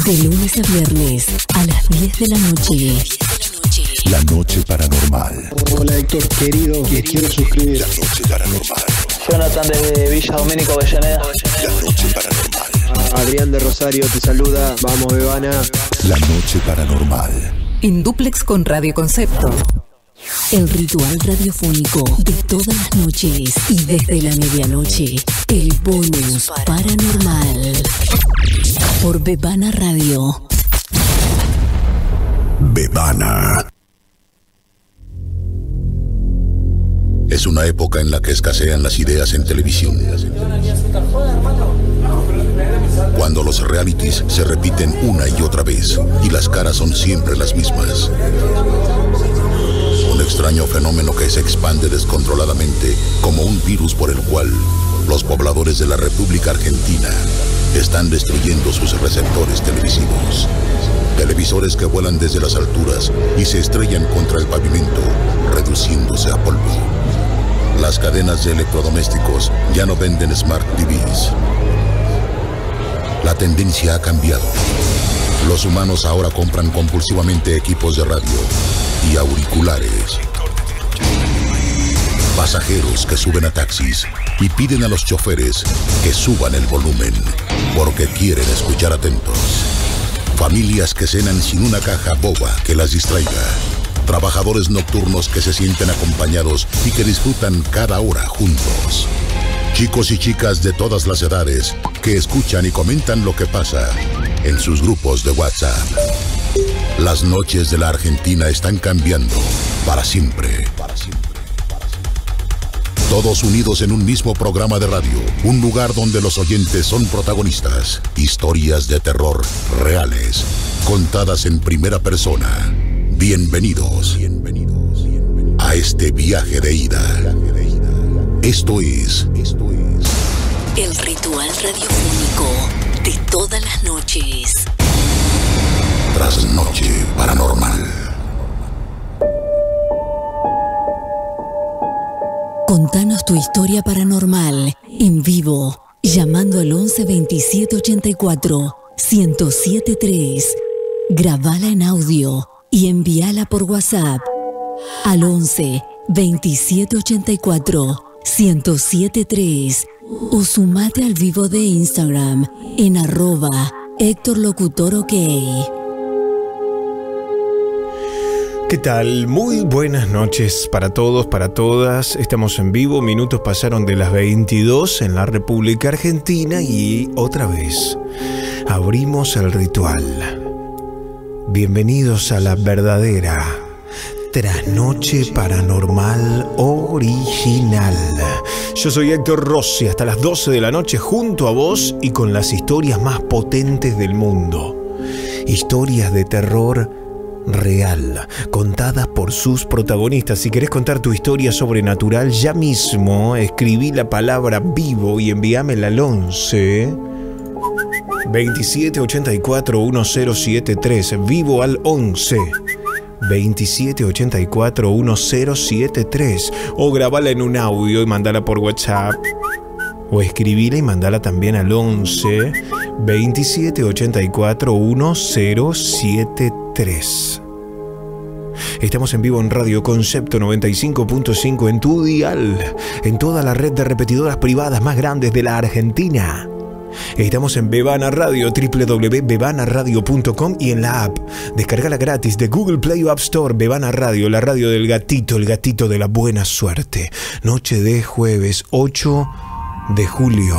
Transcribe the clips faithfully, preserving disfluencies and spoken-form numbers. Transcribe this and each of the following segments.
De lunes a viernes a las diez de la noche. La Noche Paranormal. Hola Héctor, querido, que quiero suscribir. La Noche Paranormal. Jonathan desde Villa Domínico Avellaneda. La Noche Paranormal. Adrián de Rosario te saluda. Vamos, Bebana. La Noche Paranormal. En dúplex con Radio Concepto. El ritual radiofónico de todas las noches y desde la medianoche. El bonus paranormal. Por Bebana Radio. Bebana. Es una época en la que escasean las ideas en televisión. Cuando los realities se repiten una y otra vez y las caras son siempre las mismas. Un extraño fenómeno que se expande descontroladamente como un virus por el cual los pobladores de la República Argentina están destruyendo sus receptores televisivos. Televisores que vuelan desde las alturas y se estrellan contra el pavimento, reduciéndose a polvo. Las cadenas de electrodomésticos ya no venden Smart T Vs. La tendencia ha cambiado. Los humanos ahora compran compulsivamente equipos de radio y auriculares. Pasajeros que suben a taxis y piden a los choferes que suban el volumen porque quieren escuchar atentos. Familias que cenan sin una caja boba que las distraiga. Trabajadores nocturnos que se sienten acompañados y que disfrutan cada hora juntos. Chicos y chicas de todas las edades que escuchan y comentan lo que pasa en sus grupos de WhatsApp. Las noches de la Argentina están cambiando para siempre. Para siempre. Todos unidos en un mismo programa de radio, un lugar donde los oyentes son protagonistas. Historias de terror reales, contadas en primera persona. Bienvenidos, bienvenidos a este viaje de ida. Esto es, esto es el ritual radiofónico de todas las noches. Trasnoche Paranormal. Contanos tu historia paranormal en vivo, llamando al once veintisiete ochenta y cuatro ciento siete tres. Grabala en audio y envíala por WhatsApp al once veintisiete ochenta y cuatro ciento siete tres o sumate al vivo de Instagram en arroba Héctor Locutor OK. ¿Qué tal? Muy buenas noches para todos, para todas. Estamos en vivo, minutos pasaron de las veintidós en la República Argentina y otra vez abrimos el ritual. Bienvenidos a la verdadera Trasnoche Paranormal Original. Yo soy Héctor Rossi, hasta las doce de la noche junto a vos y con las historias más potentes del mundo. Historias de terror real, contadas por sus protagonistas. Si querés contar tu historia sobrenatural, ya mismo escribí la palabra vivo y envíamela al once veintisiete ochenta y cuatro mil setenta y tres. Vivo al once veintisiete ochenta y cuatro mil setenta y tres. O grabala en un audio y mandala por WhatsApp. O escribila y mandala también al once veintisiete ochenta y cuatro mil setenta y tres. Estamos en vivo en Radio Concepto noventa y cinco punto cinco en tu dial, en toda la red de repetidoras privadas más grandes de la Argentina. Estamos en Bebana Radio, doble u doble u doble u punto bebana radio punto com, y en la app. Descargala gratis de Google Play o App Store. Bebana Radio, la radio del gatito, el gatito de la buena suerte. Noche de jueves ocho de julio.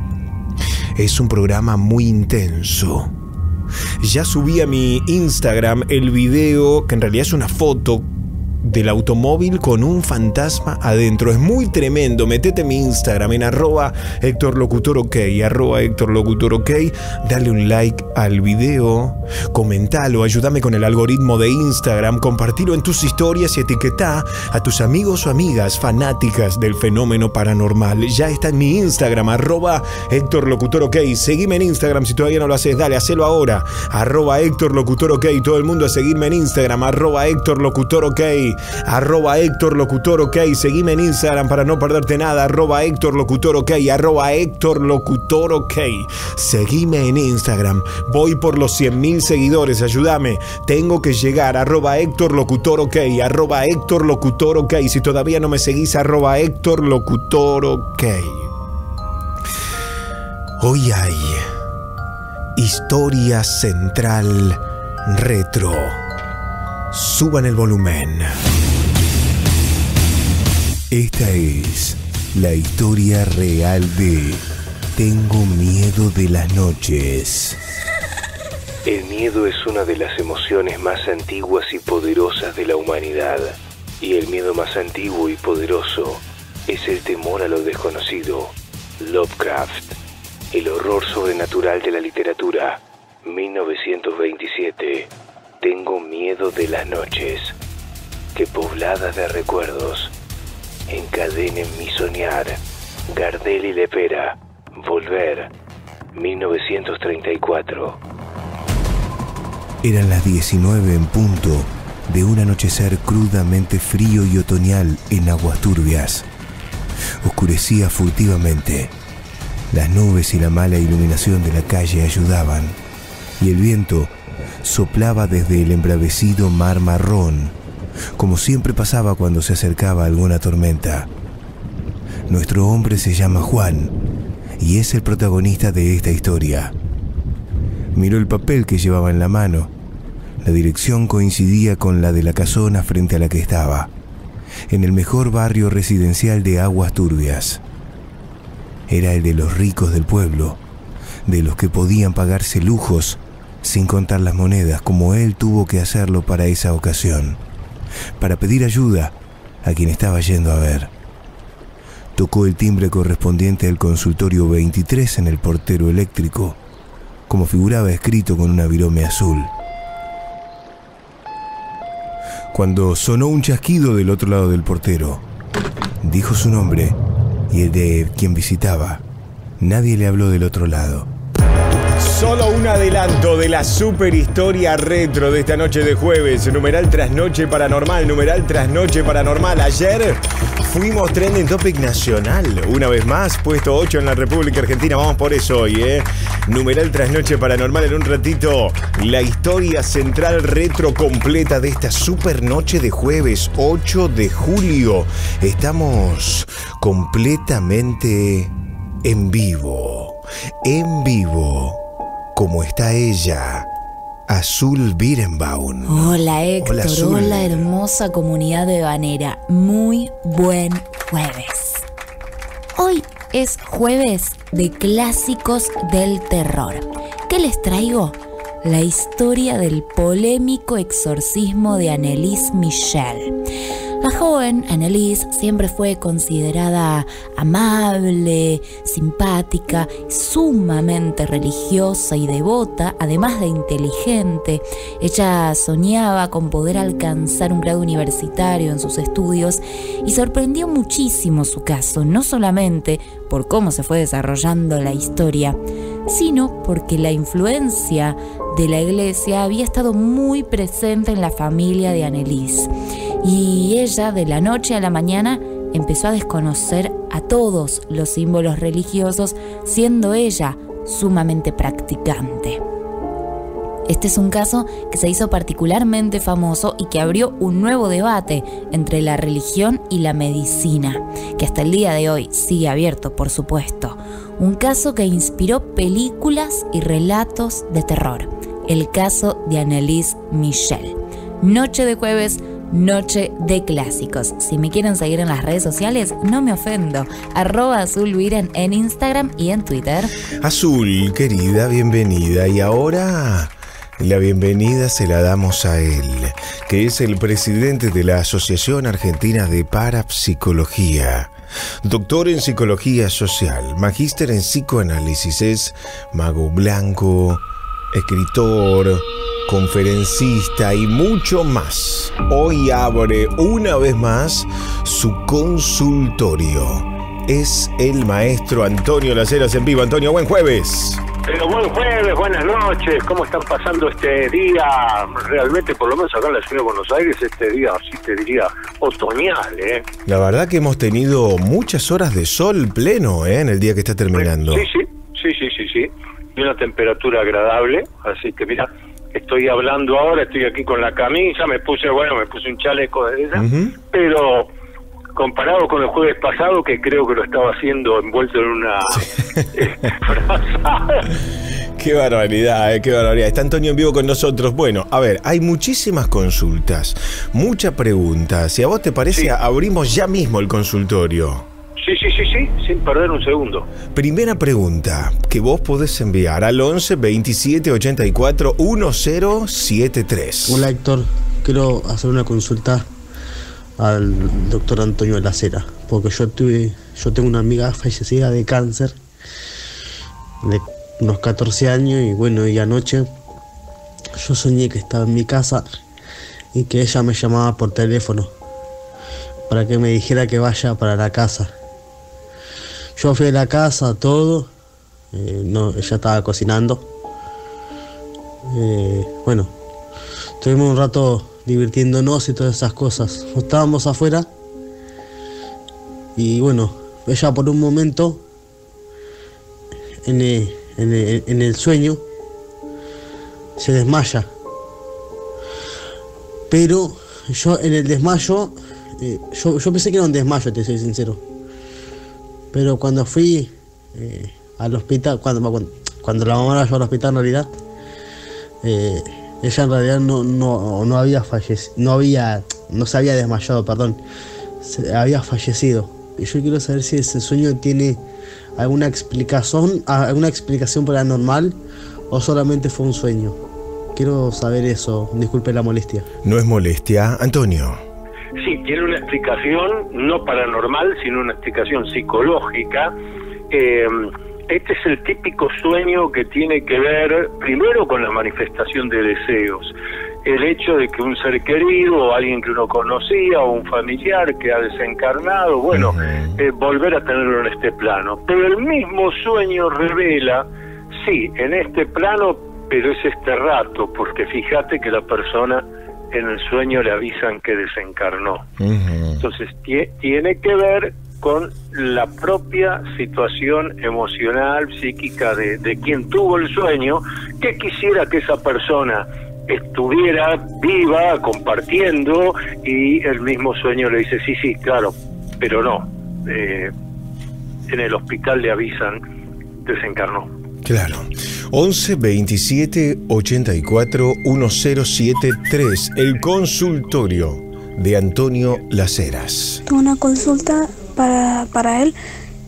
Es un programa muy intenso. Ya subí a mi Instagram el video, que en realidad es una foto del automóvil con un fantasma adentro. Es muy tremendo. Metete en mi Instagram en arroba Héctor Locutor OK, arroba Héctor Locutor OK. Dale un like al video, comentalo, ayúdame con el algoritmo de Instagram, compartilo en tus historias y etiquetá a tus amigos o amigas fanáticas del fenómeno paranormal. Ya está en mi Instagram, arroba Héctor Locutor OK. Seguime en Instagram si todavía no lo haces, dale, hacelo ahora, arroba Héctor Locutor OK. Todo el mundo a seguirme en Instagram, arroba Héctor Locutor OK. arroba Héctor Locutor OK. Seguime en Instagram para no perderte nada, arroba Héctor Locutor OK, arroba Héctor Locutor OK. Seguime en Instagram. Voy por los cien mil seguidores, ayúdame. Tengo que llegar, arroba Héctor Locutor OK, arroba Héctor Locutor OK. Si todavía no me seguís, arroba Héctor Locutor OK. Hoy hay Historia Central Retro. Suban el volumen. Esta es la historia real de Tengo miedo de las noches. El miedo es una de las emociones más antiguas y poderosas de la humanidad. Y el miedo más antiguo y poderoso es el temor a lo desconocido. Lovecraft. El horror sobrenatural de la literatura. mil novecientos veintisiete. Tengo miedo de las noches. Que pobladas de recuerdos encadenen mi soñar. Gardel y Lepera. Volver. mil novecientos treinta y cuatro. Eran las diecinueve en punto de un anochecer crudamente frío y otoñal en Aguas Turbias. Oscurecía furtivamente. Las nubes y la mala iluminación de la calle ayudaban, y el viento soplaba desde el embravecido mar marrón, como siempre pasaba cuando se acercaba alguna tormenta. Nuestro hombre se llama Juan, y es el protagonista de esta historia. Miró el papel que llevaba en la mano. La dirección coincidía con la de la casona frente a la que estaba, en el mejor barrio residencial de Aguas Turbias. Era el de los ricos del pueblo, de los que podían pagarse lujos sin contar las monedas, como él tuvo que hacerlo para esa ocasión, para pedir ayuda a quien estaba yendo a ver. Tocó el timbre correspondiente al consultorio veintitrés en el portero eléctrico, como figuraba escrito con una virome azul. Cuando sonó un chasquido del otro lado del portero, dijo su nombre y el de quien visitaba. Nadie le habló del otro lado. Solo un adelanto de la super historia retro de esta noche de jueves. Numeral tras noche paranormal, numeral tras noche paranormal. Ayer fuimos trending topic nacional. Una vez más, puesto ocho en la República Argentina. Vamos por eso hoy, ¿eh? Numeral tras noche paranormal. En un ratito, la historia central retro completa de esta super noche de jueves, ocho de julio. Estamos completamente en vivo. En vivo. Como está ella, Azul Birenbaum. Hola Héctor, hola, hola hermosa comunidad bebanera. Muy buen jueves. Hoy es jueves de clásicos del terror. ¿Qué les traigo? La historia del polémico exorcismo de Anneliese Michel. La joven Anneliese siempre fue considerada amable, simpática, sumamente religiosa y devota, además de inteligente. Ella soñaba con poder alcanzar un grado universitario en sus estudios y sorprendió muchísimo su caso, no solamente por cómo se fue desarrollando la historia, sino porque la influencia de la iglesia había estado muy presente en la familia de Anneliese. Y ella, de la noche a la mañana, empezó a desconocer a todos los símbolos religiosos, siendo ella sumamente practicante. Este es un caso que se hizo particularmente famoso y que abrió un nuevo debate entre la religión y la medicina, que hasta el día de hoy sigue abierto, por supuesto. Un caso que inspiró películas y relatos de terror. El caso de Anneliese Michel. Noche de jueves, noche de clásicos. Si me quieren seguir en las redes sociales, no me ofendo. Arroba Azul Viren en Instagram y en Twitter. Azul, querida, bienvenida. Y ahora la bienvenida se la damos a él, que es el presidente de la Asociación Argentina de Parapsicología. Doctor en Psicología Social, magíster en Psicoanálisis, es mago blanco, escritor, conferencista y mucho más. Hoy abre una vez más su consultorio. Es el maestro Antonio Las Heras en vivo. Antonio, buen jueves. Pero buen jueves, buenas noches, ¿cómo están pasando este día? Realmente, por lo menos acá en la ciudad de Buenos Aires, este día, sí te diría, otoñal, ¿eh? La verdad que hemos tenido muchas horas de sol pleno, ¿eh? En el día que está terminando. Sí, sí, sí, sí, sí, sí. Y una temperatura agradable, así que mira, estoy hablando ahora, estoy aquí con la camisa, me puse, bueno, me puse un chaleco de esa, uh-huh. Pero comparado con el jueves pasado, que creo que lo estaba haciendo envuelto en una frazada. Qué barbaridad, eh, qué barbaridad. Está Antonio en vivo con nosotros. Bueno, a ver, hay muchísimas consultas, muchas preguntas. Si a vos te parece, sí. Abrimos ya mismo el consultorio. Sí, sí, sí, sí, sin perder un segundo. Primera pregunta que vos podés enviar al once veintisiete ochenta y cuatro diez setenta y tres. Hola Héctor, quiero hacer una consulta al doctor Antonio Lacera, porque yo tuve, yo tengo una amiga fallecida de cáncer de unos catorce años y bueno, y anoche yo soñé que estaba en mi casa y que ella me llamaba por teléfono para que me dijera que vaya para la casa. Yo fui a la casa, todo, eh, no, ella estaba cocinando. Eh, bueno, estuvimos un rato divirtiéndonos y todas esas cosas. Estábamos afuera y bueno, ella por un momento en el, en el, en el sueño se desmaya. Pero yo en el desmayo, eh, yo, yo pensé que era un desmayo, te soy sincero. Pero cuando fui eh, al hospital, cuando, cuando, cuando la mamá la llevó al hospital en realidad, eh, ella en realidad no, no, no había fallecido, no había, no se había desmayado, perdón, se había fallecido. Y yo quiero saber si ese sueño tiene alguna explicación, alguna explicación paranormal o solamente fue un sueño. Quiero saber eso, disculpe la molestia. No es molestia, Antonio. Sí, tiene una explicación no paranormal, sino una explicación psicológica. Eh, este es el típico sueño que tiene que ver primero con la manifestación de deseos. El hecho de que un ser querido o alguien que uno conocía o un familiar que ha desencarnado, bueno, uh-huh. eh, volver a tenerlo en este plano. Pero el mismo sueño revela, sí, en este plano, pero es este rato, porque fíjate que la persona en el sueño le avisan que desencarnó. Uh-huh. Entonces tie, tiene que ver con la propia situación emocional, psíquica de, de quien tuvo el sueño, que quisiera que esa persona estuviera viva, compartiendo, y el mismo sueño le dice, sí, sí, claro, pero no. Eh, en el hospital le avisan, desencarnó. Claro. once veintisiete ochenta y cuatro diez setenta y tres, el consultorio de Antonio Laceras. Tuve una consulta para, para él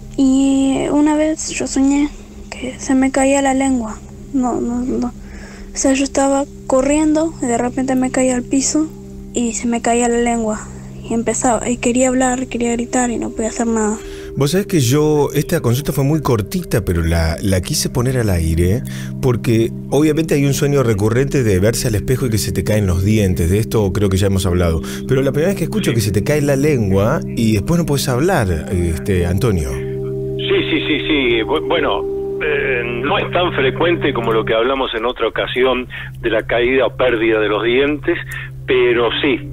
y una vez yo soñé que se me caía la lengua. No, no, no. O sea, yo estaba corriendo y de repente me caía al piso y se me caía la lengua. Y empezaba, y quería hablar, quería gritar y no podía hacer nada. Vos sabés que yo, esta consulta fue muy cortita, pero la, la quise poner al aire porque obviamente hay un sueño recurrente de verse al espejo y que se te caen los dientes. De esto creo que ya hemos hablado. Pero la primera vez que escucho que se te cae la lengua y después no puedes hablar, este, Antonio. Sí, sí, sí, sí. Bueno, eh, no es tan frecuente como lo que hablamos en otra ocasión de la caída o pérdida de los dientes, pero sí,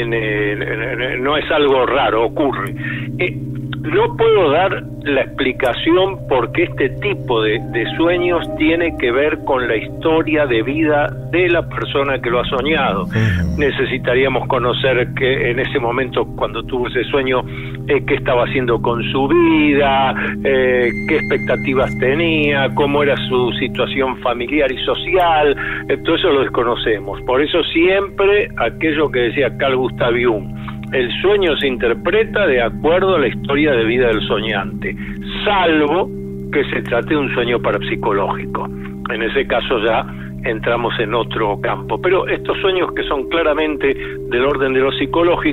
tiene, no es algo raro, ocurre. Eh, No puedo dar la explicación porque este tipo de, de sueños tiene que ver con la historia de vida de la persona que lo ha soñado. Uh-huh. Necesitaríamos conocer que en ese momento, cuando tuvo ese sueño, eh, qué estaba haciendo con su vida, eh, qué expectativas tenía, cómo era su situación familiar y social. Eh, todo eso lo desconocemos. Por eso siempre aquello que decía Carl Gustav Jung, el sueño se interpreta de acuerdo a la historia de vida del soñante, salvo que se trate de un sueño parapsicológico. En ese caso ya entramos en otro campo. Pero estos sueños que son claramente del orden de lo psicológico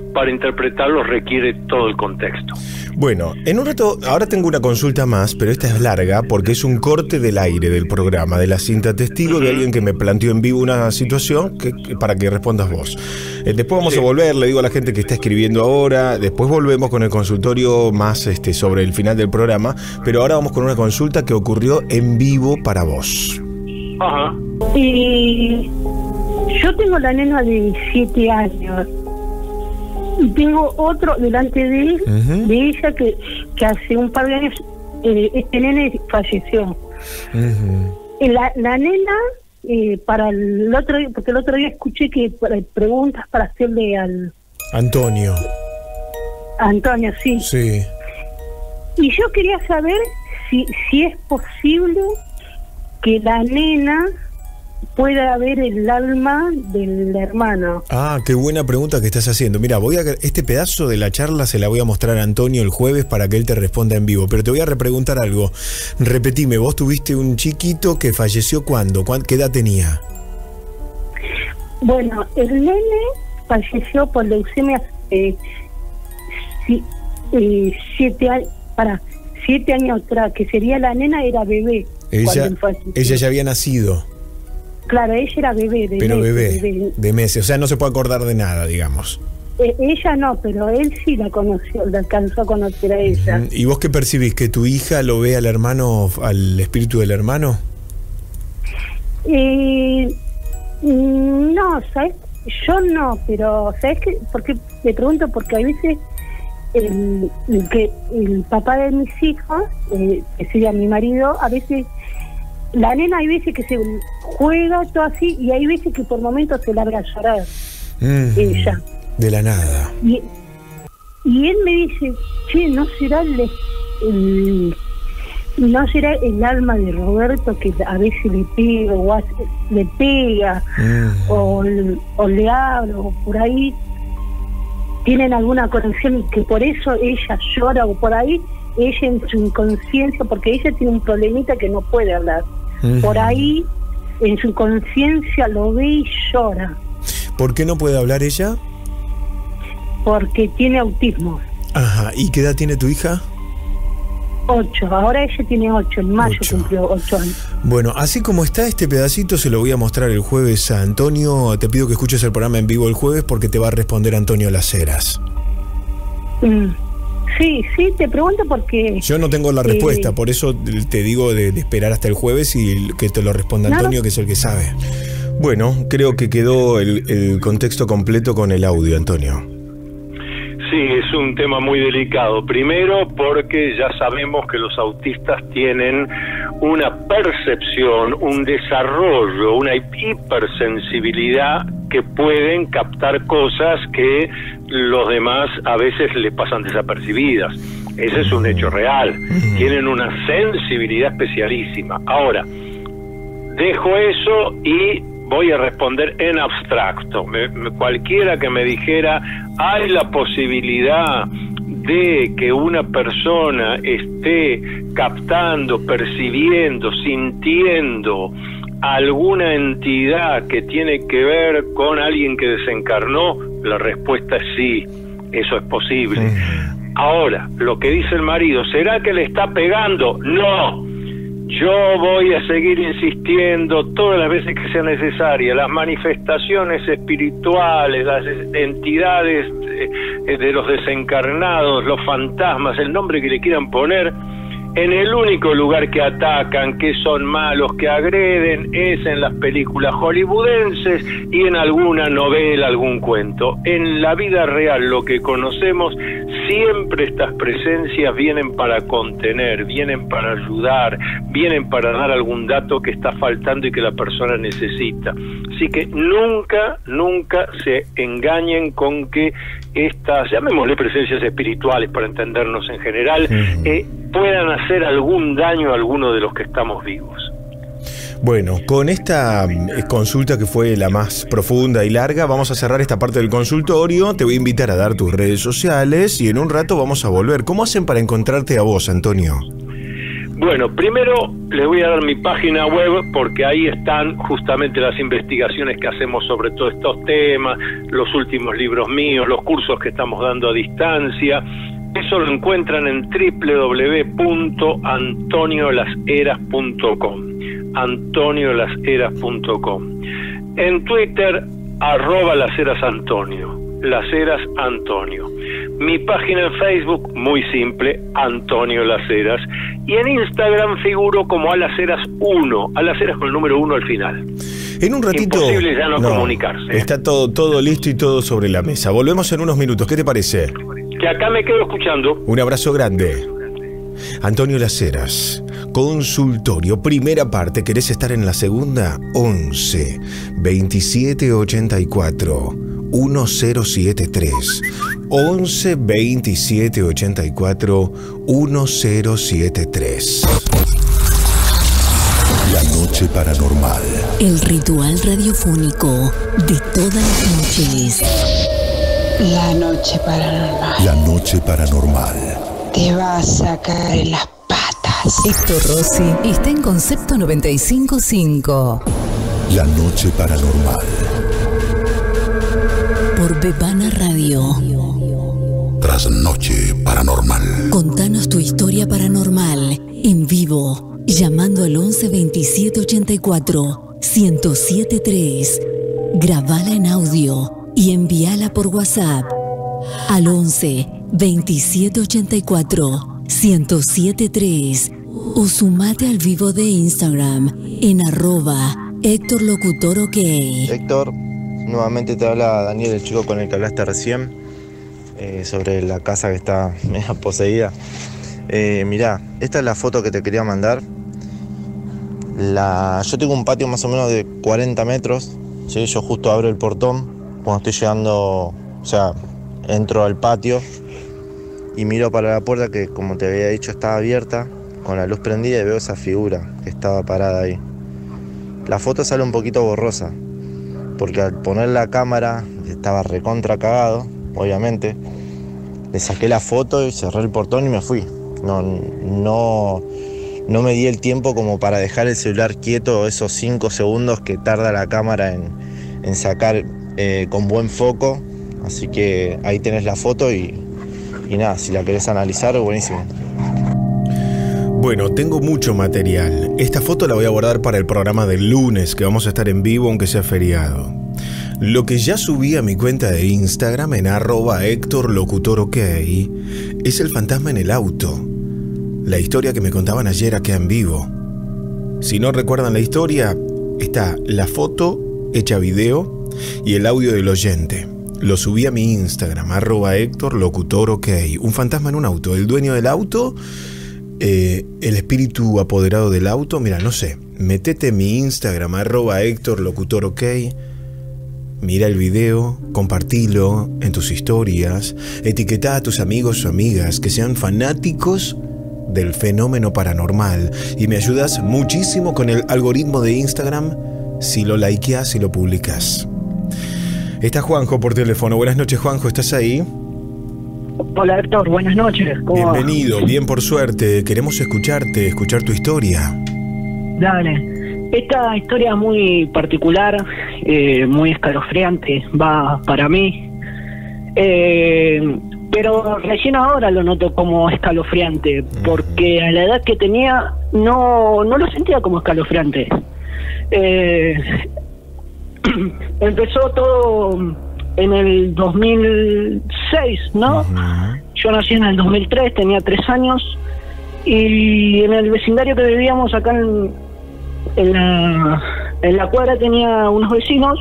para interpretarlos requiere todo el contexto. Bueno, en un rato, ahora tengo una consulta más, pero esta es larga porque es un corte del aire del programa, de la cinta testigo uh-huh. de alguien que me planteó en vivo una situación que, que, para que respondas vos. Eh, después vamos sí. a volver, le digo a la gente que está escribiendo ahora, después volvemos con el consultorio más este, sobre el final del programa, pero ahora vamos con una consulta que ocurrió en vivo para vos. Ajá. Y yo tengo la nena de siete años. Y tengo otro delante de él, uh-huh. de ella, que, que hace un par de años eh, este nene falleció. Uh-huh. La, la nena, eh, para el otro día, porque el otro día escuché que para, preguntas para hacerle al... Antonio. Antonio, sí. Sí. Y yo quería saber si, si es posible que la nena pueda ver el alma del hermano. Ah, qué buena pregunta que estás haciendo. Mira, voy a este pedazo de la charla se la voy a mostrar a Antonio el jueves para que él te responda en vivo, pero te voy a repreguntar algo. Repetime, vos tuviste un chiquito que falleció ¿cuándo? ¿Qué edad tenía? Bueno, el nene falleció por leucemia eh, si, eh, siete años, para siete años atrás, que sería la nena era bebé. Ella, ella ya había nacido. Claro, ella era bebé. De pero meses, bebé, bebé, de meses, o sea, no se puede acordar de nada, digamos. Eh, ella no, pero él sí la conoció, la alcanzó a conocer a ella. ¿Y vos qué percibís? ¿Que tu hija lo ve al hermano, al espíritu del hermano? Eh, no, ¿sabes? Yo no, pero ¿sabes qué? Porque te pregunto, porque a veces el, el que el papá de mis hijos, eh, que sería mi marido, a veces... La nena hay veces que se juega todo así y hay veces que por momentos se larga a llorar. Mm, ella. De la nada. Y, y él me dice, che, ¿no será el, el no será el alma de Roberto que a veces le pega o hace, le pega mm. o, o le habla o por ahí tienen alguna conexión que por eso ella llora o por ahí ella en su inconsciencia, porque ella tiene un problemita que no puede hablar. Uh-huh. Por ahí, en su conciencia lo ve y llora. ¿Por qué no puede hablar ella? Porque tiene autismo. Ajá, ¿y qué edad tiene tu hija? Ocho, ahora ella tiene ocho, en mayo ocho. Cumplió ocho años. Bueno, así como está este pedacito, se lo voy a mostrar el jueves a Antonio. Te pido que escuches el programa en vivo el jueves porque te va a responder Antonio Las Heras. Mm. Sí, sí, te pregunto porque... Yo no tengo la respuesta, eh, por eso te digo de, de esperar hasta el jueves y que te lo responda Antonio, no, que es el que sabe. Bueno, creo que quedó el, el contexto completo con el audio, Antonio. Sí, es un tema muy delicado. Primero porque ya sabemos que los autistas tienen una percepción, un desarrollo, una hipersensibilidad que pueden captar cosas que los demás a veces le pasan desapercibidas. Ese es un hecho real. Tienen una sensibilidad especialísima. Ahora, dejo eso y voy a responder en abstracto. Me, me, cualquiera que me dijera, hay la posibilidad de que una persona esté captando, percibiendo, sintiendo alguna entidad que tiene que ver con alguien que desencarnó, la respuesta es sí, eso es posible. Ahora, lo que dice el marido, ¿será que le está pegando? No. Yo voy a seguir insistiendo todas las veces que sea necesaria. Las manifestaciones espirituales, las entidades de los desencarnados, los fantasmas, el nombre que le quieran poner, en el único lugar que atacan, que son malos, que agreden, es en las películas hollywoodenses y en alguna novela, algún cuento. En la vida real, lo que conocemos, siempre estas presencias vienen para contener, vienen para ayudar, vienen para dar algún dato que está faltando y que la persona necesita. Así que nunca, nunca se engañen con que estas, llamémosle presencias espirituales para entendernos en general, eh, puedan hacer algún daño a alguno de los que estamos vivos. Bueno, con esta consulta que fue la más profunda y larga, vamos a cerrar esta parte del consultorio. Te voy a invitar a dar tus redes sociales y en un rato vamos a volver. ¿Cómo hacen para encontrarte a vos, Antonio? Bueno, primero les voy a dar mi página web porque ahí están justamente las investigaciones que hacemos sobre todos estos temas, los últimos libros míos, los cursos que estamos dando a distancia. Eso lo encuentran en doble u doble u doble u punto antonio las heras punto com. antonio las heras punto com. En Twitter, arroba Las Heras Antonio. Las Heras Antonio. Mi página en Facebook, muy simple, Antonio Las Heras. Y en Instagram figuro como a Las Heras uno, a Las Heras con el número uno al final. En un ratito. Imposible ya no, no comunicarse. Está todo, todo listo y todo sobre la mesa. Volvemos en unos minutos. ¿Qué te parece? Que acá me quedo escuchando. Un abrazo grande. Antonio Las Heras, consultorio, primera parte. ¿Querés estar en la segunda? once veintisiete ochenta y cuatro mil setenta y tres. once veintisiete ochenta y cuatro mil setenta y tres. La noche paranormal. El ritual radiofónico de todas las noches. La noche paranormal. La noche paranormal. Te vas a caer en las patas. Héctor Rossi está en Concepto noventa y cinco punto cinco. La noche paranormal. Por Bebana Radio. Trasnoche paranormal. Contanos tu historia paranormal en vivo, llamando al once veintisiete ochenta y cuatro mil setenta y tres. Grabala en audio y envíala por WhatsApp al once veintisiete ochenta y cuatro mil setenta y tres o sumate al vivo de Instagram en arroba Héctor Locutor OK. Héctor, nuevamente te habla Daniel, el chico con el que hablaste recién, eh, sobre la casa que está media poseída. Eh, mirá, esta es la foto que te quería mandar. La, yo tengo un patio más o menos de cuarenta metros, ¿sí? Yo justo abro el portón cuando estoy llegando, o sea, entro al patio y miro para la puerta que, como te había dicho, estaba abierta, con la luz prendida, y veo esa figura que estaba parada ahí. La foto sale un poquito borrosa, porque al poner la cámara estaba recontra cagado, obviamente. Le saqué la foto y cerré el portón y me fui. No, no, no me di el tiempo como para dejar el celular quieto esos cinco segundos que tarda la cámara en, en sacar eh, con buen foco. Así que ahí tenés la foto y, y nada, si la querés analizar, buenísimo. Bueno, tengo mucho material. Esta foto la voy a guardar para el programa del lunes, que vamos a estar en vivo aunque sea feriado. Lo que ya subí a mi cuenta de Instagram en arroba Héctor Locutor OK es el fantasma en el auto. La historia que me contaban ayer acá en vivo. Si no recuerdan la historia, está la foto hecha video y el audio del oyente. Lo subí a mi Instagram, arroba Héctor Locutor OK. Un fantasma en un auto. El dueño del auto, eh, el espíritu apoderado del auto. Mira, no sé. Metete en mi Instagram, arroba Héctor Locutor OK. Mira el video, compartilo en tus historias. Etiquetá a tus amigos o amigas que sean fanáticos del fenómeno paranormal. Y me ayudas muchísimo con el algoritmo de Instagram si lo likeás y lo publicás. Está Juanjo por teléfono. Buenas noches, Juanjo, ¿estás ahí? Hola, Héctor, buenas noches. ¿Cómo Bienvenido, va? Bien por suerte. Queremos escucharte, escuchar tu historia. Dale. Esta historia es muy particular, eh, muy escalofriante, va para mí. Eh, pero recién ahora lo noto como escalofriante, porque a la edad que tenía no, no lo sentía como escalofriante. Eh, empezó todo en el dos mil seis, ¿no? Uh-huh. Yo nací en el dos mil tres, tenía tres años, y en el vecindario que vivíamos acá en, en, la, en la cuadra tenía unos vecinos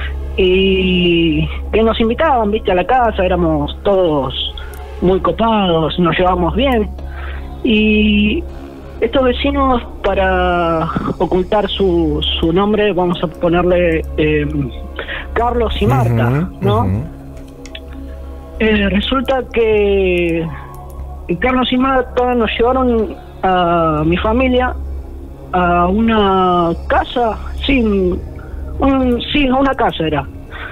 y que nos invitaban, viste, a la casa. Éramos todos muy copados, nos llevábamos bien, y estos vecinos, para ocultar su, su nombre, vamos a ponerle eh, Carlos y Marta, uh-huh, ¿no? Uh-huh. Eh, resulta que Carlos y Marta nos llevaron a mi familia a una casa, sí, un, sí, a una casa era.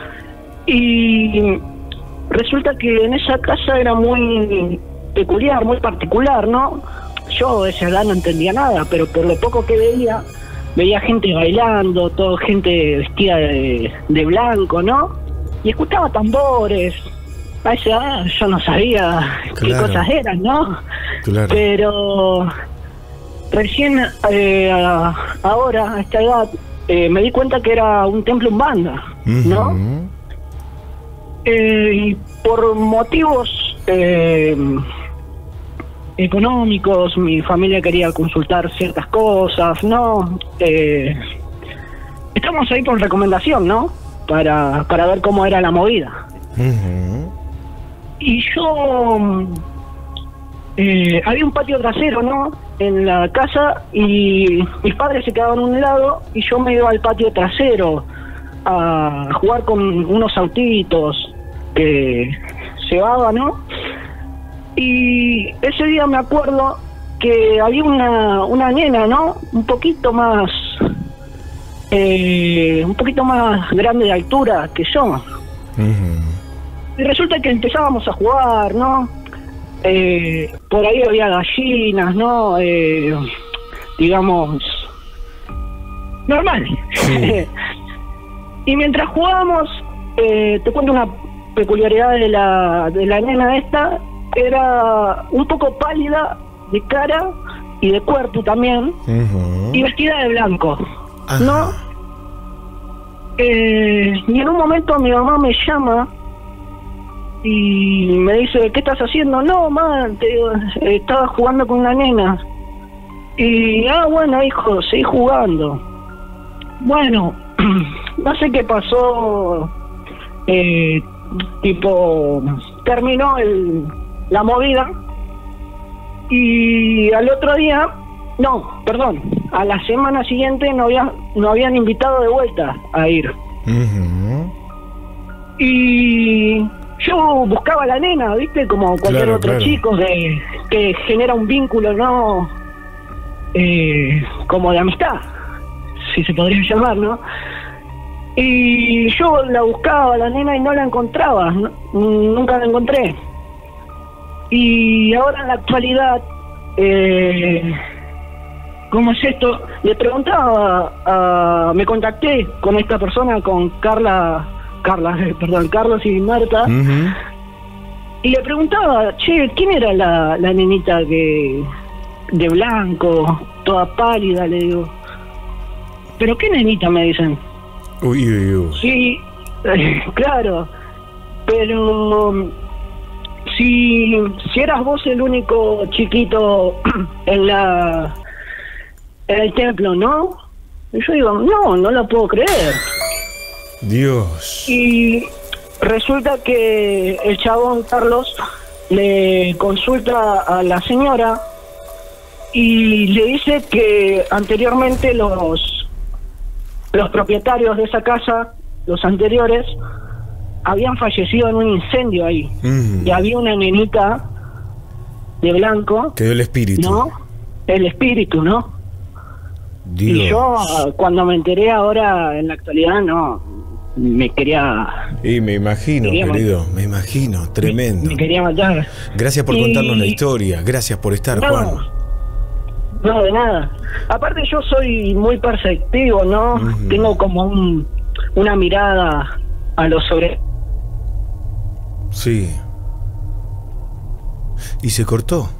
Y resulta que en esa casa era muy peculiar, muy particular, ¿no? yo a esa edad no entendía nada, pero por lo poco que veía, veía gente bailando, todo gente vestida de, de blanco, ¿no? Y escuchaba tambores. A esa edad yo no sabía claro. qué cosas eran, ¿no? Claro. Pero recién eh, ahora, a esta edad, eh, me di cuenta que era un templo umbanda, ¿no? Uh-huh. Eh, y por motivos eh, económicos, mi familia quería consultar ciertas cosas, ¿no? Eh, estamos ahí por recomendación, ¿no? Para, para ver cómo era la movida. Uh-huh. Y yo... Eh, había un patio trasero, ¿no? En la casa, y mis padres se quedaban a un lado y yo me iba al patio trasero a jugar con unos autitos que llevaba, ¿no? Y ese día me acuerdo que había una, una nena, ¿no? Un poquito más, eh, un poquito más grande de altura que yo. Uh-huh. Y resulta que empezábamos a jugar, ¿no? Eh, por ahí había gallinas, ¿no? Eh, digamos, normal. Sí. Y mientras jugábamos, eh, te cuento una peculiaridad de la, de la nena esta, era un poco pálida de cara y de cuerpo también, uh-huh. y vestida de blanco, ajá. ¿no? Eh, y en un momento mi mamá me llama y me dice, ¿qué estás haciendo? No, mamá, te digo, estaba jugando con una nena. Y, ah, bueno, hijo, seguí jugando. Bueno, no sé qué pasó, eh, tipo, terminó el, la movida, y al otro día, no, perdón, a la semana siguiente no había, no habían invitado de vuelta a ir. Uh-huh. Y yo buscaba a la nena, ¿viste? Como cualquier claro, otro claro. chico de, que genera un vínculo, ¿no? Eh, como de amistad, si se podría llamar, ¿no? Y yo la buscaba a la nena y no la encontraba, ¿no? Nunca la encontré. Y ahora en la actualidad, eh, ¿cómo es esto? Le preguntaba, a, me contacté con esta persona, con Carla, Carla, eh, perdón, Carlos y Marta, uh-huh. y le preguntaba, che, ¿quién era la, la nenita que de blanco, toda pálida? Le digo, ¿pero qué nenita? Me dicen. Uy, uy, uy. Sí, eh, claro, pero si, si eras vos el único chiquito en la en el templo, ¿no? Y yo digo, no, no lo puedo creer. Dios. Y resulta que el chabón Carlos le consulta a la señora y le dice que anteriormente los los propietarios de esa casa, los anteriores, habían fallecido en un incendio ahí. Mm. Y había una nenita de blanco. Quedó el espíritu. ¿No? El espíritu, ¿no? Dios. Y yo, cuando me enteré ahora, en la actualidad, no, me quería... Y me imagino, quería querido, matar. me imagino, tremendo. Me, me quería matar. Gracias por y... contarnos la historia, gracias por estar, no, Juan. No, de nada. Aparte yo soy muy perceptivo, ¿no? Uh-huh. Tengo como un, una mirada a lo sobre... Sí. Y se cortó.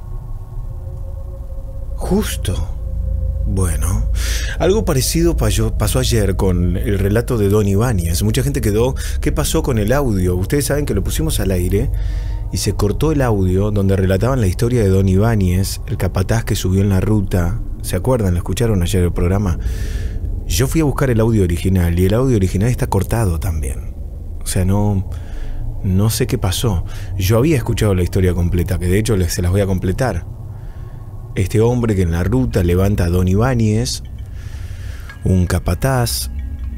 Justo. Bueno, algo parecido pasó, pasó ayer con el relato de Don Ibáñez. Mucha gente quedó, ¿qué pasó con el audio? Ustedes saben que lo pusimos al aire y se cortó el audio donde relataban la historia de Don Ibáñez, el capataz que subió en la ruta. ¿Se acuerdan? ¿Lo escucharon ayer el programa? Yo fui a buscar el audio original y el audio original está cortado también. O sea, no, no sé qué pasó. Yo había escuchado la historia completa, que de hecho se las voy a completar. Este hombre que en la ruta levanta a Don Ibáñez, un capataz,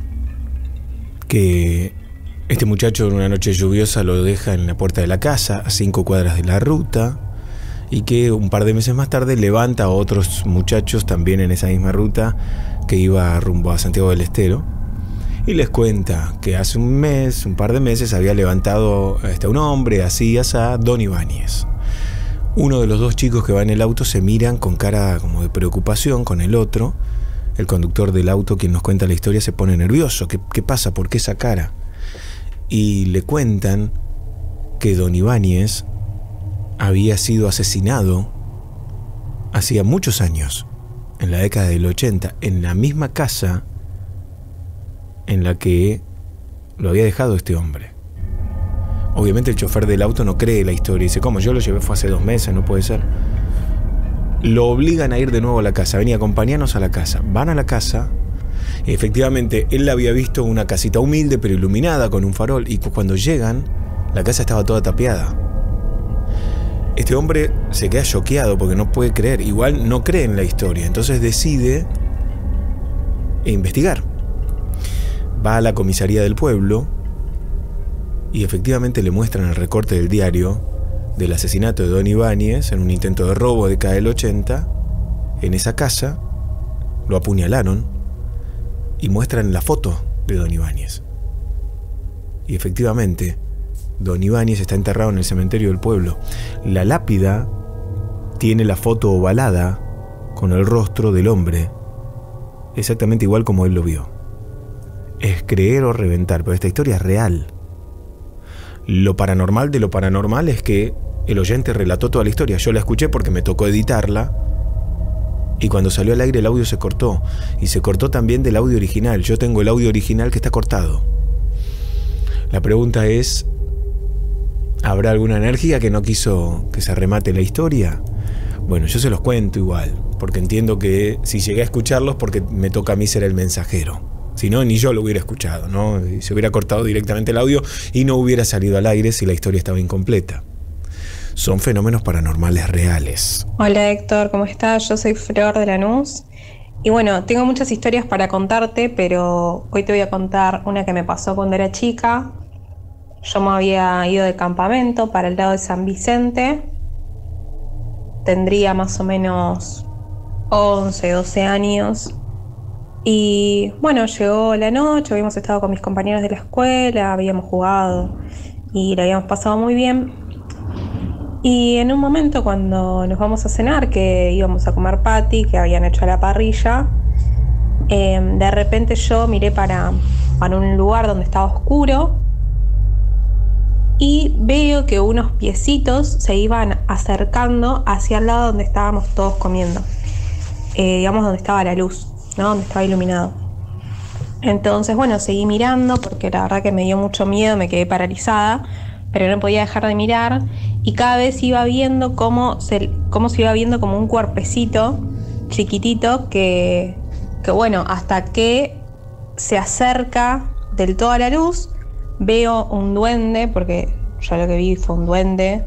que este muchacho en una noche lluviosa lo deja en la puerta de la casa, a cinco cuadras de la ruta, y que un par de meses más tarde levanta a otros muchachos también en esa misma ruta que iba rumbo a Santiago del Estero, y les cuenta que hace un mes, un par de meses, había levantado a este, un hombre así, así, Don Ibáñez. Uno de los dos chicos que va en el auto se miran con cara como de preocupación con el otro. El conductor del auto, quien nos cuenta la historia, se pone nervioso. ¿Qué, qué pasa? ¿Por qué esa cara? Y le cuentan que don Ibáñez había sido asesinado hacía muchos años, en la década del ochenta, en la misma casa en la que lo había dejado este hombre. Obviamente el chofer del auto no cree la historia. Dice, ¿cómo? Yo lo llevé, fue hace dos meses, no puede ser. Lo obligan a ir de nuevo a la casa. Vení, acompáñanos a la casa. Van a la casa. Y efectivamente, él la había visto una casita humilde pero iluminada con un farol. Y cuando llegan, la casa estaba toda tapiada. Este hombre se queda choqueado porque no puede creer. Igual no cree en la historia. Entonces decide investigar. Va a la comisaría del pueblo y efectivamente le muestran el recorte del diario del asesinato de don Ibáñez en un intento de robo de década del ochenta. En esa casa lo apuñalaron y muestran la foto de don Ibáñez. Y efectivamente, don Ibáñez está enterrado en el cementerio del pueblo. La lápida tiene la foto ovalada con el rostro del hombre, exactamente igual como él lo vio. Es creer o reventar, pero esta historia es real. Lo paranormal de lo paranormal es que el oyente relató toda la historia. Yo la escuché porque me tocó editarla y cuando salió al aire el audio se cortó. Y se cortó también del audio original. Yo tengo el audio original que está cortado. La pregunta es, ¿habrá alguna energía que no quiso que se remate la historia? Bueno, yo se los cuento igual, porque entiendo que si llegué a escucharlos porque me toca a mí ser el mensajero. Si no, ni yo lo hubiera escuchado, ¿no? Y se hubiera cortado directamente el audio y no hubiera salido al aire si la historia estaba incompleta. Son fenómenos paranormales reales. Hola Héctor, ¿cómo estás? Yo soy Flor de Lanús. Y bueno, tengo muchas historias para contarte, pero hoy te voy a contar una que me pasó cuando era chica. Yo me había ido de campamento para el lado de San Vicente. Tendría más o menos once, doce años. Y bueno, llegó la noche, habíamos estado con mis compañeros de la escuela, habíamos jugado y lo habíamos pasado muy bien. Y en un momento cuando nos vamos a cenar, que íbamos a comer patty, que habían hecho a la parrilla, eh, de repente yo miré para, para un lugar donde estaba oscuro y veo que unos piecitos se iban acercando hacia el lado donde estábamos todos comiendo, eh, digamos donde estaba la luz, ¿no? Donde estaba iluminado. Entonces, bueno, seguí mirando porque la verdad que me dio mucho miedo, me quedé paralizada, pero no podía dejar de mirar y cada vez iba viendo cómo se, cómo se iba viendo como un cuerpecito chiquitito que, que, bueno, hasta que se acerca del todo a la luz, veo un duende, porque yo lo que vi fue un duende,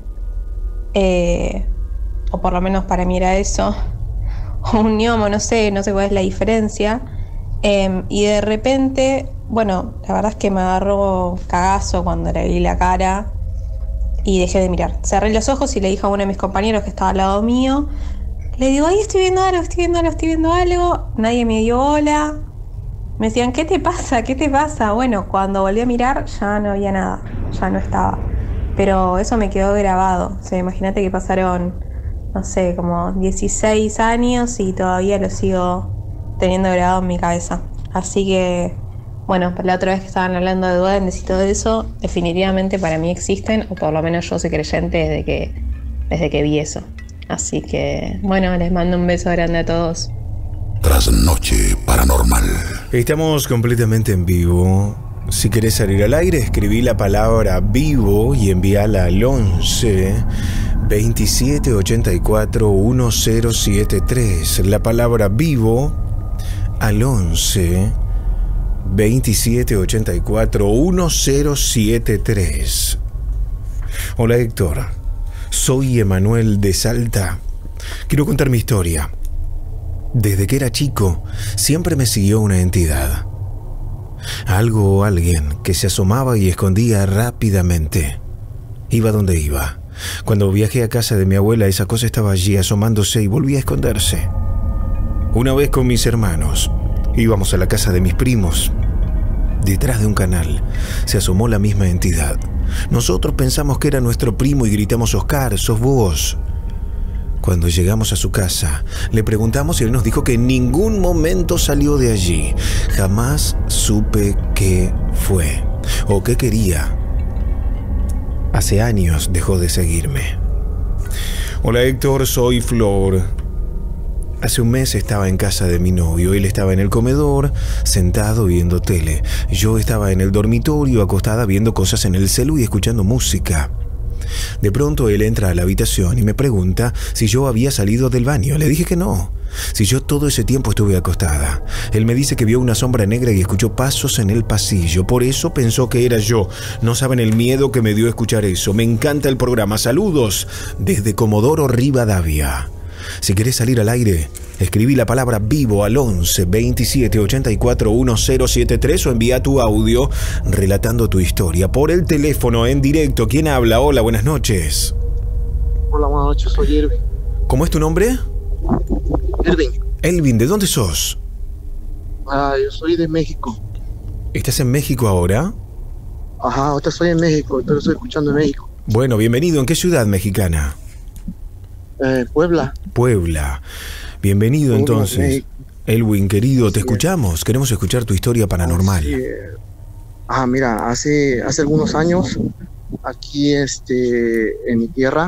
eh, o por lo menos para mí era eso, un gnomo, no sé, no sé cuál es la diferencia. Eh, y de repente, bueno, la verdad es que me agarró cagazo cuando le vi la cara y dejé de mirar. Cerré los ojos y le dije a uno de mis compañeros que estaba al lado mío, le digo, ay, estoy viendo algo, estoy viendo algo, estoy viendo algo. Nadie me dio bola. Me decían, ¿qué te pasa? ¿Qué te pasa? Bueno, cuando volví a mirar ya no había nada, ya no estaba. Pero eso me quedó grabado. O sea, imagínate que pasaron, no sé, como dieciséis años y todavía lo sigo teniendo grabado en mi cabeza. Así que, bueno, la otra vez que estaban hablando de duendes y todo eso, definitivamente para mí existen, o por lo menos yo soy creyente desde que, desde que vi eso. Así que, bueno, les mando un beso grande a todos. Trasnoche Paranormal. Estamos completamente en vivo. Si querés salir al aire, escribí la palabra vivo y envíala al once veintisiete ochenta y cuatro diez setenta y tres. La palabra vivo al once veintisiete ochenta y cuatro diez setenta y tres. Hola Héctor, soy Emanuel de Salta. Quiero contar mi historia. Desde que era chico, siempre me siguió una entidad. Algo o alguien que se asomaba y escondía rápidamente. Iba donde iba. Cuando viajé a casa de mi abuela, esa cosa estaba allí asomándose y volvía a esconderse. Una vez con mis hermanos, íbamos a la casa de mis primos. Detrás de un canal se asomó la misma entidad. Nosotros pensamos que era nuestro primo y gritamos, Oscar, sos vos. Cuando llegamos a su casa, le preguntamos y él nos dijo que en ningún momento salió de allí. Jamás supe qué fue o qué quería. Hace años dejó de seguirme. Hola Héctor, soy Flor. Hace un mes estaba en casa de mi novio. Él estaba en el comedor, sentado viendo tele. Yo estaba en el dormitorio, acostada viendo cosas en el celu y escuchando música. De pronto él entra a la habitación y me pregunta si yo había salido del baño. Le dije que no, si yo todo ese tiempo estuve acostada. Él me dice que vio una sombra negra y escuchó pasos en el pasillo. Por eso pensó que era yo. No saben el miedo que me dio escuchar eso. Me encanta el programa. Saludos desde Comodoro Rivadavia. Si querés salir al aire, escribí la palabra vivo al once veintisiete ochenta y cuatro diez setenta y tres o envía tu audio relatando tu historia por el teléfono en directo. ¿Quién habla? Hola, buenas noches. Hola, buenas noches, soy Irving. ¿Cómo es tu nombre? Irving. Elvin, ¿de dónde sos? Ah, yo soy de México. ¿Estás en México ahora? Ajá, ahorita estoy en México, pero estoy escuchando en México. Bueno, bienvenido. ¿En qué ciudad mexicana? Eh, Puebla. Puebla. Bienvenido Puebla, entonces. México. Elwin, querido, te sí, escuchamos. Queremos escuchar tu historia paranormal. Sí. Ah, mira, hace, hace algunos años, aquí este, en mi tierra,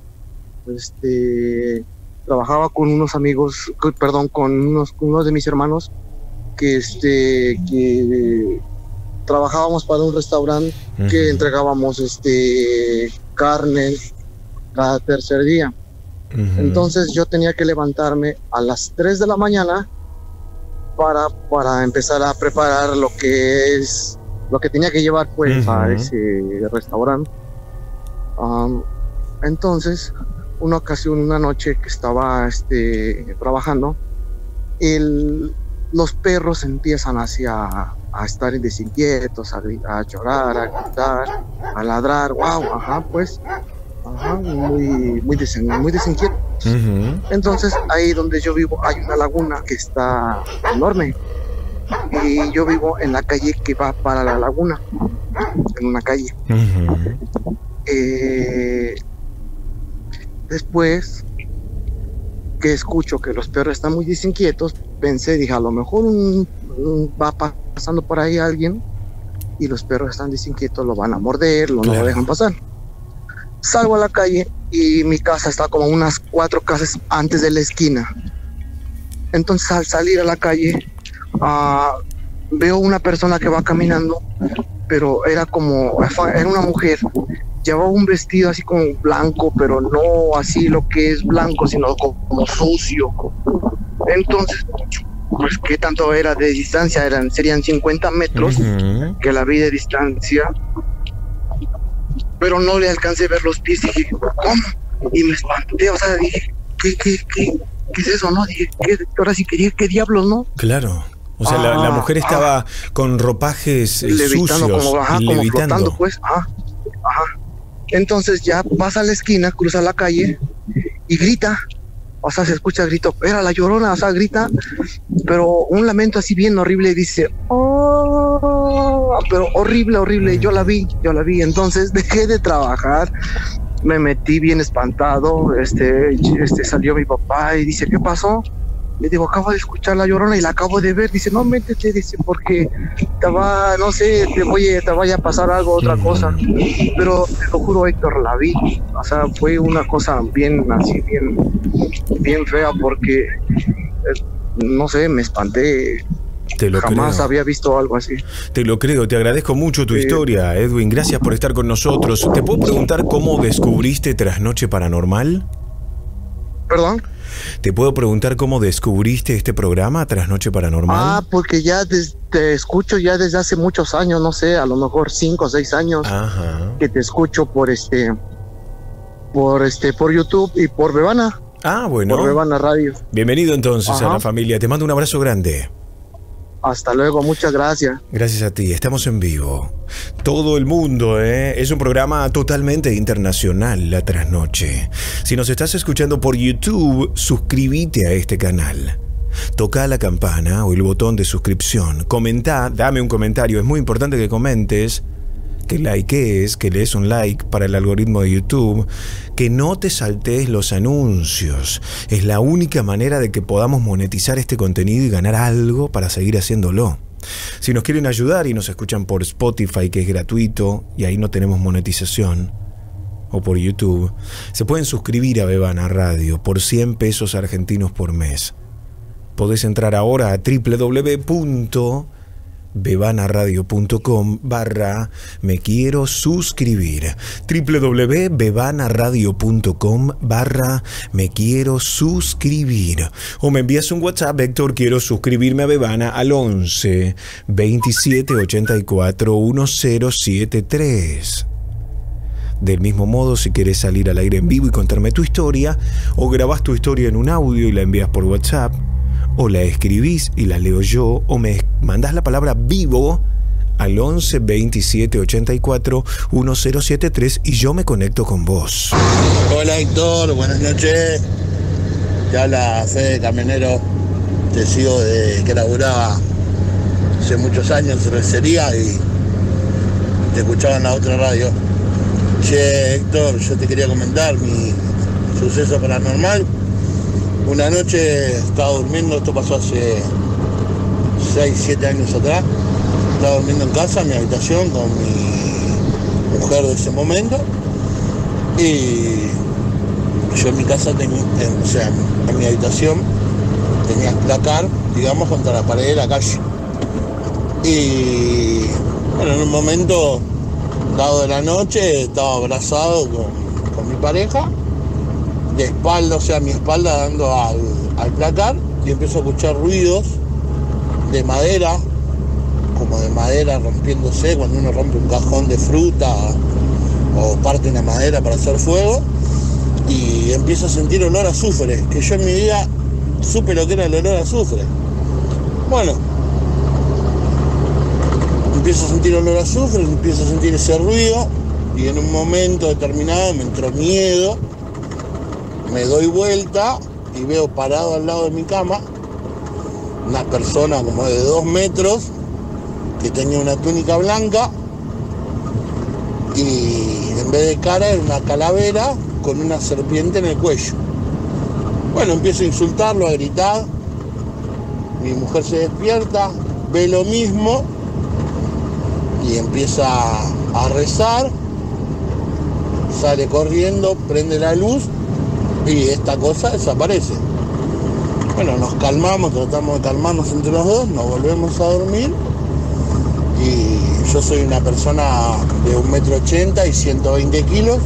este, trabajaba con unos amigos, perdón, con unos, con unos de mis hermanos, que, este, que trabajábamos para un restaurante uh-huh. que entregábamos este, carne cada tercer día. Uh-huh. Entonces yo tenía que levantarme a las tres de la mañana para, para empezar a preparar lo que es lo que tenía que llevar pues uh-huh. a ese restaurante. Um, entonces una ocasión, una noche que estaba este, trabajando, el, los perros empiezan hacia, a estar desinquietos, a, a llorar, a gritar, a ladrar, wow, ajá, pues Ajá, muy, muy, desen, muy desinquieto. Uh-huh. Entonces, ahí donde yo vivo hay una laguna que está enorme. Y yo vivo en la calle que va para la laguna, en una calle. Uh-huh. Eh, después que escucho que los perros están muy desinquietos, pensé, dije, a lo mejor un, un, va pasando por ahí alguien y los perros están desinquietos, lo van a morder, lo, claro. no lo dejan pasar. Salgo a la calle y mi casa está como unas cuatro casas antes de la esquina. Entonces al salir a la calle uh, veo una persona que va caminando, pero era como, era una mujer. Llevaba un vestido así como blanco, pero no así lo que es blanco, sino como sucio. Entonces, pues qué tanto era de distancia, eran serían cincuenta metros uh-huh. que la vi de distancia. Pero no le alcancé a ver los pies, dije, ¿cómo? Y me espanté, o sea, dije, ¿qué, qué, qué, qué es eso, no? Dije, ¿qué, ahora sí que qué diablos, no? Claro, o sea, ah, la, la mujer estaba ah, con ropajes eh, levitando, sucios, como, ajá, como flotando, pues, ajá, ajá. Entonces ya pasa a la esquina, cruza la calle y grita, o sea, se escucha el grito, era la Llorona, o sea, grita, pero un lamento así bien horrible, dice, oh, pero horrible, horrible, yo la vi, yo la vi, entonces dejé de trabajar, me metí bien espantado, este, este salió mi papá y dice, ¿qué pasó? Le digo, acabo de escuchar la Llorona y la acabo de ver, dice, no, métete, dice, porque te va, no sé, te, voy, te vaya a pasar algo, otra cosa, pero te lo juro, Héctor, la vi, o sea, fue una cosa bien, así, bien, bien fea, porque, eh, no sé, me espanté. Te lo Jamás creo. había visto algo así. Te lo creo, te agradezco mucho tu sí. historia, Edwin, gracias por estar con nosotros. ¿Te puedo preguntar cómo descubriste Trasnoche Paranormal? ¿Perdón? ¿Te puedo preguntar cómo descubriste este programa, Trasnoche Paranormal? Ah, porque ya des, te escucho ya desde hace muchos años, no sé, a lo mejor cinco o seis años. Ajá. Que te escucho por este, por este, por YouTube y por Bebana. Ah, bueno. Por Bebana Radio. Bienvenido entonces Ajá. a la familia. Te mando un abrazo grande. Hasta luego, muchas gracias. Gracias a ti, estamos en vivo. Todo el mundo, ¿eh? Es un programa totalmente internacional, La Trasnoche. Si nos estás escuchando por YouTube, suscríbete a este canal. Toca la campana o el botón de suscripción. Comenta, dame un comentario, es muy importante que comentes que likees, que le des un like para el algoritmo de YouTube, que no te saltees los anuncios. Es la única manera de que podamos monetizar este contenido y ganar algo para seguir haciéndolo. Si nos quieren ayudar y nos escuchan por Spotify, que es gratuito, y ahí no tenemos monetización, o por YouTube, se pueden suscribir a Bebana Radio por cien pesos argentinos por mes. Podés entrar ahora a www.bebanaradio.com barra me quiero suscribir. www.bebanaradio.com barra me quiero suscribir. O me envías un WhatsApp, Héctor, quiero suscribirme a Bebana al once veintisiete ochenta y cuatro diez setenta y tres. Del mismo modo, si querés salir al aire en vivo y contarme tu historia, o grabás tu historia en un audio y la envías por WhatsApp, o la escribís y la leo yo, o me mandás la palabra vivo al once veintisiete ochenta y cuatro diez setenta y tres y yo me conecto con vos. Hola Héctor, buenas noches. Te habla Fede Camionero. Te sigo de que laburaba hace muchos años en cervecería y te escuchaba en la otra radio. Che, Héctor, yo te quería comentar mi suceso paranormal. Una noche estaba durmiendo, esto pasó hace seis, siete años atrás. Estaba durmiendo en casa, en mi habitación, con mi mujer de ese momento. Y yo en mi casa tenía, o sea, en mi habitación tenía el placar, digamos, contra la pared de la calle. Y bueno, en un momento dado de la noche, estaba abrazado con, con mi pareja, de espalda, o sea, mi espalda dando al, al placar, y empiezo a escuchar ruidos de madera, como de madera rompiéndose, cuando uno rompe un cajón de fruta o parte una madera para hacer fuego, y empiezo a sentir olor a azufre, que yo en mi vida supe lo que era el olor a azufre. Bueno, empiezo a sentir olor a azufre, empiezo a sentir ese ruido, y en un momento determinado me entró miedo, me doy vuelta y veo parado al lado de mi cama una persona como de dos metros que tenía una túnica blanca y en vez de cara era una calavera con una serpiente en el cuello. Bueno, empiezo a insultarlo, a gritar, mi mujer se despierta, ve lo mismo y empieza a rezar, sale corriendo, prende la luz y esta cosa desaparece. Bueno, nos calmamos, tratamos de calmarnos entre los dos, nos volvemos a dormir y yo soy una persona de un metro ochenta y ciento veinte kilos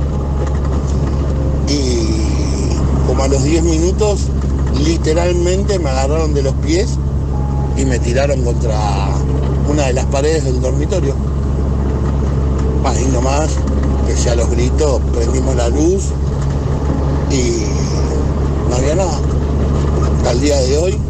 y como a los diez minutos literalmente me agarraron de los pies y me tiraron contra una de las paredes del dormitorio. Ahí nomás, pese a los gritos, prendimos la luz y no había nada. Al día de hoy,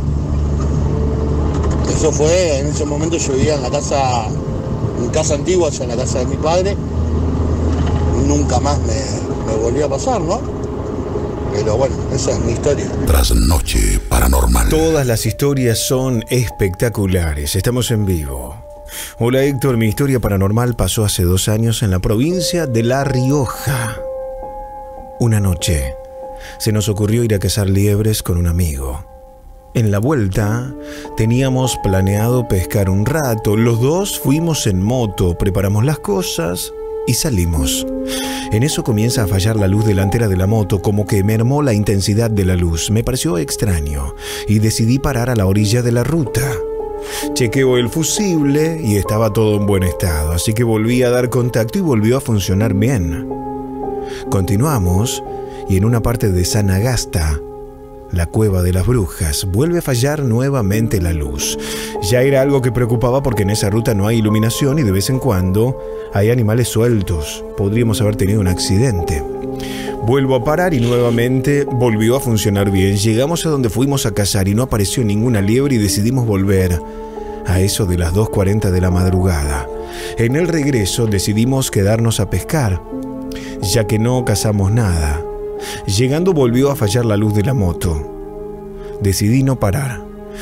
eso fue, en ese momento yo vivía en la casa, en casa antigua, o sea, en la casa de mi padre. Nunca más me, me volvió a pasar, ¿no? Pero bueno, esa es mi historia. Trasnoche paranormal. Todas las historias son espectaculares. Estamos en vivo. Hola Héctor, mi historia paranormal pasó hace dos años en la provincia de La Rioja. Una noche se nos ocurrió ir a cazar liebres con un amigo. En la vuelta teníamos planeado pescar un rato. Los dos fuimos en moto, preparamos las cosas y salimos. En eso comienza a fallar la luz delantera de la moto, como que mermó la intensidad de la luz. Me pareció extraño y decidí parar a la orilla de la ruta. Chequeo el fusible y estaba todo en buen estado, así que volví a dar contacto y volvió a funcionar bien. Continuamos y en una parte de Sanagasta, la cueva de las brujas, vuelve a fallar nuevamente la luz. Ya era algo que preocupaba porque en esa ruta no hay iluminación y de vez en cuando hay animales sueltos. Podríamos haber tenido un accidente. Vuelvo a parar y nuevamente volvió a funcionar bien. Llegamos a donde fuimos a cazar y no apareció ninguna liebre y decidimos volver a eso de las dos cuarenta de la madrugada. En el regreso decidimos quedarnos a pescar, ya que no cazamos nada. Llegando volvió a fallar la luz de la moto. Decidí no parar.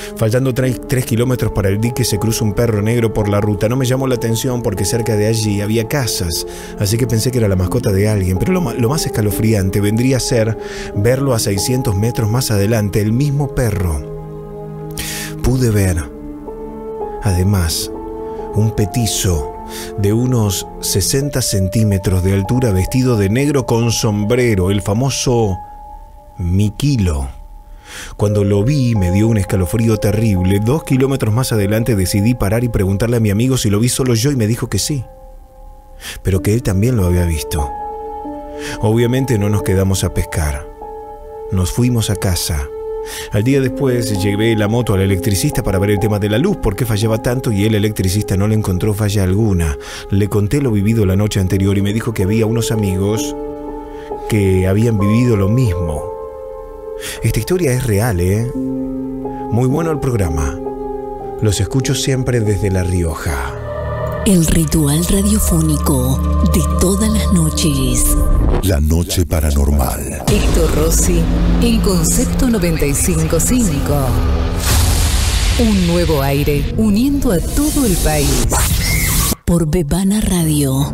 Faltando tres, tres kilómetros para el dique se cruza un perro negro por la ruta. No me llamó la atención porque cerca de allí había casas, así que pensé que era la mascota de alguien. Pero lo, lo más escalofriante vendría a ser verlo a seiscientos metros más adelante, el mismo perro. Pude ver, además, un petizo de unos sesenta centímetros de altura vestido de negro con sombrero, el famoso Miquilo. Cuando lo vi me dio un escalofrío terrible. Dos kilómetros más adelante decidí parar y preguntarle a mi amigo si lo vi solo yo y me dijo que sí, pero que él también lo había visto. Obviamente no nos quedamos a pescar. Nos fuimos a casa. Al día después llevé la moto al electricista para ver el tema de la luz, por qué fallaba tanto, y el electricista no le encontró falla alguna. Le conté lo vivido la noche anterior y me dijo que había unos amigos que habían vivido lo mismo. Esta historia es real, ¿eh? Muy bueno el programa. Los escucho siempre desde La Rioja. El ritual radiofónico de todas las noches. La noche paranormal. Héctor Rossi en Concepto noventa y cinco punto cinco. Un nuevo aire uniendo a todo el país. Por Bebana Radio.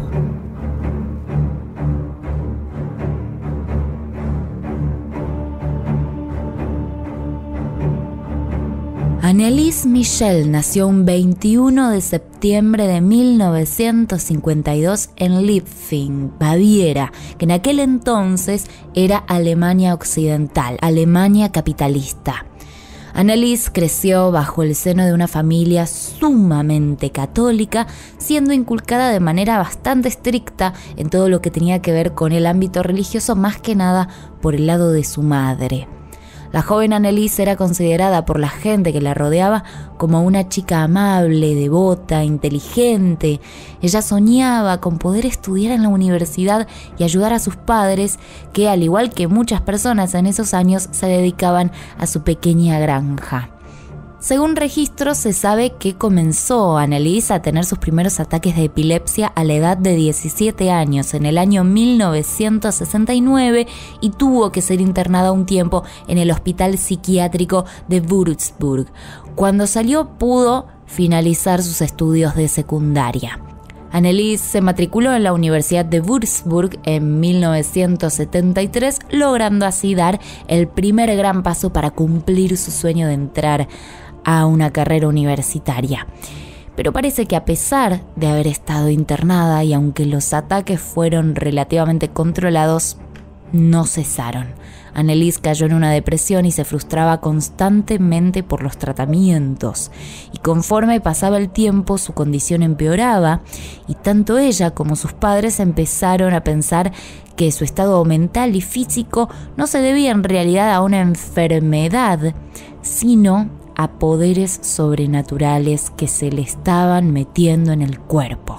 Anneliese Michel nació un veintiuno de septiembre de mil novecientos cincuenta y dos en Liebfing, Baviera, que en aquel entonces era Alemania Occidental, Alemania capitalista. Anneliese creció bajo el seno de una familia sumamente católica, siendo inculcada de manera bastante estricta en todo lo que tenía que ver con el ámbito religioso, más que nada por el lado de su madre. La joven Anneliese era considerada por la gente que la rodeaba como una chica amable, devota, inteligente. Ella soñaba con poder estudiar en la universidad y ayudar a sus padres, que al igual que muchas personas en esos años se dedicaban a su pequeña granja. Según registros, se sabe que comenzó Anneliese a tener sus primeros ataques de epilepsia a la edad de diecisiete años, en el año mil novecientos sesenta y nueve, y tuvo que ser internada un tiempo en el hospital psiquiátrico de Würzburg. Cuando salió, pudo finalizar sus estudios de secundaria. Anneliese se matriculó en la Universidad de Würzburg en mil novecientos setenta y tres, logrando así dar el primer gran paso para cumplir su sueño de entrar a una carrera universitaria. Pero parece que a pesar de haber estado internada y aunque los ataques fueron relativamente controlados, no cesaron. Anneliese cayó en una depresión y se frustraba constantemente por los tratamientos. Y conforme pasaba el tiempo, su condición empeoraba y tanto ella como sus padres empezaron a pensar que su estado mental y físico no se debía en realidad a una enfermedad, sino a poderes sobrenaturales que se le estaban metiendo en el cuerpo.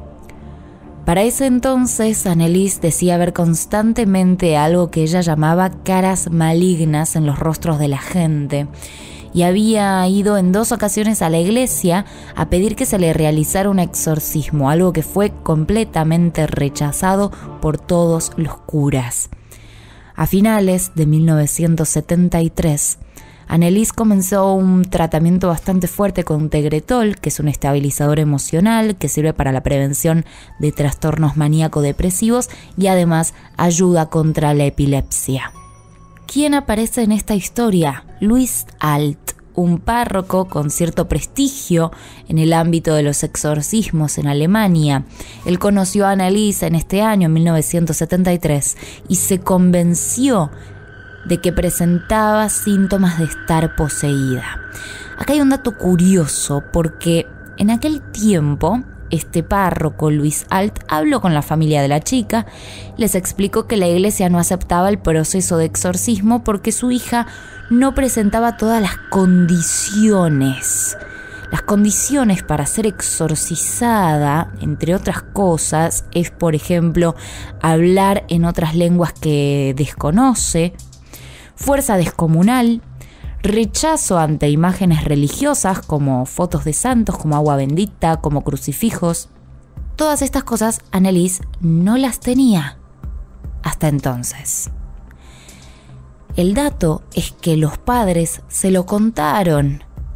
Para ese entonces, Anneliese decía ver constantemente algo que ella llamaba caras malignas en los rostros de la gente, y había ido en dos ocasiones a la iglesia a pedir que se le realizara un exorcismo, algo que fue completamente rechazado por todos los curas. A finales de mil novecientos setenta y tres, Anneliese comenzó un tratamiento bastante fuerte con Tegretol, que es un estabilizador emocional que sirve para la prevención de trastornos maníaco-depresivos y además ayuda contra la epilepsia. ¿Quién aparece en esta historia? Louis Alt, un párroco con cierto prestigio en el ámbito de los exorcismos en Alemania. Él conoció a Anneliese en este año, en mil novecientos setenta y tres, y se convenció de que presentaba síntomas de estar poseída. Acá hay un dato curioso, porque en aquel tiempo este párroco, Louis Alt, habló con la familia de la chica, les explicó que la iglesia no aceptaba el proceso de exorcismo porque su hija no presentaba todas las condiciones. Las condiciones para ser exorcizada, entre otras cosas, es, por ejemplo, hablar en otras lenguas que desconoce, fuerza descomunal, rechazo ante imágenes religiosas como fotos de santos, como agua bendita, como crucifijos. Todas estas cosas Anneliese no las tenía hasta entonces. El dato es que los padres se lo contaron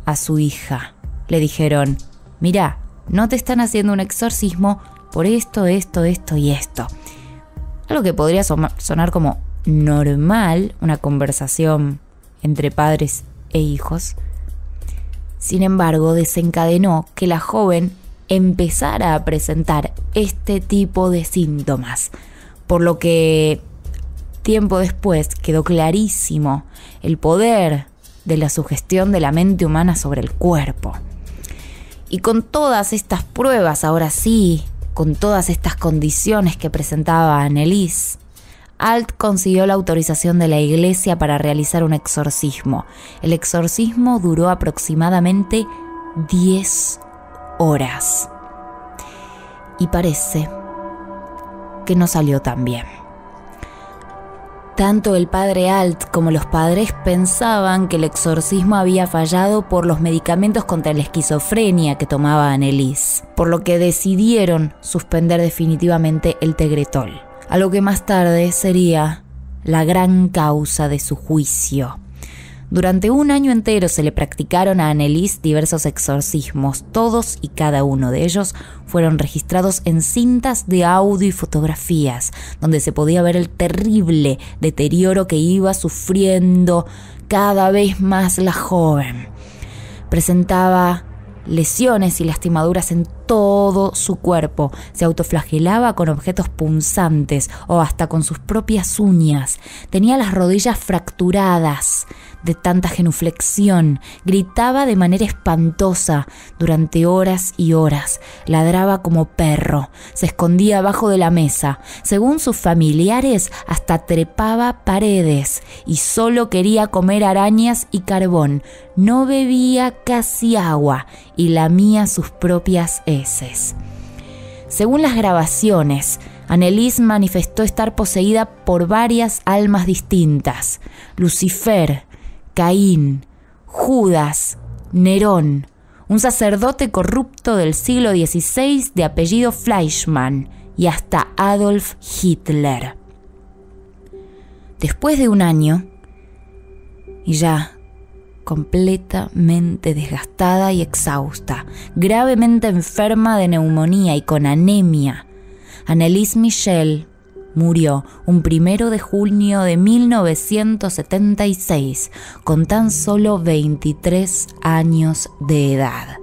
a su hija. Le dijeron: mirá, no te están haciendo un exorcismo por esto, esto, esto y esto. Algo que podría sonar como normal, una conversación entre padres e hijos. Sin embargo, desencadenó que la joven empezara a presentar este tipo de síntomas, por lo que tiempo después quedó clarísimo el poder de la sugestión de la mente humana sobre el cuerpo. Y con todas estas pruebas, ahora sí, con todas estas condiciones que presentaba Anneliese, Alt consiguió la autorización de la iglesia para realizar un exorcismo. El exorcismo duró aproximadamente diez horas. Y parece que no salió tan bien. Tanto el padre Alt como los padres pensaban que el exorcismo había fallado por los medicamentos contra la esquizofrenia que tomaba Anneliese, por lo que decidieron suspender definitivamente el tegretol, algo que más tarde sería la gran causa de su juicio. Durante un año entero se le practicaron a Anneliese diversos exorcismos. Todos y cada uno de ellos fueron registrados en cintas de audio y fotografías, donde se podía ver el terrible deterioro que iba sufriendo cada vez más la joven. Presentaba lesiones y lastimaduras en todo su cuerpo. Se autoflagelaba con objetos punzantes o hasta con sus propias uñas. Tenía las rodillas fracturadas de tanta genuflexión. Gritaba de manera espantosa durante horas y horas. Ladraba como perro. Se escondía abajo de la mesa. Según sus familiares, hasta trepaba paredes y solo quería comer arañas y carbón. No bebía casi agua y lamía sus propias heces. Según las grabaciones, Anneliese manifestó estar poseída por varias almas distintas: Lucifer, Caín, Judas, Nerón, un sacerdote corrupto del siglo dieciséis de apellido Fleischmann y hasta Adolf Hitler. Después de un año, y ya completamente desgastada y exhausta, gravemente enferma de neumonía y con anemia, Anneliese Michel murió un primero de junio de mil novecientos setenta y seis, con tan solo veintitrés años de edad.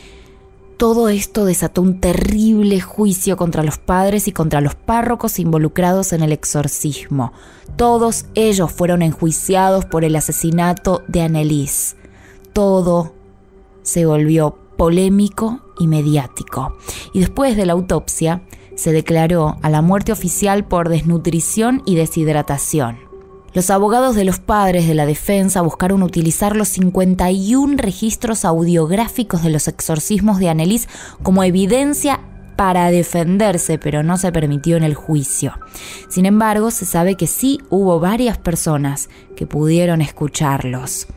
Todo esto desató un terrible juicio contra los padres y contra los párrocos involucrados en el exorcismo. Todos ellos fueron enjuiciados por el asesinato de Anneliese. Todo se volvió polémico y mediático. Y después de la autopsia, se declaró a la muerte oficial por desnutrición y deshidratación. Los abogados de los padres de la defensa buscaron utilizar los cincuenta y un registros audiográficos de los exorcismos de Anneliese como evidencia para defenderse, pero no se permitió en el juicio. Sin embargo, se sabe que sí hubo varias personas que pudieron escucharlos.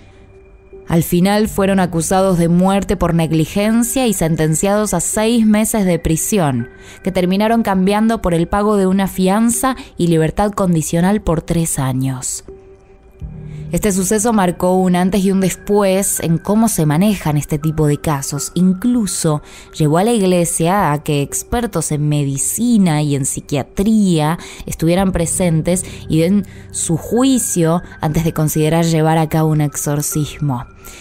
Al final fueron acusados de muerte por negligencia y sentenciados a seis meses de prisión, que terminaron cambiando por el pago de una fianza y libertad condicional por tres años. Este suceso marcó un antes y un después en cómo se manejan este tipo de casos. Incluso llevó a la iglesia a que expertos en medicina y en psiquiatría estuvieran presentes y den su juicio antes de considerar llevar a cabo un exorcismo.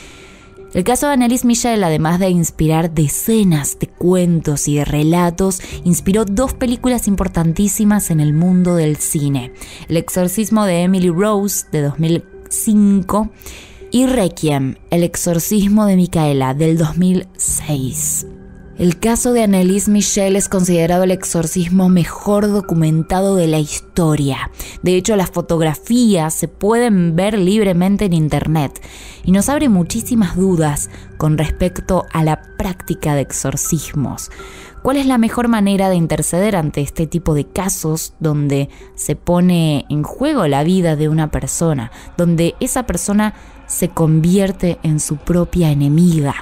El caso de Anneliese Michel, además de inspirar decenas de cuentos y de relatos, inspiró dos películas importantísimas en el mundo del cine: El exorcismo de Emily Rose, de dos mil cinco, y Requiem, el exorcismo de Micaela, del dos mil seis. El caso de Anneliese Michel es considerado el exorcismo mejor documentado de la historia. De hecho, las fotografías se pueden ver libremente en internet y nos abre muchísimas dudas con respecto a la práctica de exorcismos. ¿Cuál es la mejor manera de interceder ante este tipo de casos donde se pone en juego la vida de una persona, donde esa persona se convierte en su propia enemiga?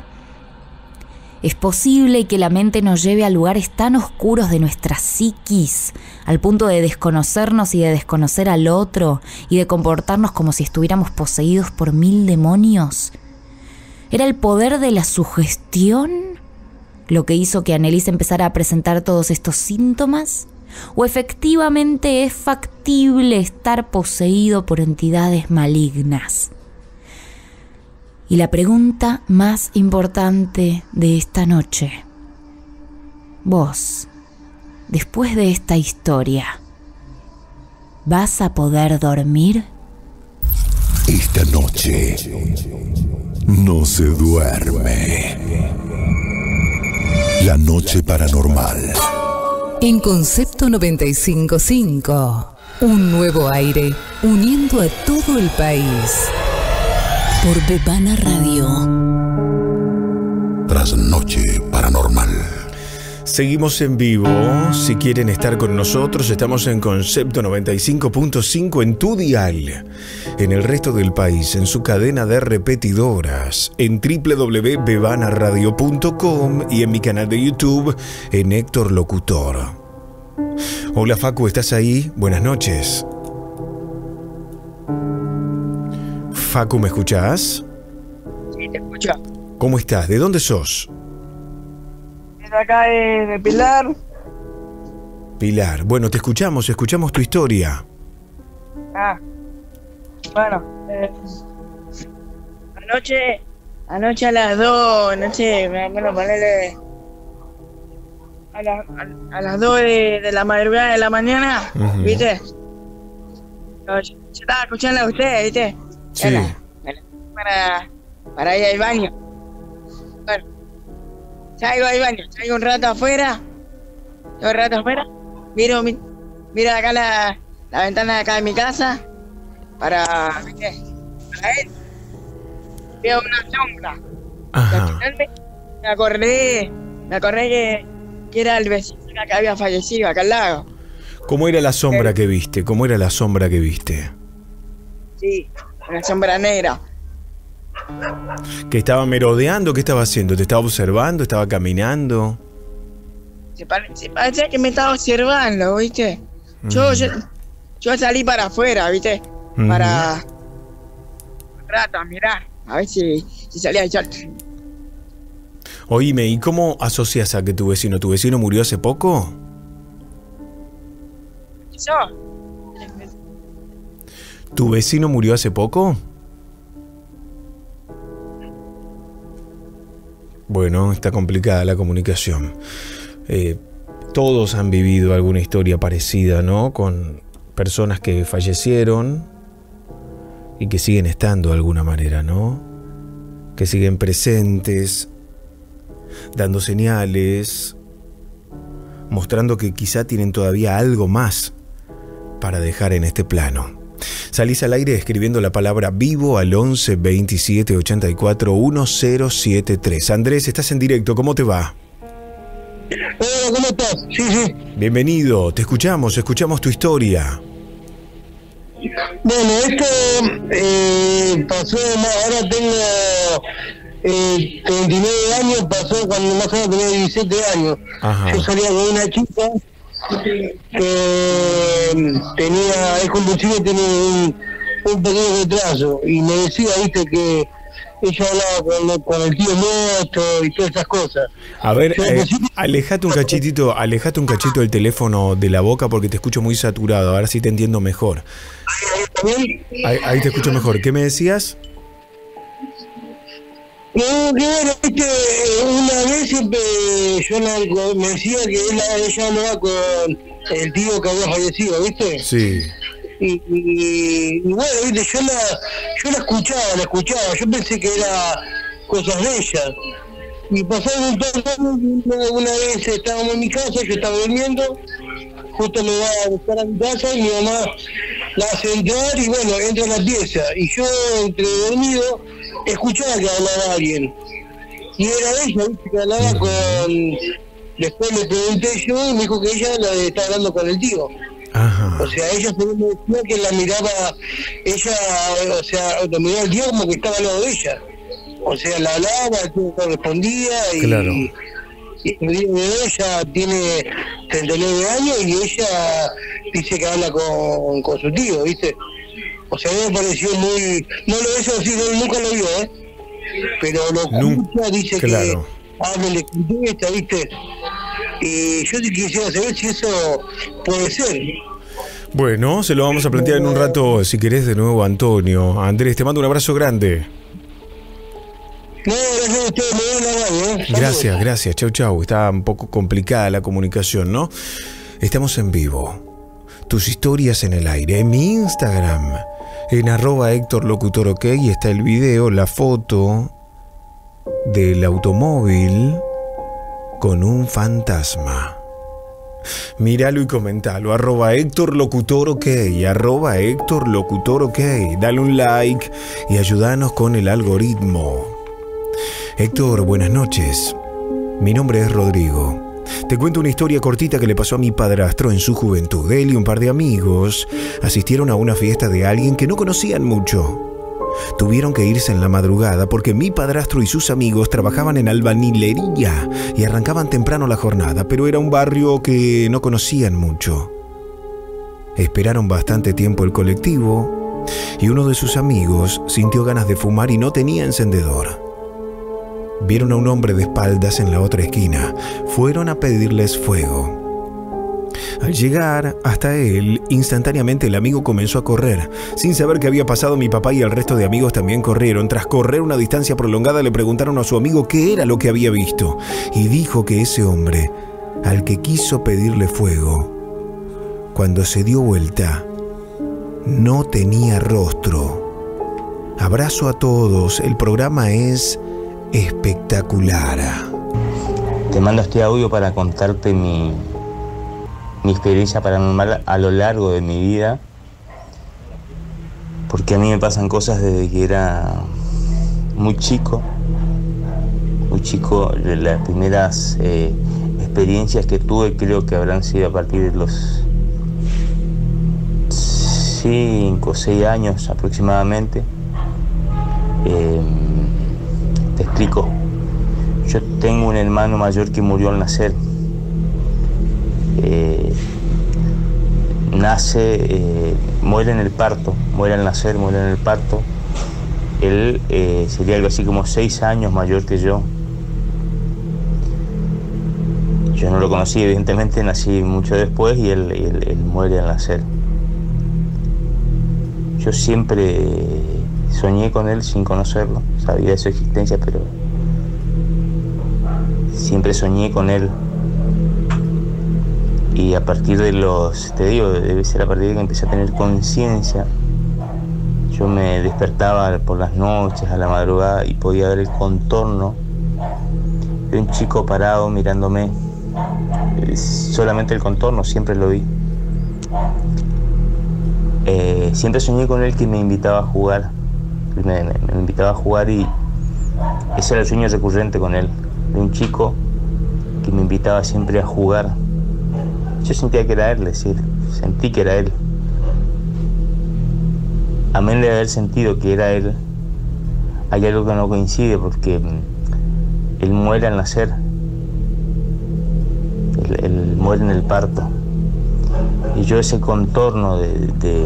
¿Es posible que la mente nos lleve a lugares tan oscuros de nuestra psiquis, al punto de desconocernos y de desconocer al otro y de comportarnos como si estuviéramos poseídos por mil demonios? ¿Era el poder de la sugestión lo que hizo que Annelies empezara a presentar todos estos síntomas? ¿O efectivamente es factible estar poseído por entidades malignas? Y la pregunta más importante de esta noche: vos, después de esta historia, ¿vas a poder dormir? Esta noche no se duerme. La noche paranormal. En Concepto noventa y cinco punto cinco, un nuevo aire uniendo a todo el país. Por Bebana Radio. Trasnoche paranormal. Seguimos en vivo. Si quieren estar con nosotros, estamos en Concepto noventa y cinco punto cinco en tu dial. En el resto del país, en su cadena de repetidoras, en doble u doble u doble u punto bebana radio punto com y en mi canal de YouTube, en Héctor Locutor. Hola Facu, ¿estás ahí? Buenas noches. Facu, ¿me escuchás? Sí, te escucho. ¿Cómo estás? ¿De dónde sos? De acá de, de Pilar. Pilar, bueno, te escuchamos, escuchamos tu historia. Ah, bueno, eh, anoche, anoche a las dos, anoche, bueno, ponerle a, la, a, a las dos de, de la madrugada de la mañana, uh-huh. ¿Viste? Yo, yo estaba escuchando a ustedes, ¿viste? Sí. Era, para, para ir al baño. Bueno, salgo al baño, salgo un rato afuera, salgo un rato afuera, miro, mi, miro acá la, la ventana de acá de mi casa, para, ¿viste? Para él, veo una sombra. Ajá. Me acordé, me acordé que, que era el vecino que había fallecido acá al lado. ¿Cómo era la sombra eh, que viste? ¿Cómo era la sombra que viste? Sí, una sombra negra. ¿Que estaba merodeando? ¿Qué estaba haciendo? ¿Te estaba observando? ¿Estaba caminando? Se, pare, se parecía que me estaba observando, ¿viste? Yo, uh-huh. yo, yo salí para afuera, ¿viste? Uh-huh. Para un rato a mirar, a ver si, si salía el sol. Oíme, ¿y cómo asocias a que tu vecino, tu vecino murió hace poco? ¿Yo? ¿Tu vecino murió hace poco? Bueno, está complicada la comunicación. Eh, todos han vivido alguna historia parecida, ¿no? Con personas que fallecieron y que siguen estando de alguna manera, ¿no? Que siguen presentes, dando señales, mostrando que quizá tienen todavía algo más para dejar en este plano. Salís al aire escribiendo la palabra vivo al once veintisiete ochenta y cuatro diez setenta y tres. Andrés, estás en directo, ¿cómo te va? Hola, ¿cómo estás? Sí, sí. Bienvenido, te escuchamos, escuchamos tu historia. Bueno, esto eh, pasó, ahora tengo eh, treinta y nueve años, pasó cuando más o menos tenía diecisiete años. Ajá. Yo salía con una chica que tenía, es conducido, tiene un, un pequeño retraso, y me decía, viste, que ella hablaba con, con el tío muerto y todas esas cosas. A ver, eh, alejate un cachitito, alejate un cachito del teléfono de la boca porque te escucho muy saturado, ahora sí te entiendo mejor. Ahí, ahí te escucho mejor, ¿qué me decías? No, que bueno, viste, una vez siempre yo la, me decía que ella, ella hablaba con el tío que había fallecido, ¿viste? Sí. Y, y, y bueno, viste, yo la, yo la escuchaba, la escuchaba, yo pensé que era cosas de ella. Y pasaron un par de años, una, una vez estábamos en mi casa, yo estaba durmiendo, justo me iba a buscar a mi casa y mi mamá la hace entrar y bueno, entra a la pieza. Y yo, entre dormido, escuchaba que hablaba alguien. Y era ella, ¿viste? Que hablaba con... Después le pregunté yo y me dijo que ella la estaba hablando con el tío. Ajá. O sea, ella se me decía que la miraba, ella, o sea, la miraba el tío como que estaba al lado de ella. O sea, la hablaba, el tío respondía y... Claro. Y el tío de ella tiene treinta y nueve años y ella dice que habla con, con su tío, ¿viste? O sea, a mí me pareció muy... No lo ves así, no, nunca lo vio, ¿eh? pero lo escucha, dice claro. que habla, le contesta, ¿viste? Y yo quisiera saber si eso puede ser. Bueno, se lo vamos a plantear en un rato, si querés, de nuevo, Antonio. Andrés, te mando un abrazo grande. No, gracias a ustedes, me dan la radio, ¿eh? Gracias, gracias. Chau, chau. Está un poco complicada la comunicación, ¿no? Estamos en vivo. Tus historias en el aire. En mi Instagram, en arroba Héctor Locutor OK, está el video, la foto del automóvil con un fantasma. Míralo y comentalo, arroba Héctor Locutor OK, arroba Héctor Locutor OK. Dale un like y ayúdanos con el algoritmo. Héctor, buenas noches. Mi nombre es Rodrigo. Te cuento una historia cortita que le pasó a mi padrastro en su juventud. Él y un par de amigos asistieron a una fiesta de alguien que no conocían mucho. Tuvieron que irse en la madrugada porque mi padrastro y sus amigos trabajaban en albañilería y arrancaban temprano la jornada, pero era un barrio que no conocían mucho. Esperaron bastante tiempo el colectivo y uno de sus amigos sintió ganas de fumar y no tenía encendedor. Vieron a un hombre de espaldas en la otra esquina. Fueron a pedirles fuego. Al llegar hasta él, instantáneamente el amigo comenzó a correr. Sin saber qué había pasado, mi papá y el resto de amigos también corrieron. Tras correr una distancia prolongada, le preguntaron a su amigo qué era lo que había visto. Y dijo que ese hombre, al que quiso pedirle fuego, cuando se dio vuelta, no tenía rostro. Abrazo a todos. El programa es espectacular. Te mando este audio para contarte mi... mi experiencia paranormal a lo largo de mi vida, porque a mí me pasan cosas desde que era muy chico, muy chico. Las primeras eh, experiencias que tuve creo que habrán sido a partir de los cinco o seis años aproximadamente. Eh, te explico, yo tengo un hermano mayor que murió al nacer. Eh, nace, eh, muere en el parto, muere al nacer, muere en el parto. Él eh, sería algo así como seis años mayor que yo. Yo no lo conocí, evidentemente, nací mucho después y él, él, él muere al nacer. Yo siempre soñé con él sin conocerlo, sabía de su existencia, pero siempre soñé con él. Y a partir de los, te digo, debe ser a partir de que empecé a tener conciencia, yo me despertaba por las noches, a la madrugada, y podía ver el contorno de un chico parado mirándome. Solamente el contorno, siempre lo vi. Eh, siempre soñé con él que me invitaba a jugar. Me, me, me invitaba a jugar y ese era el sueño recurrente con él, de un chico que me invitaba siempre a jugar. Yo sentía que era él, es decir, sentí que era él. Amén de haber sentido que era él, hay algo que no coincide porque él muere al nacer, él, él muere en el parto. Y yo ese contorno de, de,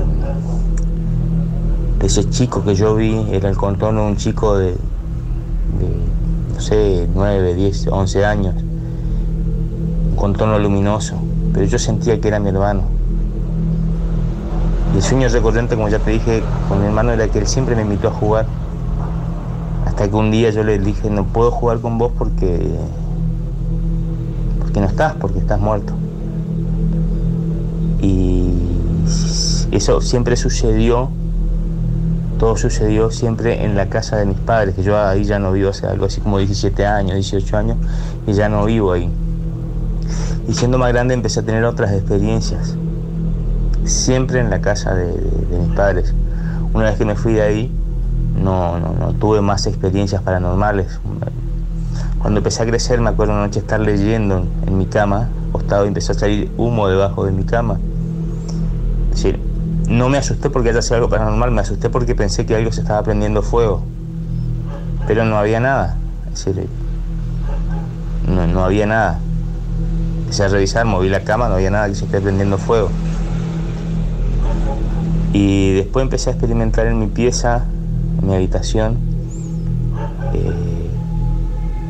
de ese chico que yo vi, era el contorno de un chico de, de no sé, nueve, diez, once años, un contorno luminoso. Pero yo sentía que era mi hermano. Y el sueño recurrente, como ya te dije, con mi hermano era que él siempre me invitó a jugar. Hasta que un día yo le dije, no puedo jugar con vos porque... porque no estás, porque estás muerto. Y eso siempre sucedió, todo sucedió siempre en la casa de mis padres, que yo ahí ya no vivo hace algo así como diecisiete años, dieciocho años, y ya no vivo ahí. Y siendo más grande empecé a tener otras experiencias, siempre en la casa de, de, de mis padres. Una vez que me fui de ahí, no, no, no tuve más experiencias paranormales. Cuando empecé a crecer, me acuerdo una noche estar leyendo en, en mi cama, acostado, y empezó a salir humo debajo de mi cama. Es decir, no me asusté porque haya sido algo paranormal, me asusté porque pensé que algo se estaba prendiendo fuego. Pero no había nada, es decir, no, no había nada. Empecé a revisar, moví la cama, no había nada que se esté prendiendo fuego. Y después empecé a experimentar en mi pieza, en mi habitación,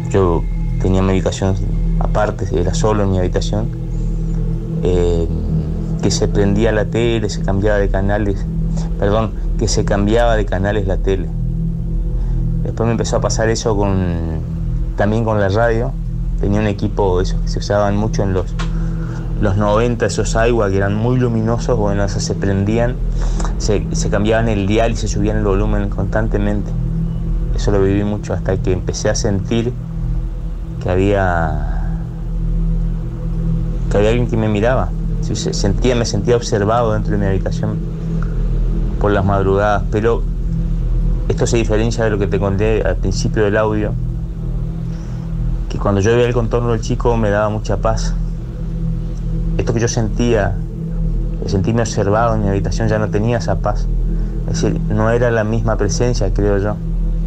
yo tenía mi habitación aparte, era solo en mi habitación, eh, que se prendía la tele, se cambiaba de canales, perdón, que se cambiaba de canales la tele. Después me empezó a pasar eso con, también con la radio. Tenía un equipo, esos que se usaban mucho en los, los noventa, esos Aiwa que eran muy luminosos, bueno, esos se prendían, se, se cambiaban el dial y se subían el volumen constantemente. Eso lo viví mucho hasta que empecé a sentir que había, que había alguien que me miraba. Sentía, me sentía observado dentro de mi habitación por las madrugadas, pero esto se diferencia de lo que te conté al principio del audio, que cuando yo veía el contorno del chico me daba mucha paz. Esto que yo sentía, de sentirme observado en mi habitación, ya no tenía esa paz. Es decir, no era la misma presencia, creo yo.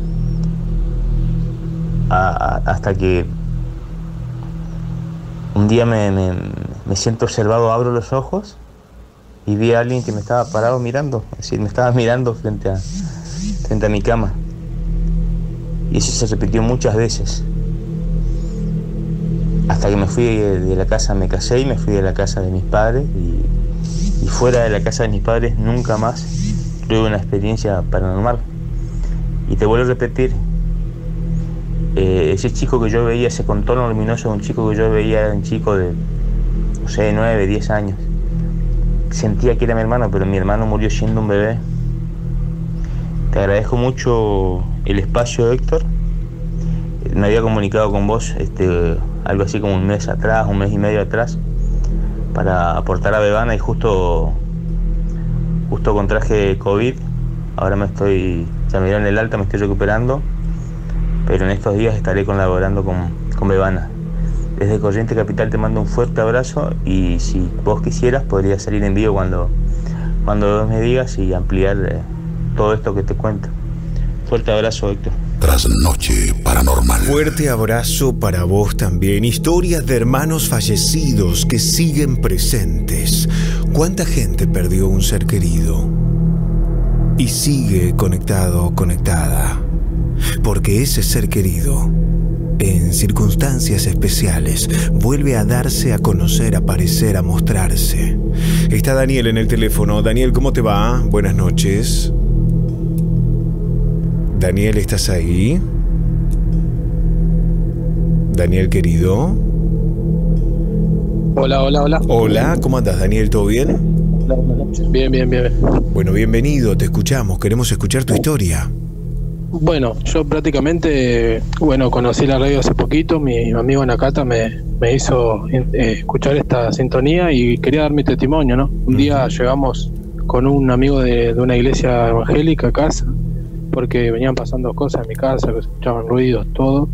A, a, hasta que un día me, me, me siento observado, abro los ojos y vi a alguien que me estaba parado mirando, es decir, me estaba mirando frente a, frente a mi cama. Y eso se repitió muchas veces. Hasta que me fui de, de la casa, me casé y me fui de la casa de mis padres. Y, y fuera de la casa de mis padres nunca más tuve una experiencia paranormal. Y te vuelvo a repetir, eh, ese chico que yo veía, ese contorno luminoso de un chico que yo veía, era un chico de, no sé, nueve, diez años. Sentía que era mi hermano, pero mi hermano murió siendo un bebé. Te agradezco mucho el espacio, Héctor. Me había comunicado con vos este, algo así como un mes atrás, un mes y medio atrás, para aportar a Bebana, y justo, justo contraje COVID. Ahora me estoy, ya me dieron el alta, me estoy recuperando, pero en estos días estaré colaborando con, con Bebana. Desde Corriente Capital te mando un fuerte abrazo, y si vos quisieras podría salir en vivo cuando, cuando me digas y ampliar eh, todo esto que te cuento. Fuerte abrazo, Héctor. Trasnoche Paranormal. Fuerte abrazo para vos también. Historias de hermanos fallecidos que siguen presentes. ¿Cuánta gente perdió un ser querido y sigue conectado, conectada? Porque ese ser querido, en circunstancias especiales, vuelve a darse a conocer, a aparecer, a mostrarse. Está Daniel en el teléfono. Daniel, ¿cómo te va? Buenas noches. Daniel, ¿estás ahí? Daniel, querido. Hola, hola, hola. Hola, ¿cómo andas, Daniel? ¿Todo bien? Hola, buenas noches. Bien, bien, bien. Bueno, bienvenido, te escuchamos, queremos escuchar tu historia. Bueno, yo prácticamente, bueno, conocí la radio hace poquito, mi amigo Nakata me, me hizo eh, escuchar esta sintonía y quería dar mi testimonio, ¿no? Un día llegamos con un amigo de, de una iglesia evangélica a casa, porque venían pasando cosas en mi casa, que se escuchaban ruidos, todo.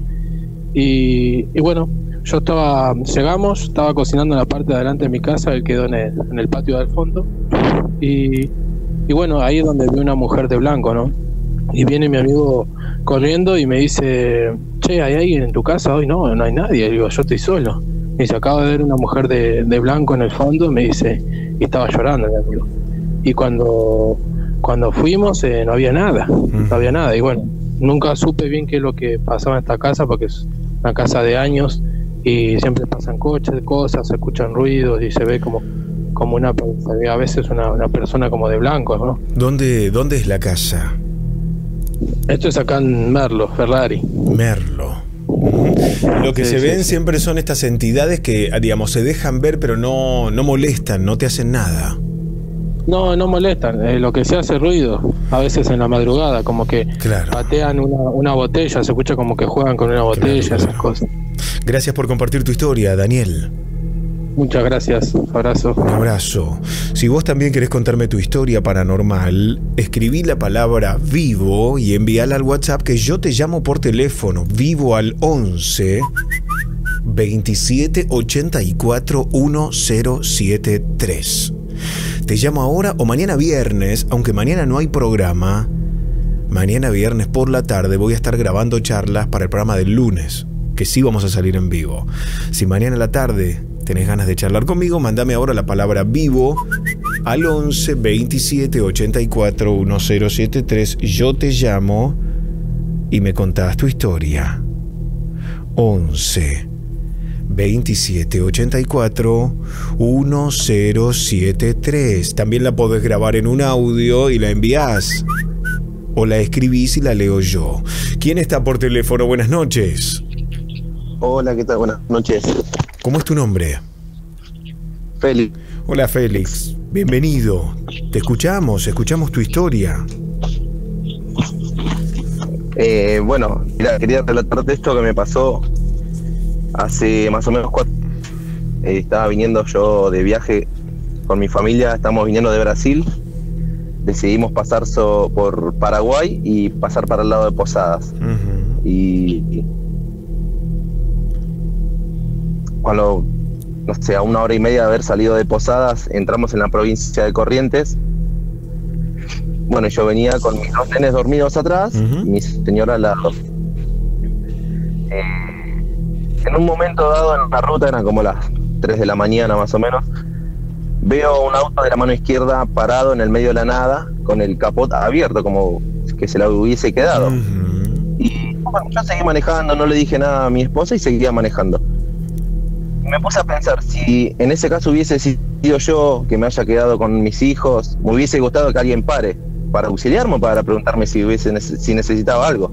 Y, y bueno, yo estaba, llegamos, estaba cocinando en la parte de adelante de mi casa, él quedó en el, en el patio del fondo. Y, y bueno, ahí es donde vi una mujer de blanco, ¿no? Y viene mi amigo corriendo y me dice, che, ¿hay alguien en tu casa hoy? No, no hay nadie. Y digo, yo estoy solo. Me dice, acabo de ver una mujer de, de blanco en el fondo, me dice, y estaba llorando mi amigo. Y cuando... Cuando fuimos eh, no había nada, no había nada. Y bueno, nunca supe bien qué es lo que pasaba en esta casa, porque es una casa de años y siempre pasan coches, cosas, se escuchan ruidos y se ve como, como una, a veces una, una persona como de blanco, ¿no? ¿Dónde, dónde es la casa? Esto es acá en Merlo, Ferrari. Merlo. Lo que sí, se ven sí, siempre son estas entidades que, digamos, se dejan ver pero no, no molestan, no te hacen nada. No, no molestan, eh, lo que se hace ruido, a veces en la madrugada, como que claro. patean una, una botella, se escucha como que juegan con una botella, claro, claro. esas cosas. Gracias por compartir tu historia, Daniel. Muchas gracias, abrazo. Un abrazo. Si vos también querés contarme tu historia paranormal, escribí la palabra vivo y envíala al WhatsApp, que yo te llamo por teléfono, vivo al once veintisiete ochenta y cuatro mil setenta y tres. Te llamo ahora o mañana viernes, aunque mañana no hay programa. Mañana viernes por la tarde voy a estar grabando charlas para el programa del lunes, que sí vamos a salir en vivo. Si mañana a la tarde tenés ganas de charlar conmigo, mandame ahora la palabra vivo al once veintisiete ochenta y cuatro mil setenta y tres. Yo te llamo y me contás tu historia. once veintisiete ochenta y cuatro mil setenta y tres. También la podés grabar en un audio y la envías. O la escribís y la leo yo. ¿Quién está por teléfono? Buenas noches. Hola, ¿qué tal? Buenas noches. ¿Cómo es tu nombre? Félix. Hola, Félix. Bienvenido. Te escuchamos, escuchamos tu historia. Eh, bueno, mira, quería relatarte esto que me pasó hace más o menos cuatro. Eh, estaba viniendo yo de viaje con mi familia, estamos viniendo de Brasil. Decidimos pasar so, por Paraguay y pasar para el lado de Posadas. Uh-huh. Y, y cuando, no sé, a una hora y media de haber salido de Posadas, entramos en la provincia de Corrientes. Bueno, yo venía con mis dos nenes dormidos atrás, uh-huh, y mi señora al lado. Eh, en un momento dado en la ruta, eran como las tres de la mañana más o menos, veo un auto de la mano izquierda parado en el medio de la nada, con el capot abierto, como que se la hubiese quedado. Uh-huh. Y bueno, yo seguí manejando, no le dije nada a mi esposa y seguía manejando. Y me puse a pensar, si en ese caso hubiese sido yo, que me haya quedado con mis hijos, me hubiese gustado que alguien pare para auxiliarme, para preguntarme si, hubiese, si necesitaba algo.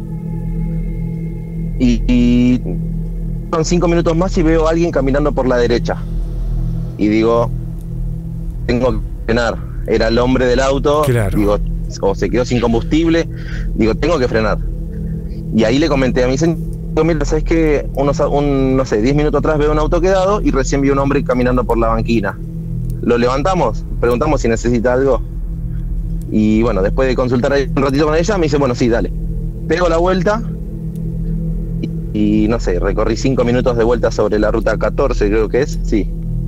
Y, y son cinco minutos más y veo a alguien caminando por la derecha. Y digo, tengo que frenar. Era el hombre del auto, claro. Digo, o se quedó sin combustible, digo, tengo que frenar. Y ahí le comenté a mi señor, mira, ¿sabes qué? Unos, un, no sé, diez minutos atrás veo un auto quedado y recién vi un hombre caminando por la banquina. Lo levantamos, preguntamos si necesita algo. Y bueno, después de consultar ahí un ratito con ella, me dice, bueno, sí, dale. Pego la vuelta y, y no sé, recorrí cinco minutos de vuelta sobre la ruta catorce, creo que es, sí.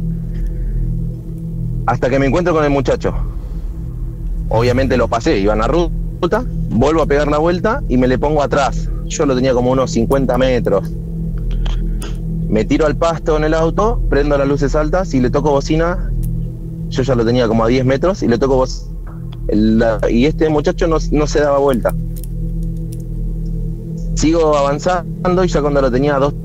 Hasta que me encuentro con el muchacho. Obviamente lo pasé, iba en la ruta, vuelvo a pegar la vuelta y me le pongo atrás. Yo lo tenía como unos cincuenta metros. Me tiro al pasto en el auto, prendo las luces altas y le toco bocina. Yo ya lo tenía como a diez metros y le toco bocina. El, la, y este muchacho no, no se daba vuelta. Sigo avanzando y ya cuando lo tenía a dos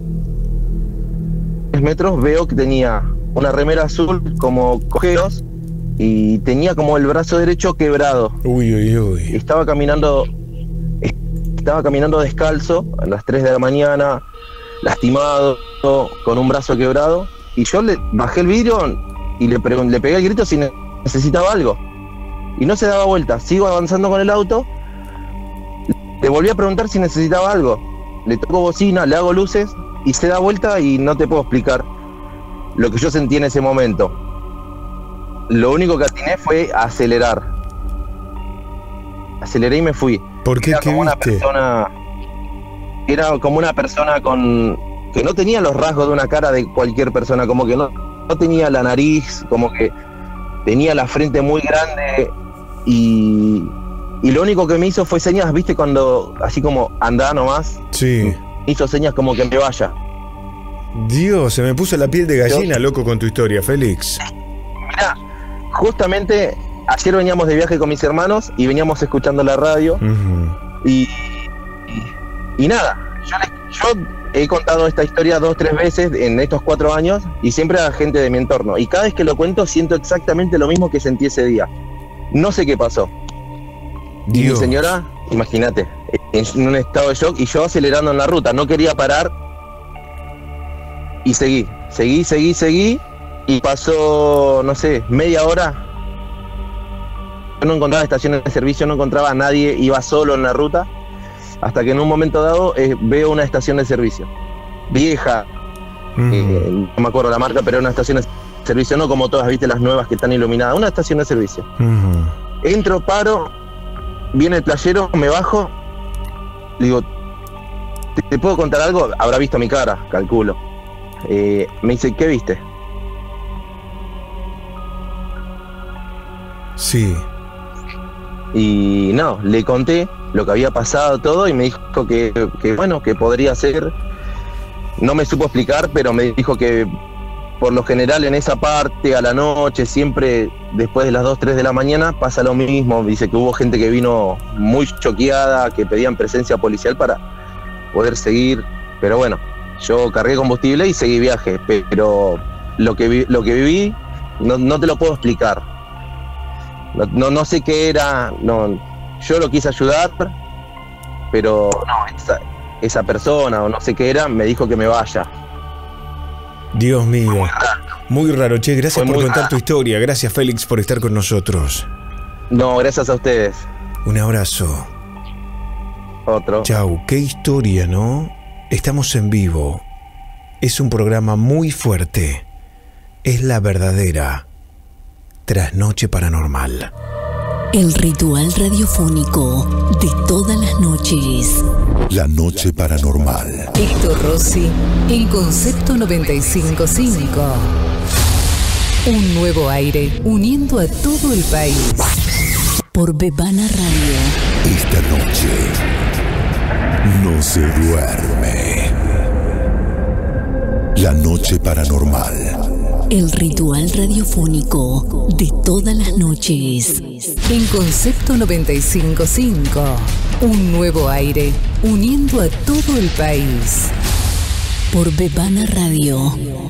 metros veo que tenía una remera azul como cojeos y tenía como el brazo derecho quebrado. Uy, uy, uy. Estaba caminando, estaba caminando descalzo a las tres de la mañana, lastimado, con un brazo quebrado. Y yo le bajé el vidrio y le, le pegué el grito si necesitaba algo. Y no se daba vuelta. Sigo avanzando con el auto. Le volví a preguntar si necesitaba algo. Le toco bocina, le hago luces y se da vuelta y no te puedo explicar lo que yo sentí en ese momento. Lo único que atiné fue acelerar. Aceleré y me fui. ¿Por qué? Era ¿Qué como una viste? persona, era como una persona con que no tenía los rasgos de una cara de cualquier persona, como que no, no tenía la nariz, como que tenía la frente muy grande y, y lo único que me hizo fue señas, ¿viste? Cuando así como andá nomás. Sí. Hizo señas como que me vaya. Dios, se me puso la piel de gallina, Yo, loco, con tu historia, Félix. Mirá, justamente ayer veníamos de viaje con mis hermanos y veníamos escuchando la radio. Uh-huh. y, y, y nada, yo, le, yo he contado esta historia dos, tres veces en estos cuatro años y siempre a gente de mi entorno. Y cada vez que lo cuento siento exactamente lo mismo que sentí ese día. No sé qué pasó. Dios. Y mi señora, imagínate, en un estado de shock y yo acelerando en la ruta. No quería parar y seguí, seguí, seguí, seguí. Y pasó, no sé, media hora. Yo no encontraba estaciones de servicio, no encontraba a nadie, iba solo en la ruta. Hasta que en un momento dado eh, veo una estación de servicio. Vieja, uh-huh. eh, no me acuerdo la marca, pero era una estación de servicio, no como todas, viste, las nuevas que están iluminadas. Una estación de servicio. Uh-huh. Entro, paro, viene el playero, me bajo. Le digo, ¿te, ¿te puedo contar algo? Habrá visto mi cara, calculo. Eh, me dice, ¿qué viste? Sí. Y no, le conté lo que había pasado todo y me dijo que, que bueno, que podría ser. No me supo explicar, pero me dijo que por lo general en esa parte a la noche, siempre después de las dos, tres de la mañana pasa lo mismo. Dice que hubo gente que vino muy choqueada, que pedían presencia policial para poder seguir, pero bueno, Yo cargué combustible y seguí viaje, pero lo que, vi, lo que viví no, no te lo puedo explicar. No, no, no sé qué era, no, yo lo quise ayudar, pero no, esa, esa persona o no sé qué era me dijo que me vaya. Dios mío, muy raro, muy raro. Che, gracias Fue por contar raro. tu historia. Gracias, Félix, por estar con nosotros. No, gracias a ustedes. Un abrazo. Otro. Chau, qué historia, ¿no? Estamos en vivo. Es un programa muy fuerte. Es la verdadera Trasnoche Paranormal. El ritual radiofónico de todas las noches. La noche paranormal. Héctor Rossi en Concepto noventa y cinco punto cinco. Un nuevo aire uniendo a todo el país. Por Bebana Radio. Esta noche no se duerme. La noche paranormal. El ritual radiofónico de todas las noches. En Concepto noventa y cinco punto cinco. Un nuevo aire uniendo a todo el país. Por Bebana Radio.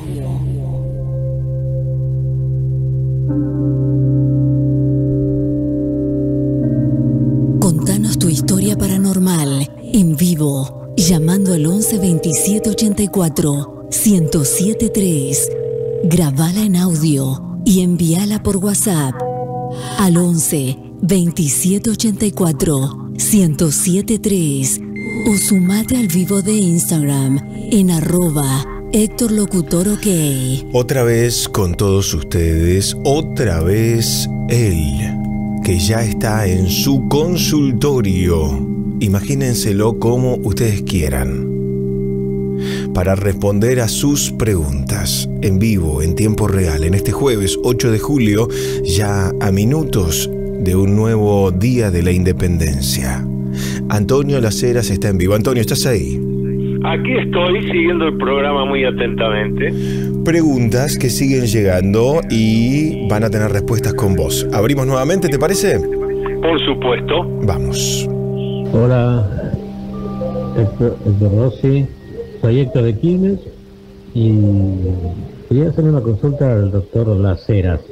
Contanos tu historia paranormal en vivo, llamando al once veintisiete ochenta y cuatro ciento siete tres. Grabala en audio y envíala por WhatsApp al once veintisiete ochenta y cuatro ciento siete tres o sumate al vivo de Instagram en arroba Héctor Locutor OK. Otra vez con todos ustedes, otra vez él, que ya está en su consultorio. Imagínenselo como ustedes quieran, para responder a sus preguntas en vivo, en tiempo real, en este jueves ocho de julio, ya a minutos de un nuevo día de la independencia. Antonio Las Heras está en vivo. Antonio, ¿estás ahí? Aquí estoy siguiendo el programa muy atentamente. Preguntas que siguen llegando y van a tener respuestas con vos. Abrimos nuevamente, ¿te parece? Por supuesto. Vamos. Hola, Héctor, Héctor Rossi. Soy Héctor de Quilmes y quería hacer una consulta al doctor Las Heras,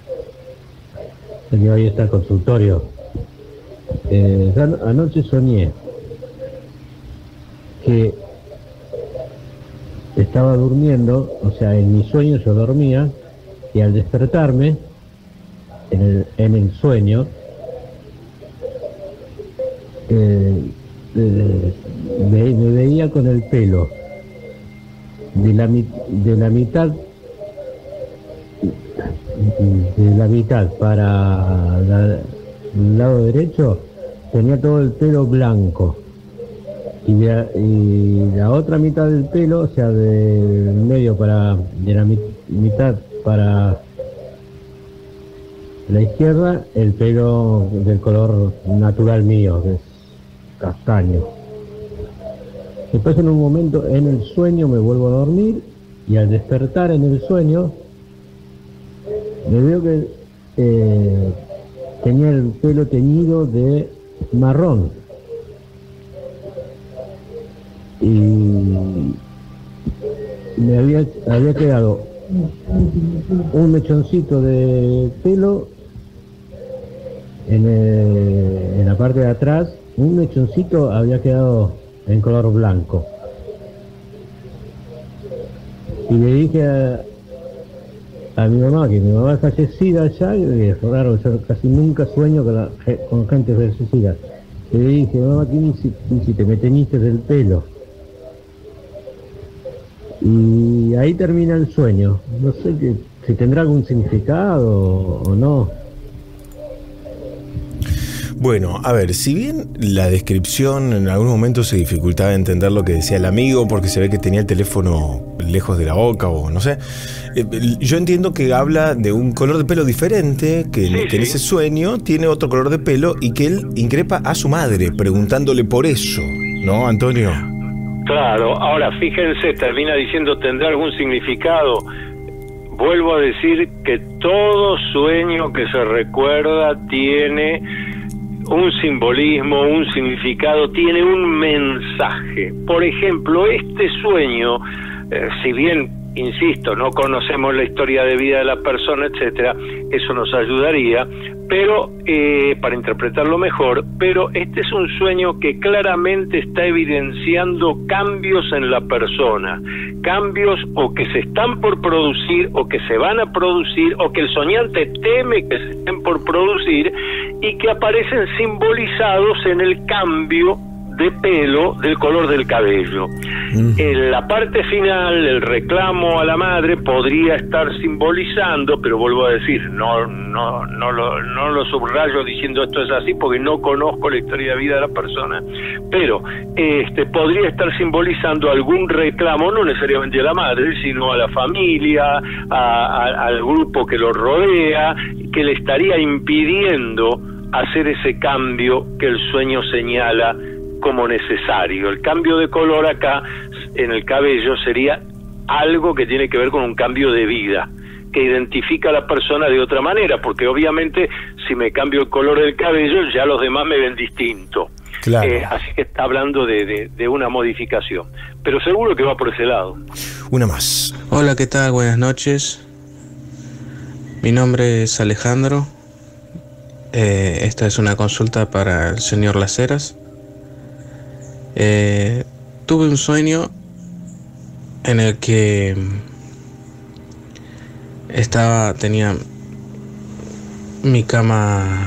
que hoy está en consultorio. Eh, anoche soñé que estaba durmiendo, o sea, en mi sueño yo dormía, y al despertarme en el, en el sueño, eh, eh, me, me veía con el pelo de la, de la mitad de la mitad para la, el lado derecho tenía todo el pelo blanco y, de, y la otra mitad del pelo, o sea, del medio para de la mi, mitad para la izquierda, el pelo del color natural mío, que es castaño. Después, en un momento, en el sueño me vuelvo a dormir y al despertar en el sueño me veo que eh, tenía el pelo teñido de marrón y me había, había quedado un mechoncito de pelo en, el, en la parte de atrás, un mechoncito había quedado en color blanco. Y le dije a, a mi mamá, que mi mamá es fallecida ya, y es raro, yo casi nunca sueño con, la, con gente fallecida. Y le dije, mamá, ¿qué hiciste? Me teñiste el pelo. Y ahí termina el sueño. No sé que, si tendrá algún significado o no. Bueno, a ver, si bien la descripción en algún momento se dificultaba entender lo que decía el amigo porque se ve que tenía el teléfono lejos de la boca o no sé, eh, yo entiendo que habla de un color de pelo diferente, que, sí, que en ese sueño tiene otro color de pelo y que él increpa a su madre preguntándole por eso, ¿no, Antonio? Claro, ahora fíjense, termina diciendo tendrá algún significado. Vuelvo a decir que todo sueño que se recuerda tiene un simbolismo, un significado, tiene un mensaje. Por ejemplo, este sueño, eh, si bien, insisto, no conocemos la historia de vida de la persona, etcétera, eso nos ayudaría, pero eh, para interpretarlo mejor, pero este es un sueño que claramente está evidenciando cambios en la persona, cambios o que se están por producir o que se van a producir o que el soñante teme que se estén por producir y que aparecen simbolizados en el cambio de pelo del color del cabello. Mm. En la parte final, el reclamo a la madre podría estar simbolizando, pero vuelvo a decir, no no no lo, no lo subrayo diciendo esto es así porque no conozco la historia de vida de la persona, pero este podría estar simbolizando algún reclamo, no necesariamente a la madre, sino a la familia, a, a, al grupo que lo rodea, que le estaría impidiendo hacer ese cambio que el sueño señala como necesario. El cambio de color acá en el cabello sería algo que tiene que ver con un cambio de vida, que identifica a la persona de otra manera, porque obviamente si me cambio el color del cabello ya los demás me ven distinto. Claro. Eh, así que está hablando de, de, de una modificación, pero seguro que va por ese lado. Una más. Hola, ¿qué tal? Buenas noches. Mi nombre es Alejandro. Eh, esta es una consulta para el señor Las Heras. Eh, tuve un sueño en el que estaba, tenía mi cama,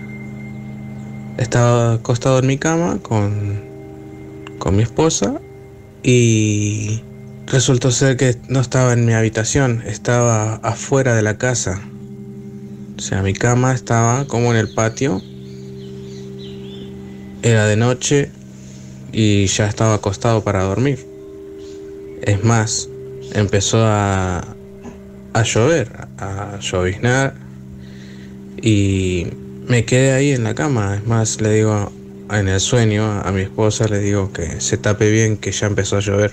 estaba acostado en mi cama con, con mi esposa y resultó ser que no estaba en mi habitación, estaba afuera de la casa. O sea, mi cama estaba como en el patio, era de noche y ya estaba acostado para dormir. Es más, empezó a, a llover, a lloviznar y me quedé ahí en la cama. Es más, le digo en el sueño a mi esposa, le digo que se tape bien, que ya empezó a llover.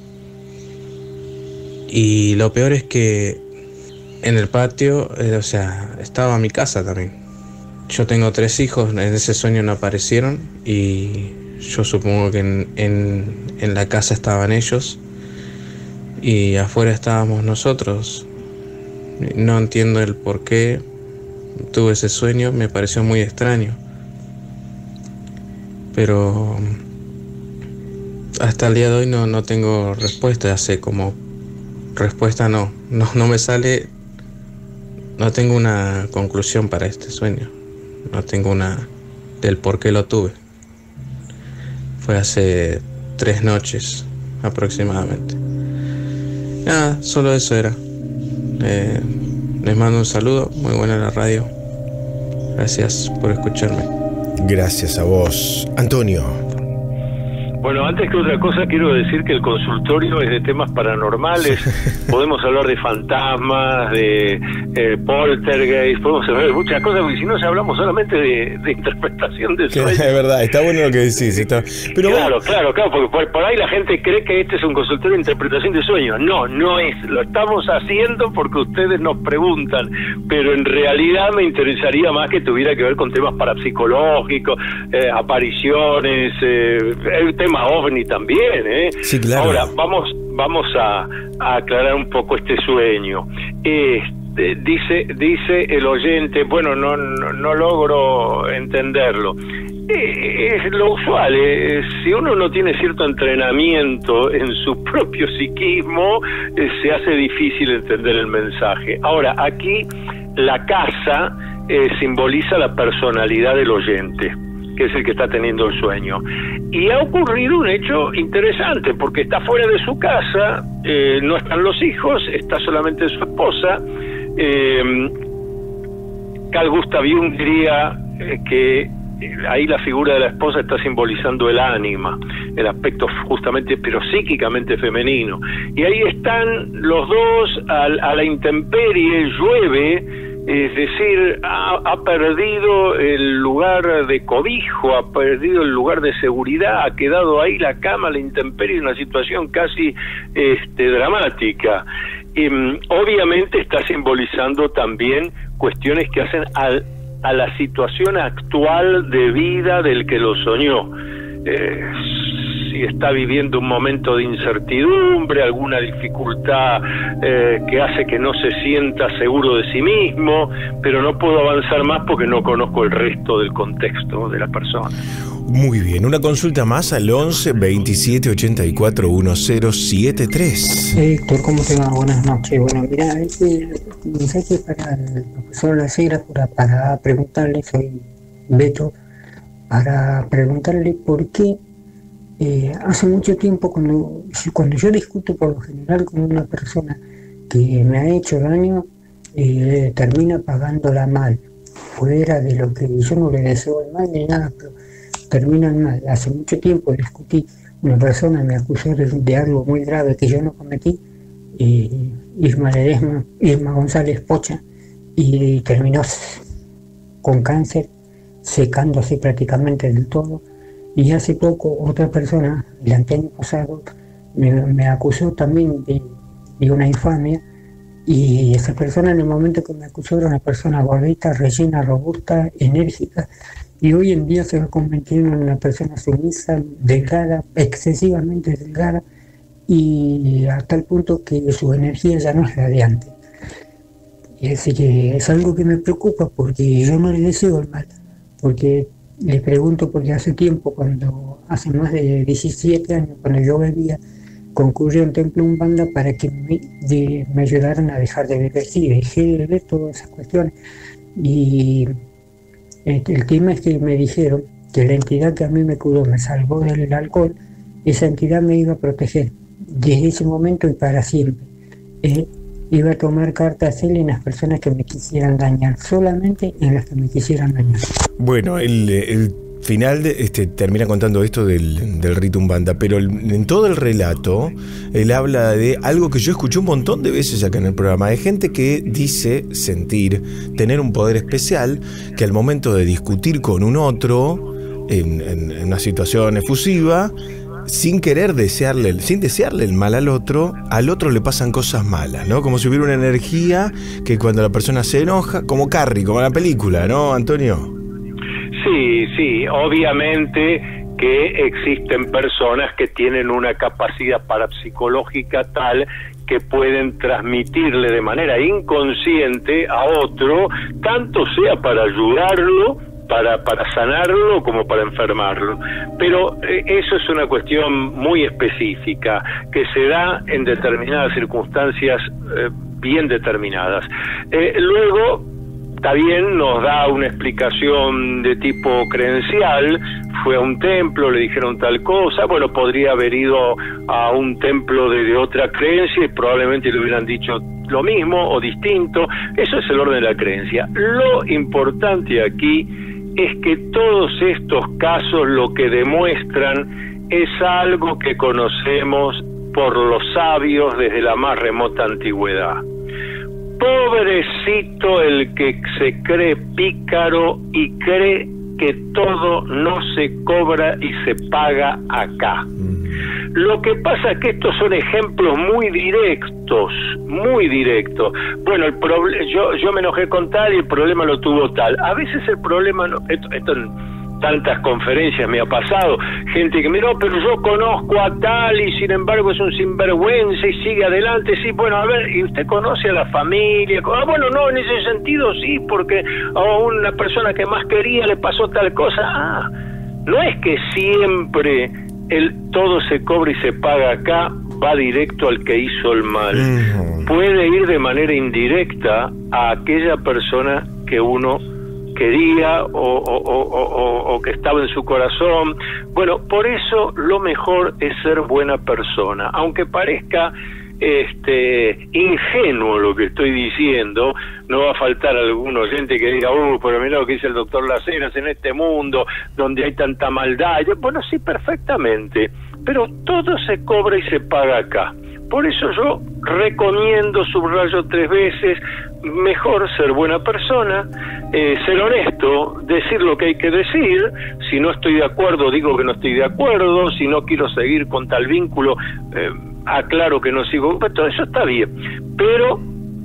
Y lo peor es que en el patio, eh, o sea, estaba mi casa también. Yo tengo tres hijos, en ese sueño no aparecieron y yo supongo que en, en, en la casa estaban ellos y afuera estábamos nosotros. No entiendo el por qué tuve ese sueño, me pareció muy extraño. Pero hasta el día de hoy no, no tengo respuesta, hace como respuesta no, no, no me sale, no tengo una conclusión para este sueño, no tengo una del por qué lo tuve. Fue hace tres noches aproximadamente. Nada, solo eso era. Eh, les mando un saludo, muy buena la radio. Gracias por escucharme. Gracias a vos, Antonio. Bueno, antes que otra cosa quiero decir que el consultorio es de temas paranormales. Podemos hablar de fantasmas, de eh, poltergeist, podemos hablar de muchas cosas, porque si no, hablamos solamente de, de interpretación de sueños. Es verdad, está bueno lo que decís. Está... Pero claro, vos... claro, claro, porque por, por ahí la gente cree que este es un consultorio de interpretación de sueños. No, no es. Lo estamos haciendo porque ustedes nos preguntan, pero en realidad me interesaría más que tuviera que ver con temas parapsicológicos, eh, apariciones, eh, temas ovni también, ¿eh? Sí, claro. Ahora, vamos, vamos a, a aclarar un poco este sueño. Este, dice, dice el oyente, bueno, no, no, no logro entenderlo. Eh, es lo usual, eh, si uno no tiene cierto entrenamiento en su propio psiquismo, eh, se hace difícil entender el mensaje. Ahora, aquí la casa eh, simboliza la personalidad del oyente, que es el que está teniendo el sueño. Y ha ocurrido un hecho interesante, porque está fuera de su casa, eh, no están los hijos, está solamente su esposa. Eh, Carl Gustav Jung diría eh, que eh, ahí la figura de la esposa está simbolizando el ánima, el aspecto justamente, pero psíquicamente femenino. Y ahí están los dos a, a la intemperie, llueve. Es decir, ha, ha perdido el lugar de cobijo, ha perdido el lugar de seguridad, ha quedado ahí la cama, la intemperie, en una situación casi este, dramática. Y, um, obviamente está simbolizando también cuestiones que hacen al a la situación actual de vida del que lo soñó. Eh, si está viviendo un momento de incertidumbre, alguna dificultad eh, que hace que no se sienta seguro de sí mismo, pero no puedo avanzar más porque no conozco el resto del contexto de la persona. Muy bien, una consulta más al once veintisiete ochenta y cuatro diez setenta y tres. Héctor, ¿cómo te va? Buenas noches. Bueno, mira, este mensaje para el profesor Lacera para, para preguntarle, soy Beto, para preguntarle por qué eh, hace mucho tiempo cuando, cuando yo discuto por lo general con una persona que me ha hecho daño, eh, termina pagándola mal, fuera de lo que yo no le deseo el mal ni nada, pero terminan mal. Hace mucho tiempo discutí, una persona me acusó de, de algo muy grave que yo no cometí, eh, Irma Ledesma, Irma González Pocha, y terminó con cáncer, secándose prácticamente del todo. Y hace poco otra persona, el año pasado, me, me acusó también de, de una infamia, y esa persona en el momento que me acusó era una persona gordita, rellena, robusta, enérgica, y hoy en día se va convirtiendo en una persona sumisa, delgada, excesivamente delgada, y a tal punto que su energía ya no es la de antes. Y así que es algo que me preocupa, porque yo no le deseo el mal, porque le pregunto, porque hace tiempo, cuando hace más de diecisiete años, cuando yo bebía, concurrí a un templo Umbanda para que me, de, me ayudaran a dejar de beber. Sí, dejé de beber, todas esas cuestiones, y el, el tema es que me dijeron que la entidad que a mí me curó, me salvó del alcohol, esa entidad me iba a proteger desde ese momento y para siempre. Eh, iba a tomar cartas él en las personas que me quisieran dañar, solamente en las que me quisieran dañar. Bueno, el, el final de, este, termina contando esto del, del rito Umbanda, pero el, en todo el relato él habla de algo que yo escuché un montón de veces acá en el programa, de gente que dice sentir, tener un poder especial, que al momento de discutir con un otro en, en, en una situación efusiva, sin querer desearle, sin desearle el mal al otro, al otro le pasan cosas malas, ¿no? Como si hubiera una energía que cuando la persona se enoja, como Carrie, como en la película, ¿no, Antonio? Sí, sí, obviamente que existen personas que tienen una capacidad parapsicológica tal que pueden transmitirle de manera inconsciente a otro, tanto sea para ayudarlo, para, para sanarlo, como para enfermarlo. Pero eh, eso es una cuestión muy específica, que se da en determinadas circunstancias eh, bien determinadas. Eh, luego, también nos da una explicación de tipo creencial. Fue a un templo, le dijeron tal cosa, bueno, podría haber ido a un templo de, de otra creencia y probablemente le hubieran dicho lo mismo o distinto. Eso es el orden de la creencia. Lo importante aquí es que todos estos casos lo que demuestran es algo que conocemos por los sabios desde la más remota antigüedad. Pobrecito el que se cree pícaro y cree que todo no se cobra y se paga acá. Lo que pasa es que estos son ejemplos muy directos, muy directos. Bueno, el proble- yo, yo me enojé con tal y el problema lo tuvo tal. A veces el problema, no, esto, esto en tantas conferencias me ha pasado, gente que me no, pero yo conozco a tal y sin embargo es un sinvergüenza y sigue adelante. Sí, bueno, a ver, ¿y usted conoce a la familia? Ah, bueno, no, en ese sentido sí, porque a una persona que más quería le pasó tal cosa. Ah, no es que siempre el todo se cobra y se paga acá, va directo al que hizo el mal. Uh-huh. Puede ir de manera indirecta a aquella persona que uno quería o, o, o, o, o que estaba en su corazón. Bueno, por eso lo mejor es ser buena persona, aunque parezca este ingenuo lo que estoy diciendo. No va a faltar algún oyente que diga, uh, pero mira lo que dice el doctor Laceras, en este mundo donde hay tanta maldad. Yo, bueno, sí, perfectamente, pero todo se cobra y se paga acá. Por eso yo recomiendo, subrayo tres veces, mejor ser buena persona, eh, ser honesto, decir lo que hay que decir. Si no estoy de acuerdo, digo que no estoy de acuerdo. Si no quiero seguir con tal vínculo, eh, aclaro que no sigo. Todo eso está bien, pero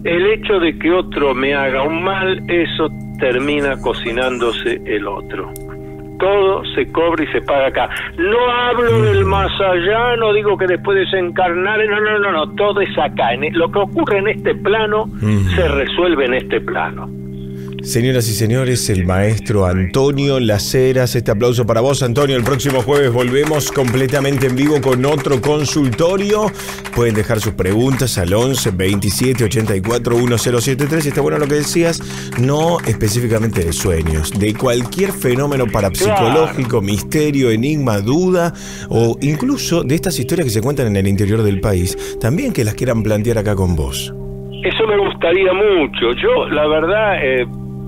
el hecho de que otro me haga un mal, eso termina cocinándose el otro. Todo se cobra y se paga acá. No hablo del más allá, no digo que después desencarnar, no, no, no, no, todo es acá. En lo que ocurre en este plano mm. se resuelve en este plano. Señoras y señores, el maestro Antonio Las Heras. Este aplauso para vos, Antonio. El próximo jueves volvemos completamente en vivo con otro consultorio. Pueden dejar sus preguntas al once, veintisiete, ochenta y cuatro, mil setenta y tres. Está bueno lo que decías, no específicamente de sueños, de cualquier fenómeno parapsicológico, claro, misterio, enigma, duda, o incluso de estas historias que se cuentan en el interior del país, también que las quieran plantear acá con vos. Eso me gustaría mucho. Yo, la verdad, eh,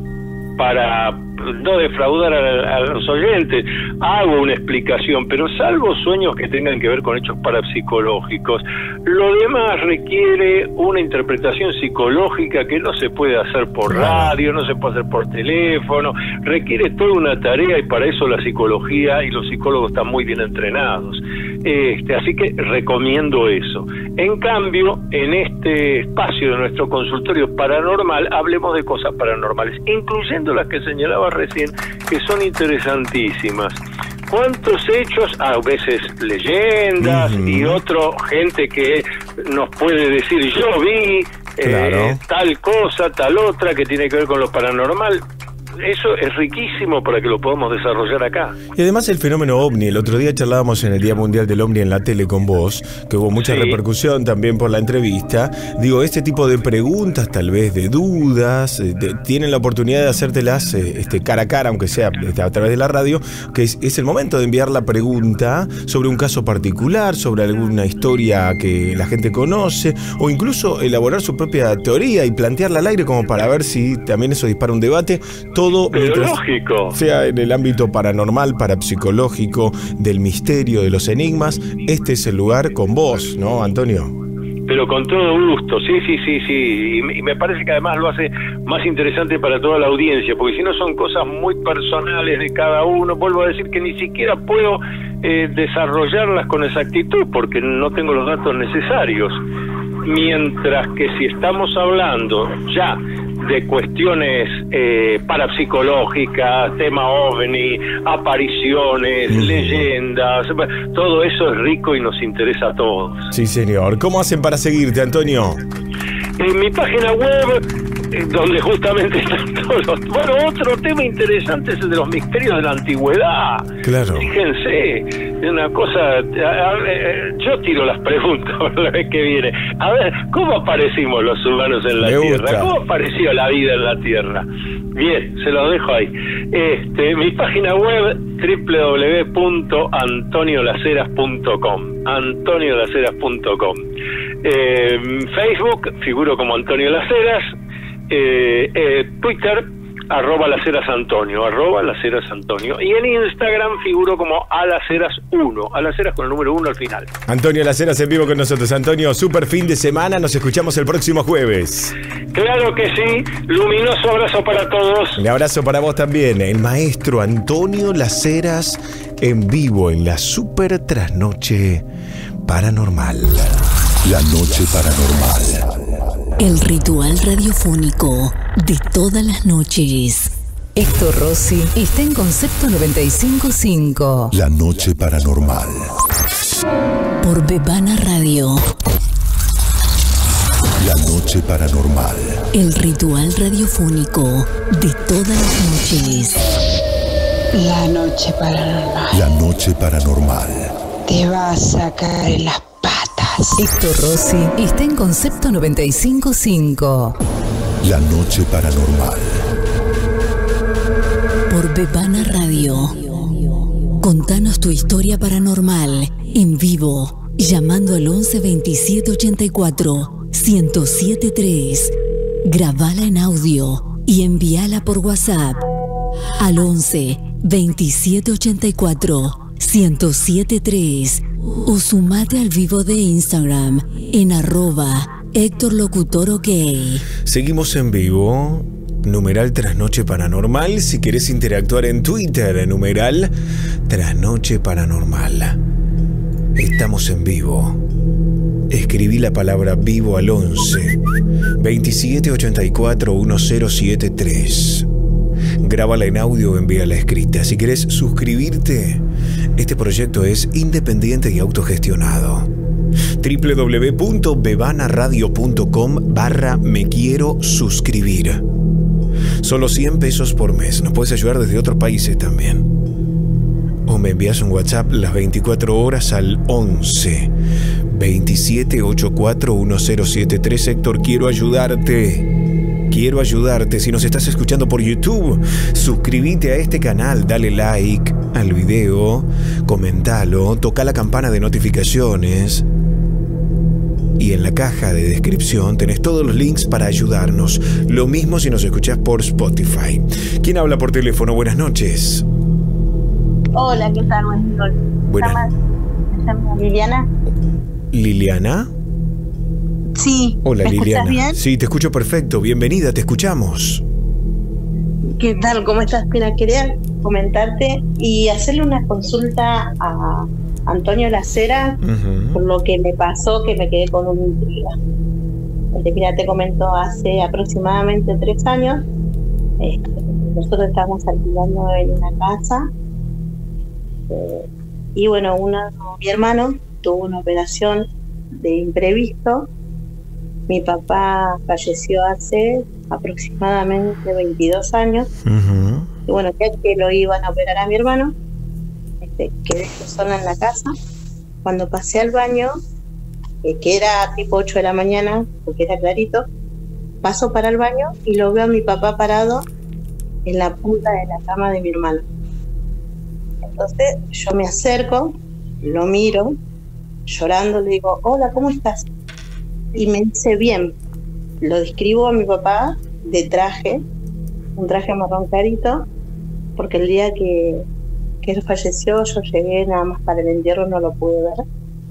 para no defraudar a, a los oyentes, hago una explicación, pero salvo sueños que tengan que ver con hechos parapsicológicos, lo demás requiere una interpretación psicológica que no se puede hacer por radio, no se puede hacer por teléfono, requiere toda una tarea y para eso la psicología y los psicólogos están muy bien entrenados. Este, así que recomiendo eso. En cambio, en este espacio de nuestro consultorio paranormal, hablemos de cosas paranormales, incluyendo las que señalaba recién, que son interesantísimas. ¿Cuántos hechos, a veces leyendas, uh-huh, y otro, gente que nos puede decir, yo vi claro. eh, tal cosa, tal otra, que tiene que ver con lo paranormal? Eso es riquísimo para que lo podamos desarrollar acá. Y además el fenómeno ovni, el otro día charlábamos en el Día Mundial del Ovni en la tele con vos, que hubo mucha sí. repercusión también por la entrevista. Digo, este tipo de preguntas, tal vez de dudas, de, tienen la oportunidad de hacértelas eh, este, cara a cara, aunque sea a través de la radio, que es, es el momento de enviar la pregunta sobre un caso particular, sobre alguna historia que la gente conoce, o incluso elaborar su propia teoría y plantearla al aire como para ver si también eso dispara un debate. Todo Todo Pero lógico. Sea en el ámbito paranormal, parapsicológico, del misterio, de los enigmas, este es el lugar con vos, ¿no, Antonio? Pero con todo gusto, sí, sí, sí, sí. Y me parece que además lo hace más interesante para toda la audiencia, porque si no son cosas muy personales de cada uno. Vuelvo a decir que ni siquiera puedo eh, desarrollarlas con exactitud, porque no tengo los datos necesarios. Mientras que si estamos hablando ya de cuestiones eh, parapsicológicas, tema ovni, apariciones, mm. leyendas, todo eso es rico y nos interesa a todos. Sí, señor. ¿Cómo hacen para seguirte, Antonio? En mi página web, eh, donde justamente están todos los... Bueno, otro tema interesante es el de los misterios de la antigüedad. Claro. Fíjense, es una cosa... A, a, yo tiro las preguntas la vez que viene. A ver, ¿cómo aparecimos los humanos en la Me Tierra? Gusta. ¿Cómo apareció la vida en la Tierra? Bien, se los dejo ahí. Este, mi página web, doble u doble u doble u punto antonio las heras punto com. antonio las heras punto com. Eh, Facebook, figuro como Antonio Las Heras. Eh, eh, Twitter, arroba Las Heras Antonio, arroba Las Heras Antonio. Y en Instagram figuro como A Las Heras uno, A Las Heras con el número uno al final. Antonio Las Heras en vivo con nosotros. Antonio, super fin de semana, nos escuchamos el próximo jueves. Claro que sí, luminoso abrazo para todos. Un abrazo para vos también, el maestro Antonio Las Heras en vivo en la super trasnoche paranormal. La noche paranormal. El ritual radiofónico de todas las noches. Héctor Rossi está en Concepto noventa y cinco punto cinco. La noche paranormal. Por Bebana Radio. La noche paranormal. El ritual radiofónico de todas las noches. La noche paranormal. La noche paranormal. Te vas a caer en las patas. Héctor Rossi está en Concepto noventa y cinco punto cinco. La noche paranormal. Por Bebana Radio. Contanos tu historia paranormal en vivo, llamando al once veintisiete ochenta y cuatro ciento siete tres. Grabala en audio y envíala por WhatsApp al once veintisiete ochenta y cuatro ciento siete tres. O sumate al vivo de Instagram en arroba Héctor Locutor OK. Seguimos en vivo, numeral Trasnoche Paranormal. Si querés interactuar en Twitter, numeral Trasnoche Paranormal. Estamos en vivo. Escribí la palabra vivo al once veintisiete ochenta y cuatro, diez setenta y tres. Grábala en audio o envíala escrita. Si querés suscribirte, este proyecto es independiente y autogestionado. doble u doble u doble u punto bebanaradio punto com barra me quiero suscribir. Solo cien pesos por mes. Nos puedes ayudar desde otros países también. O me envías un WhatsApp las veinticuatro horas al once veintisiete ochenta y cuatro, diez setenta y tres. Héctor, quiero ayudarte. Quiero ayudarte. Si nos estás escuchando por YouTube, suscríbete a este canal, dale like al video, comentalo, toca la campana de notificaciones. Y en la caja de descripción tenés todos los links para ayudarnos. Lo mismo si nos escuchás por Spotify. ¿Quién habla por teléfono? Buenas noches. Hola, ¿qué tal? Buenas noches. Buenas. ¿Me llamo Liliana? ¿Liliana? Sí. Hola, ¿me Liliana. escuchas bien? Sí, te escucho perfecto. Bienvenida, te escuchamos. ¿Qué tal? ¿Cómo estás, Pina? Quería comentarte y hacerle una consulta a Antonio Lacera uh-huh. por lo que me pasó, que me quedé con una intriga. Porque, mira, te comento, hace aproximadamente tres años, este, nosotros estábamos alquilando en una casa eh, y bueno, uno, mi hermano tuvo una operación de imprevisto. Mi papá falleció hace aproximadamente veintidós años. Uh-huh. Y bueno, ya que lo iban a operar a mi hermano, este, quedé sola en la casa. Cuando pasé al baño, eh, que era tipo ocho de la mañana, porque era clarito, paso para el baño y lo veo a mi papá parado en la punta de la cama de mi hermano. Entonces yo me acerco, lo miro, llorando, le digo, hola, ¿cómo estás? Y me dice, bien. Lo describo a mi papá de traje, un traje marrón clarito, porque el día que, que él falleció yo llegué nada más para el entierro, no lo pude ver.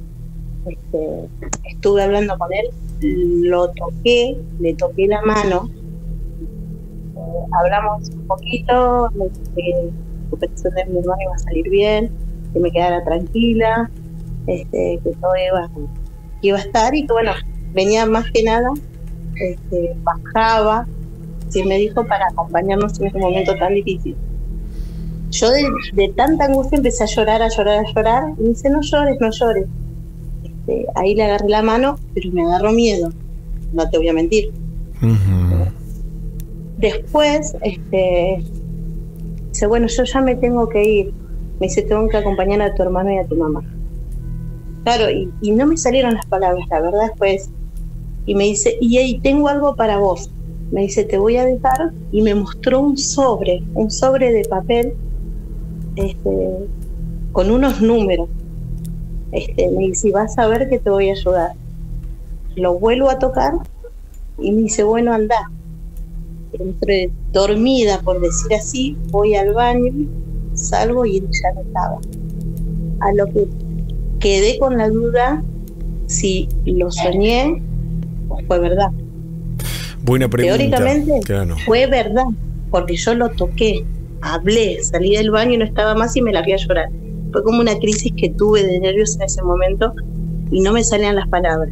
Este, estuve hablando con él, lo toqué, le toqué la mano, eh, hablamos un poquito, me dije que la operación de mi hermano iba a salir bien, que me quedara tranquila, este, que todo iba, que iba a estar y que bueno, venía más que nada, este, bajaba, sí, me dijo, para acompañarnos en este momento tan difícil. Yo de, de tanta angustia empecé a llorar, a llorar, a llorar, y me dice, no llores, no llores. Este, ahí le agarré la mano, pero me agarró miedo, no te voy a mentir. Uh-huh. Después, este, dice, bueno, yo ya me tengo que ir. Me dice, tengo que acompañar a tu hermano y a tu mamá. Claro, y, y no me salieron las palabras, la verdad, pues. Y me dice, y ahí tengo algo para vos. Me dice, te voy a dejar, y me mostró un sobre, un sobre de papel, este, con unos números. Este, me dice, vas a ver que te voy a ayudar. Lo vuelvo a tocar, y me dice, bueno, anda. Entre dormida, por decir así, voy al baño, salgo y él ya no estaba. A lo que quedé con la duda si lo soñé o fue verdad. Buena pregunta. Teóricamente claro. Fue verdad, porque yo lo toqué, hablé, salí del baño y no estaba más y me largué a llorar. Fue como una crisis que tuve de nervios en ese momento y no me salían las palabras.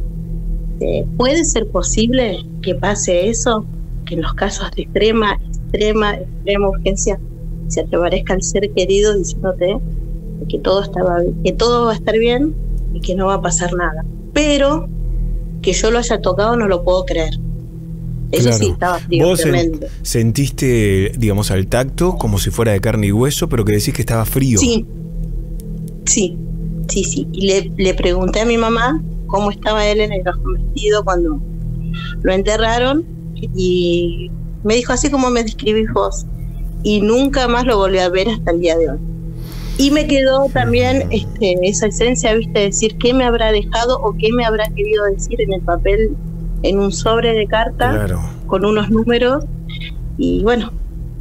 Eh, ¿Puede ser posible que pase eso? Que en los casos de extrema, extrema, extrema urgencia se te aparezca el ser querido diciéndote que todo estaba, que todo va a estar bien y que no va a pasar nada. Pero que yo lo haya tocado no lo puedo creer. Eso claro. Sí estaba frío. Vos sen, sentiste, digamos, al tacto como si fuera de carne y hueso, pero que decís que estaba frío. Sí, sí, sí, sí. Y le, le pregunté a mi mamá cómo estaba él en el cajón vestido cuando lo enterraron y me dijo así como me describís vos. Y nunca más lo volví a ver hasta el día de hoy. Y me quedó también este, esa esencia, viste, decir qué me habrá dejado o qué me habrá querido decir en el papel, en un sobre de carta, claro. Con unos números, y bueno,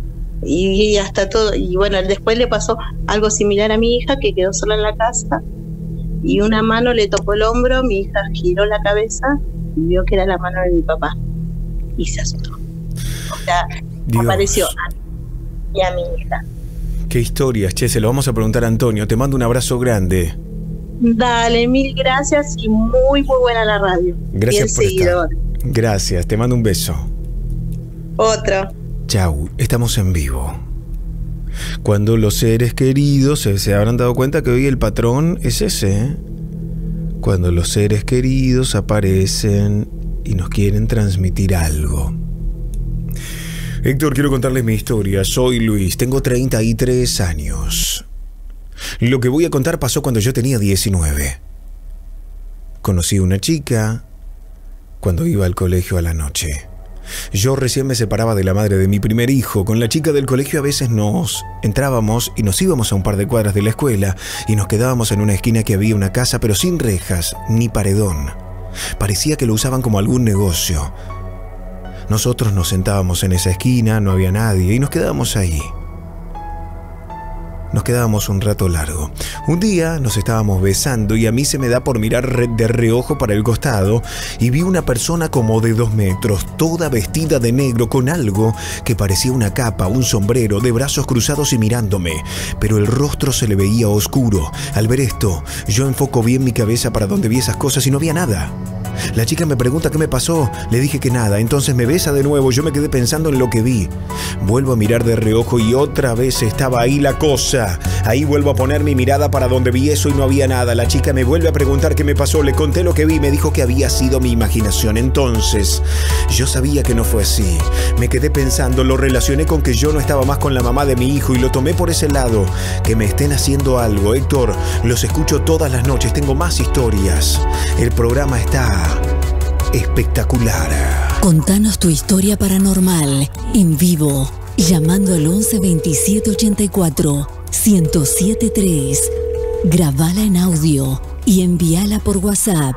y, y hasta todo, y bueno, después le pasó algo similar a mi hija, que quedó sola en la casa, y una mano le tocó el hombro, mi hija giró la cabeza, y vio que era la mano de mi papá, y se asustó. O sea, Dios. Apareció a mí y a mi hija. Qué historias, che, se lo vamos a preguntar a Antonio. Te mando un abrazo grande. Dale, mil gracias y muy, muy buena la radio. Gracias por seguidor. estar. Gracias, te mando un beso. Otro. Chau, estamos en vivo. Cuando los seres queridos se, se habrán dado cuenta que hoy el patrón es ese, ¿eh? Cuando los seres queridos aparecen y nos quieren transmitir algo. Héctor, quiero contarles mi historia. Soy Luis, tengo treinta y tres años. Lo que voy a contar pasó cuando yo tenía diecinueve. Conocí a una chica cuando iba al colegio a la noche. Yo recién me separaba de la madre de mi primer hijo. Con la chica del colegio a veces nos entrábamos y nos íbamos a un par de cuadras de la escuela y nos quedábamos en una esquina que había una casa, pero sin rejas ni paredón. Parecía que lo usaban como algún negocio. Nosotros nos sentábamos en esa esquina, no había nadie y nos quedábamos ahí. Nos quedábamos un rato largo. Un día nos estábamos besando y a mí se me da por mirar de reojo para el costado y vi una persona como de dos metros, toda vestida de negro con algo que parecía una capa, un sombrero, de brazos cruzados y mirándome, pero el rostro se le veía oscuro. Al ver esto, yo enfoco bien mi cabeza para donde vi esas cosas y no había nada. La chica me pregunta qué me pasó, le dije que nada, entonces me besa de nuevo, yo me quedé pensando en lo que vi. Vuelvo a mirar de reojo y otra vez estaba ahí la cosa. Ahí vuelvo a poner mi mirada para donde vi eso y no había nada. La chica me vuelve a preguntar qué me pasó, le conté lo que vi, me dijo que había sido mi imaginación. Entonces, yo sabía que no fue así. Me quedé pensando, lo relacioné con que yo no estaba más con la mamá de mi hijo y lo tomé por ese lado. Que me estén haciendo algo. Héctor, los escucho todas las noches, tengo más historias. El programa está espectacular. Contanos tu historia paranormal en vivo, llamando al once veintisiete ochenta y cuatro ciento siete tres. Grabala en audio y envíala por WhatsApp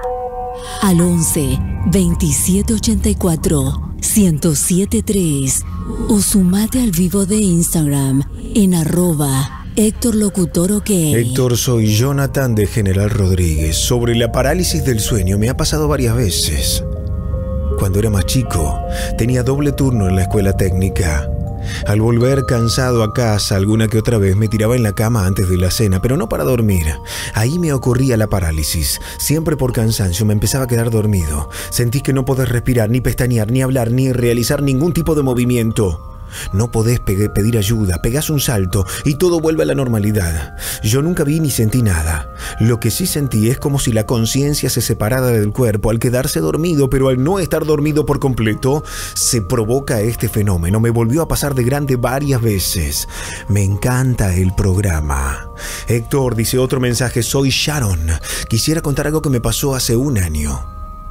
al once veintisiete ochenta y cuatro ciento siete tres o sumate al vivo de Instagram en arroba Héctor Locutor OK. Héctor, soy Jonathan de General Rodríguez. Sobre la parálisis del sueño me ha pasado varias veces. Cuando era más chico, tenía doble turno en la escuela técnica. Al volver cansado a casa, alguna que otra vez me tiraba en la cama antes de la cena, pero no para dormir. Ahí me ocurría la parálisis. Siempre por cansancio me empezaba a quedar dormido. Sentís que no podés respirar, ni pestañear, ni hablar, ni realizar ningún tipo de movimiento. No podés pedir ayuda, pegás un salto y todo vuelve a la normalidad. Yo nunca vi ni sentí nada. Lo que sí sentí es como si la conciencia se separara del cuerpo al quedarse dormido, pero al no estar dormido por completo, se provoca este fenómeno. Me volvió a pasar de grande varias veces. Me encanta el programa. Héctor, dice otro mensaje, soy Sharon. Quisiera contar algo que me pasó hace un año.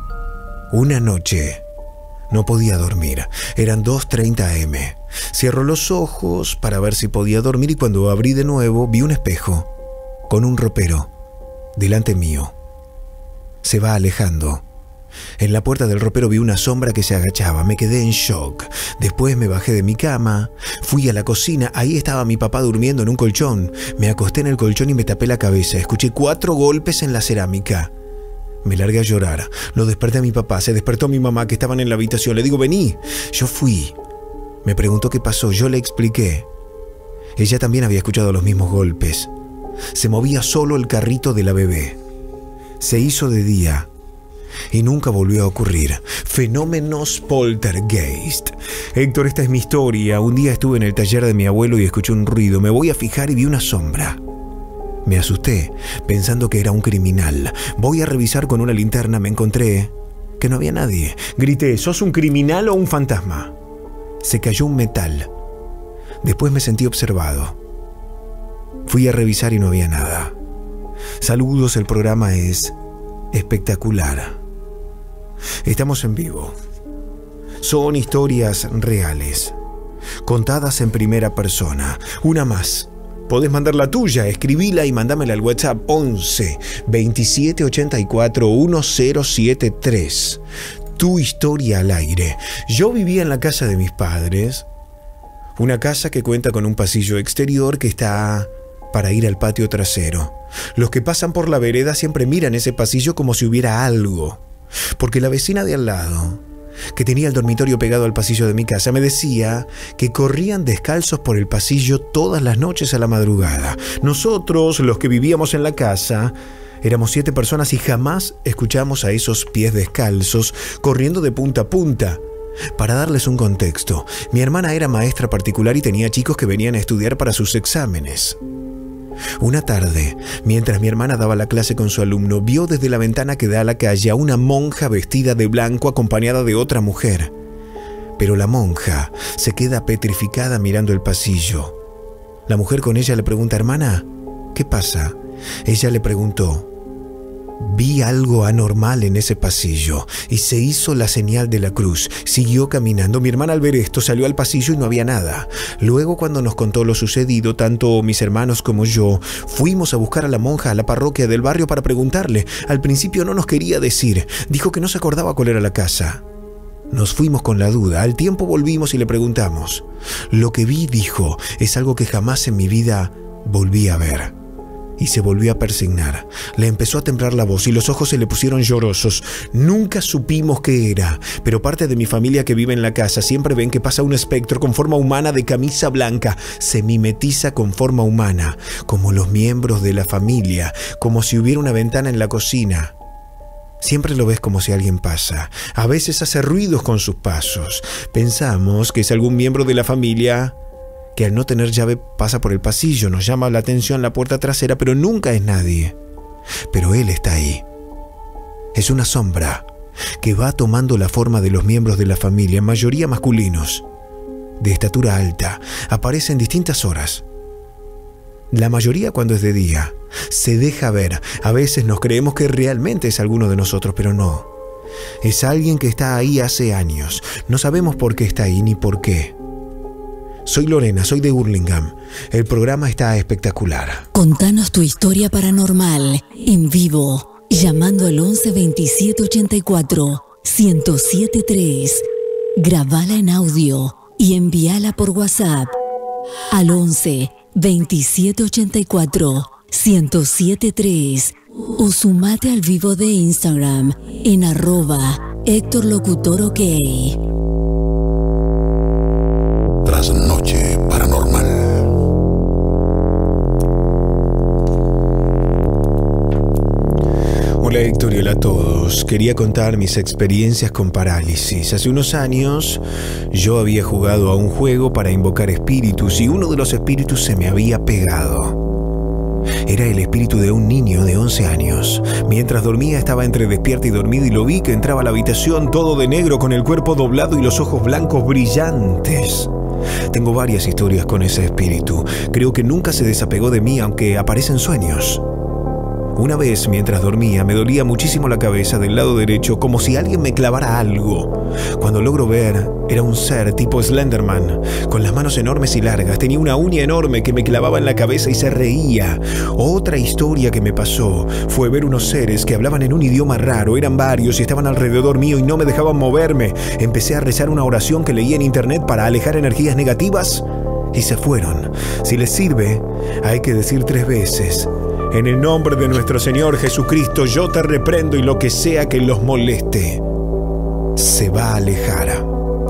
Una noche no podía dormir. Eran dos treinta eme. Cierro los ojos para ver si podía dormir y cuando abrí de nuevo vi un espejo con un ropero delante mío. Se va alejando. En la puerta del ropero vi una sombra que se agachaba. Me quedé en shock. Después me bajé de mi cama, fui a la cocina. Ahí estaba mi papá durmiendo en un colchón. Me acosté en el colchón y me tapé la cabeza. Escuché cuatro golpes en la cerámica. Me largué a llorar. Lo desperté a mi papá, se despertó mi mamá que estaban en la habitación. Le digo, vení. Yo fui. Me preguntó qué pasó, yo le expliqué. Ella también había escuchado los mismos golpes. Se movía solo el carrito de la bebé. Se hizo de día y nunca volvió a ocurrir. Fenómenos poltergeist. Héctor, esta es mi historia. Un día estuve en el taller de mi abuelo y escuché un ruido. Me voy a fijar y vi una sombra. Me asusté, pensando que era un criminal. Voy a revisar con una linterna, me encontré que no había nadie. Grité, ¿sos un criminal o un fantasma? Se cayó un metal. Después me sentí observado. Fui a revisar y no había nada. Saludos, el programa es espectacular. Estamos en vivo. Son historias reales, contadas en primera persona. Una más. Podés mandar la tuya, escribila y mandámela al WhatsApp once veintisiete ochenta y cuatro mil setenta y tres. Tu historia al aire. Yo vivía en la casa de mis padres, una casa que cuenta con un pasillo exterior que está para ir al patio trasero. Los que pasan por la vereda siempre miran ese pasillo como si hubiera algo, porque la vecina de al lado, que tenía el dormitorio pegado al pasillo de mi casa, me decía que corrían descalzos por el pasillo todas las noches a la madrugada. Nosotros, los que vivíamos en la casa, Éramos siete personas y jamás escuchamos a esos pies descalzos corriendo de punta a punta. Para darles un contexto, mi hermana era maestra particular y tenía chicos que venían a estudiar para sus exámenes. Una tarde, mientras mi hermana daba la clase con su alumno, vio desde la ventana que da a la calle a una monja vestida de blanco acompañada de otra mujer. Pero la monja se queda petrificada mirando el pasillo. La mujer con ella le pregunta: hermana, ¿qué pasa? Ella le preguntó: vi algo anormal en ese pasillo, y se hizo la señal de la cruz. Siguió caminando. Mi hermana, al ver esto, salió al pasillo y no había nada. Luego, cuando nos contó lo sucedido, tanto mis hermanos como yo fuimos a buscar a la monja a la parroquia del barrio para preguntarle. Al principio no nos quería decir. Dijo que no se acordaba cuál era la casa. Nos fuimos con la duda. Al tiempo volvimos y le preguntamos. Lo que vi, dijo, es algo que jamás en mi vida volví a ver. Y se volvió a persignar. Le empezó a temblar la voz y los ojos se le pusieron llorosos. Nunca supimos qué era, pero parte de mi familia que vive en la casa siempre ven que pasa un espectro con forma humana de camisa blanca. Se mimetiza con forma humana, como los miembros de la familia, como si hubiera una ventana en la cocina. Siempre lo ves como si alguien pasa. A veces hace ruidos con sus pasos. Pensamos que es algún miembro de la familia que al no tener llave pasa por el pasillo. Nos llama la atención la puerta trasera, pero nunca es nadie. Pero él está ahí. Es una sombra que va tomando la forma de los miembros de la familia, en mayoría masculinos, de estatura alta. Aparece en distintas horas. La mayoría cuando es de día. Se deja ver. A veces nos creemos que realmente es alguno de nosotros, pero no. Es alguien que está ahí hace años. No sabemos por qué está ahí ni por qué. Soy Lorena, soy de Hurlingham. El programa está espectacular. Contanos tu historia paranormal en vivo, llamando al once veintisiete ochenta y cuatro ciento siete tres. Grabala en audio y envíala por WhatsApp al once veintisiete ochenta y cuatro ciento siete tres o sumate al vivo de Instagram en arroba Héctor Locutor OK. Trasnoche Paranormal. Hola Héctor y hola a todos. Quería contar mis experiencias con parálisis. Hace unos años yo había jugado a un juego para invocar espíritus y uno de los espíritus se me había pegado. Era el espíritu de un niño de once años. Mientras dormía estaba entre despierta y dormida y lo vi que entraba a la habitación todo de negro con el cuerpo doblado y los ojos blancos brillantes. Tengo varias historias con ese espíritu. Creo que nunca se desapegó de mí, aunque aparece en sueños. Una vez, mientras dormía, me dolía muchísimo la cabeza del lado derecho, como si alguien me clavara algo. Cuando logro ver, era un ser tipo Slenderman, con las manos enormes y largas. Tenía una uña enorme que me clavaba en la cabeza y se reía. Otra historia que me pasó fue ver unos seres que hablaban en un idioma raro. Eran varios y estaban alrededor mío y no me dejaban moverme. Empecé a rezar una oración que leí en internet para alejar energías negativas y se fueron. Si les sirve, hay que decir tres veces: en el nombre de nuestro Señor Jesucristo, yo te reprendo y lo que sea que los moleste se va a alejar.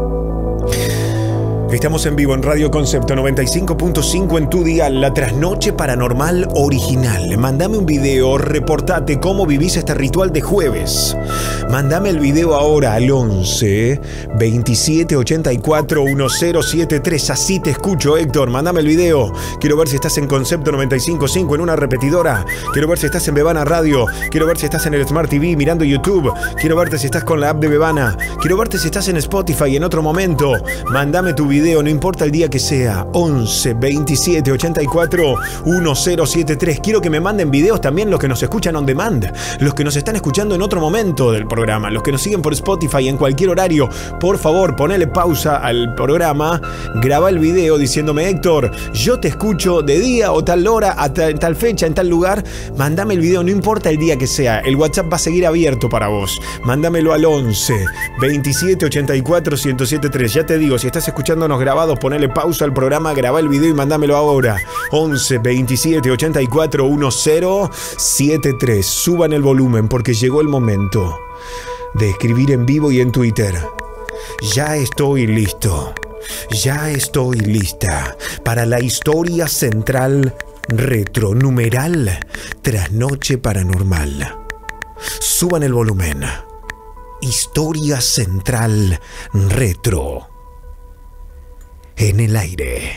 Estamos en vivo en Radio Concepto noventa y cinco punto cinco en tu dial, la trasnoche paranormal original. Mándame un video, reportate cómo vivís este ritual de jueves. Mándame el video ahora al once veintisiete ochenta y cuatro diez setenta y tres. Así te escucho, Héctor. Mándame el video. Quiero ver si estás en Concepto noventa y cinco punto cinco en una repetidora. Quiero ver si estás en Bebana Radio. Quiero ver si estás en el Smart T V mirando YouTube. Quiero verte si estás con la app de Bebana. Quiero verte si estás en Spotify en otro momento. Mándame tu video. No importa el día que sea. once veintisiete ochenta y cuatro diez setenta y tres. Quiero que me manden videos también los que nos escuchan on demand, los que nos están escuchando en otro momento del programa, los que nos siguen por Spotify en cualquier horario. Por favor, ponele pausa al programa, graba el video diciéndome: Héctor, yo te escucho de día o tal hora, a tal, tal fecha, en tal lugar. Mándame el video, no importa el día que sea. El WhatsApp va a seguir abierto para vos. Mándamelo al once veintisiete ochenta y cuatro diez setenta y tres. Ya te digo, si estás escuchándonos grabados, ponele pausa al programa, graba el video y mándamelo ahora. once veintisiete ochenta y cuatro diez setenta y tres. Suban el volumen porque llegó el momento de escribir en vivo y en Twitter. Ya estoy listo. Ya estoy lista para la historia central Retro, numeral, trasnoche paranormal. Suban el volumen. Historia central retro. En el aire.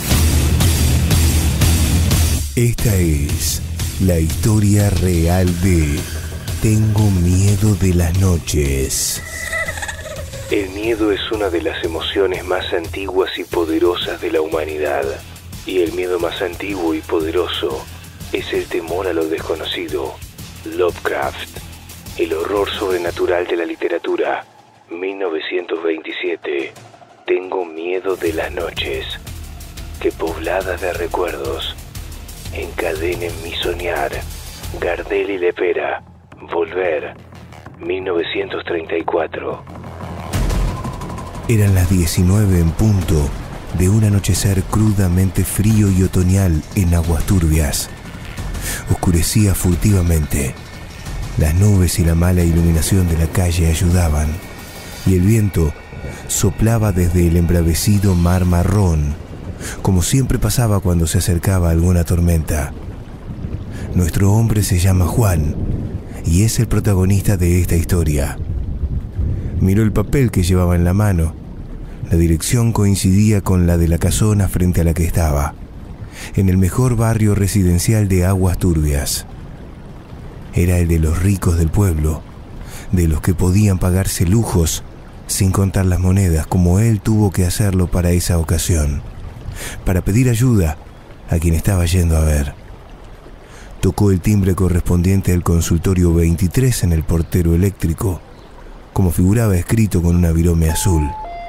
Esta es la historia real de Tengo miedo de las noches. El miedo es una de las emociones más antiguas y poderosas de la humanidad. Y el miedo más antiguo y poderoso es el temor a lo desconocido. Lovecraft, el horror sobrenatural de la literatura. mil novecientos veintisiete. Tengo miedo de las noches, que pobladas de recuerdos encadenen mi soñar. Gardel y Lepera. Volver. mil novecientos treinta y cuatro. Eran las diecinueve en punto de un anochecer crudamente frío y otoñal en Aguas Turbias. Oscurecía furtivamente. Las nubes y la mala iluminación de la calle ayudaban, y el viento soplaba desde el embravecido mar marrón, como siempre pasaba cuando se acercaba alguna tormenta. Nuestro hombre se llama Juan, y es el protagonista de esta historia. Miró el papel que llevaba en la mano. La dirección coincidía con la de la casona frente a la que estaba, en el mejor barrio residencial de Aguas Turbias. Era el de los ricos del pueblo, de los que podían pagarse lujos sin contar las monedas, como él tuvo que hacerlo para esa ocasión, para pedir ayuda a quien estaba yendo a ver. Tocó el timbre correspondiente al consultorio veintitrés en el portero eléctrico, como figuraba escrito con una virome azul.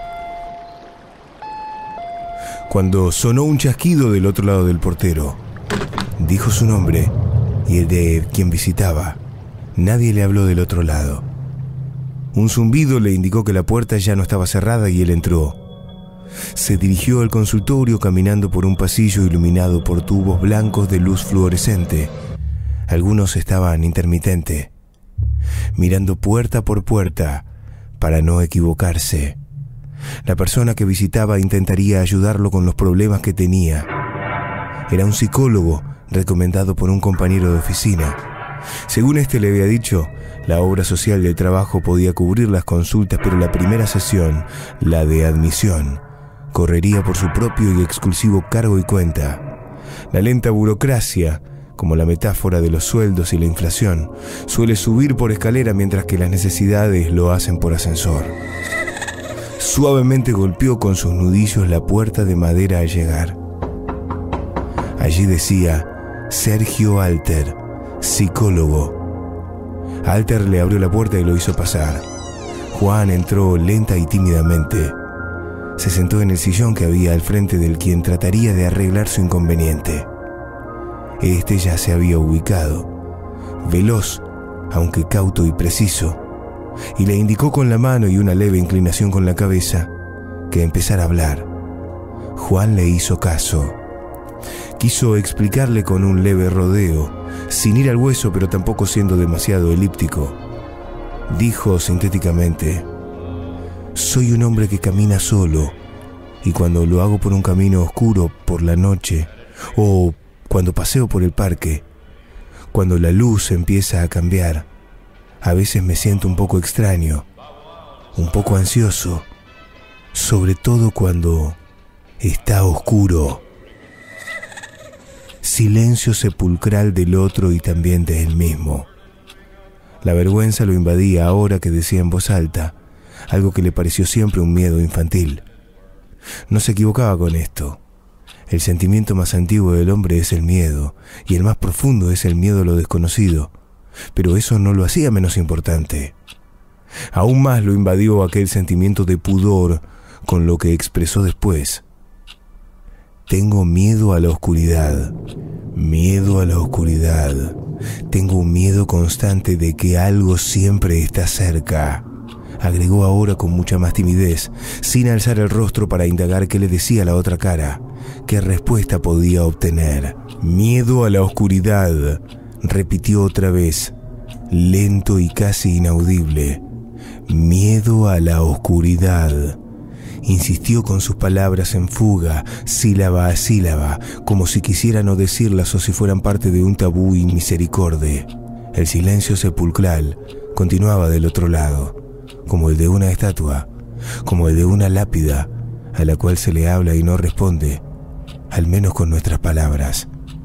Cuando sonó un chasquido del otro lado del portero, dijo su nombre y el de quien visitaba. Nadie le habló del otro lado. Un zumbido le indicó que la puerta ya no estaba cerrada y él entró. Se dirigió al consultorio caminando por un pasillo iluminado por tubos blancos de luz fluorescente. Algunos estaban intermitente, mirando puerta por puerta para no equivocarse. La persona que visitaba intentaría ayudarlo con los problemas que tenía. Era un psicólogo recomendado por un compañero de oficina. Según este le había dicho, la obra social del trabajo podía cubrir las consultas, pero la primera sesión, la de admisión, correría por su propio y exclusivo cargo y cuenta. La lenta burocracia, como la metáfora de los sueldos y la inflación, suele subir por escalera mientras que las necesidades lo hacen por ascensor. Suavemente golpeó con sus nudillos la puerta de madera al llegar. Allí decía Sergio Alter, psicólogo. Alter le abrió la puerta y lo hizo pasar. Juan entró lenta y tímidamente. Se sentó en el sillón que había al frente del quien trataría de arreglar su inconveniente. Este ya se había ubicado, veloz, aunque cauto y preciso, y le indicó con la mano y una leve inclinación con la cabeza que empezara a hablar. Juan le hizo caso. Quiso explicarle con un leve rodeo, sin ir al hueso pero tampoco siendo demasiado elíptico. Dijo sintéticamente: soy un hombre que camina solo, y cuando lo hago por un camino oscuro por la noche, o cuando paseo por el parque, cuando la luz empieza a cambiar, a veces me siento un poco extraño, un poco ansioso, sobre todo cuando está oscuro. Silencio sepulcral del otro y también de él mismo. La vergüenza lo invadía ahora que decía en voz alta, algo que le pareció siempre un miedo infantil. No se equivocaba con esto. El sentimiento más antiguo del hombre es el miedo, y el más profundo es el miedo a lo desconocido. Pero eso no lo hacía menos importante. Aún más lo invadió aquel sentimiento de pudor con lo que expresó después: tengo miedo a la oscuridad, miedo a la oscuridad. Tengo un miedo constante de que algo siempre está cerca. Agregó ahora con mucha más timidez, sin alzar el rostro para indagar qué le decía la otra cara, qué respuesta podía obtener. Miedo a la oscuridad, repitió otra vez, lento y casi inaudible. Miedo a la oscuridad. Insistió con sus palabras en fuga, sílaba a sílaba, como si quisiera no decirlas o si fueran parte de un tabú inmisericorde. El silencio sepulcral continuaba del otro lado, como el de una estatua, como el de una lápida a la cual se le habla y no responde, al menos con nuestras palabras.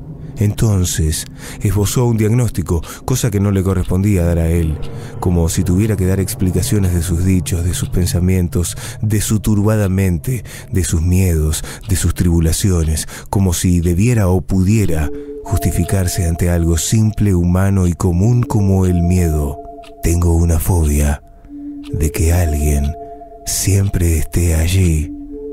Entonces esbozó un diagnóstico, cosa que no le correspondía dar a él, como si tuviera que dar explicaciones de sus dichos, de sus pensamientos, de su turbada mente, de sus miedos, de sus tribulaciones, como si debiera o pudiera justificarse ante algo simple, humano y común como el miedo. Tengo una fobia de que alguien siempre esté allí.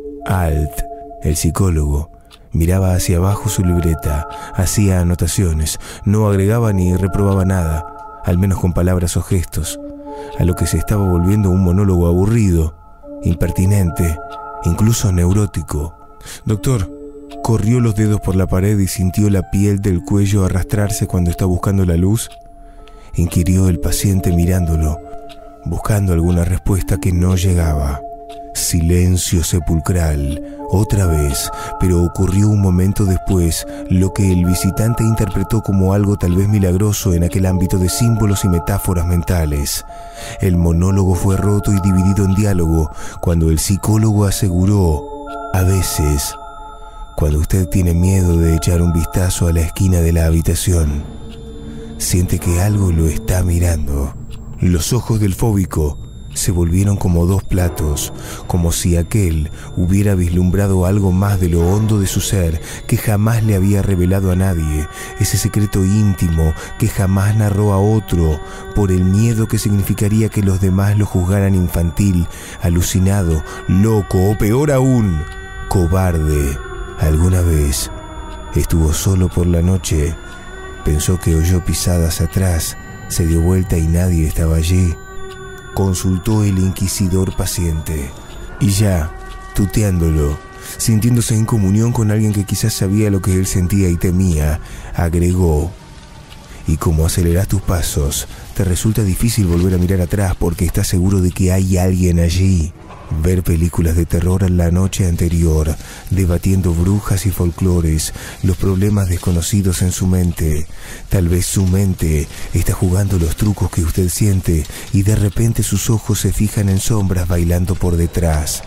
Alt, el psicólogo, miraba hacia abajo su libreta, hacía anotaciones, no agregaba ni reprobaba nada, al menos con palabras o gestos, a lo que se estaba volviendo un monólogo aburrido, impertinente, incluso neurótico. Doctor, corrió los dedos por la pared y sintió la piel del cuello arrastrarse cuando está buscando la luz, inquirió el paciente mirándolo, buscando alguna respuesta que no llegaba. Silencio sepulcral, otra vez, pero ocurrió un momento después lo que el visitante interpretó como algo tal vez milagroso en aquel ámbito de símbolos y metáforas mentales. El monólogo fue roto y dividido en diálogo cuando el psicólogo aseguró: a veces, cuando usted tiene miedo de echar un vistazo a la esquina de la habitación, siente que algo lo está mirando. Los ojos del fóbico se volvieron como dos platos, como si aquel hubiera vislumbrado algo más de lo hondo de su ser que jamás le había revelado a nadie, ese secreto íntimo que jamás narró a otro, por el miedo que significaría que los demás lo juzgaran infantil, alucinado, loco o peor aún, cobarde. Alguna vez estuvo solo por la noche, pensó que oyó pisadas atrás, se dio vuelta y nadie estaba allí. Consultó el inquisidor paciente y ya, tuteándolo, sintiéndose en comunión con alguien que quizás sabía lo que él sentía y temía, agregó: y como aceleras tus pasos, te resulta difícil volver a mirar atrás porque estás seguro de que hay alguien allí. Ver películas de terror la noche anterior, debatiendo brujas y folclores, los problemas desconocidos en su mente. Tal vez su mente está jugando los trucos que usted siente y de repente sus ojos se fijan en sombras bailando por detrás.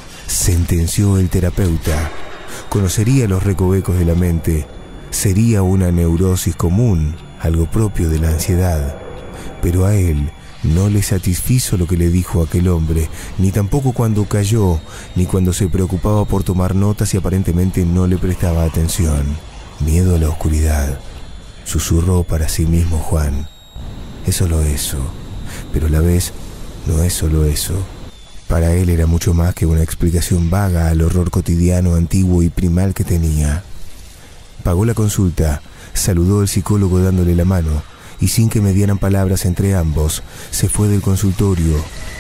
Sentenció el terapeuta. Conocería los recovecos de la mente. Sería una neurosis común, algo propio de la ansiedad. Pero a él no le satisfizo lo que le dijo aquel hombre, ni tampoco cuando cayó, ni cuando se preocupaba por tomar notas y aparentemente no le prestaba atención. Miedo a la oscuridad, susurró para sí mismo Juan. Es solo eso, pero a la vez no es solo eso. Para él era mucho más que una explicación vaga al horror cotidiano, antiguo y primal que tenía. Pagó la consulta, saludó al psicólogo dándole la mano, y sin que mediaran palabras entre ambos, se fue del consultorio.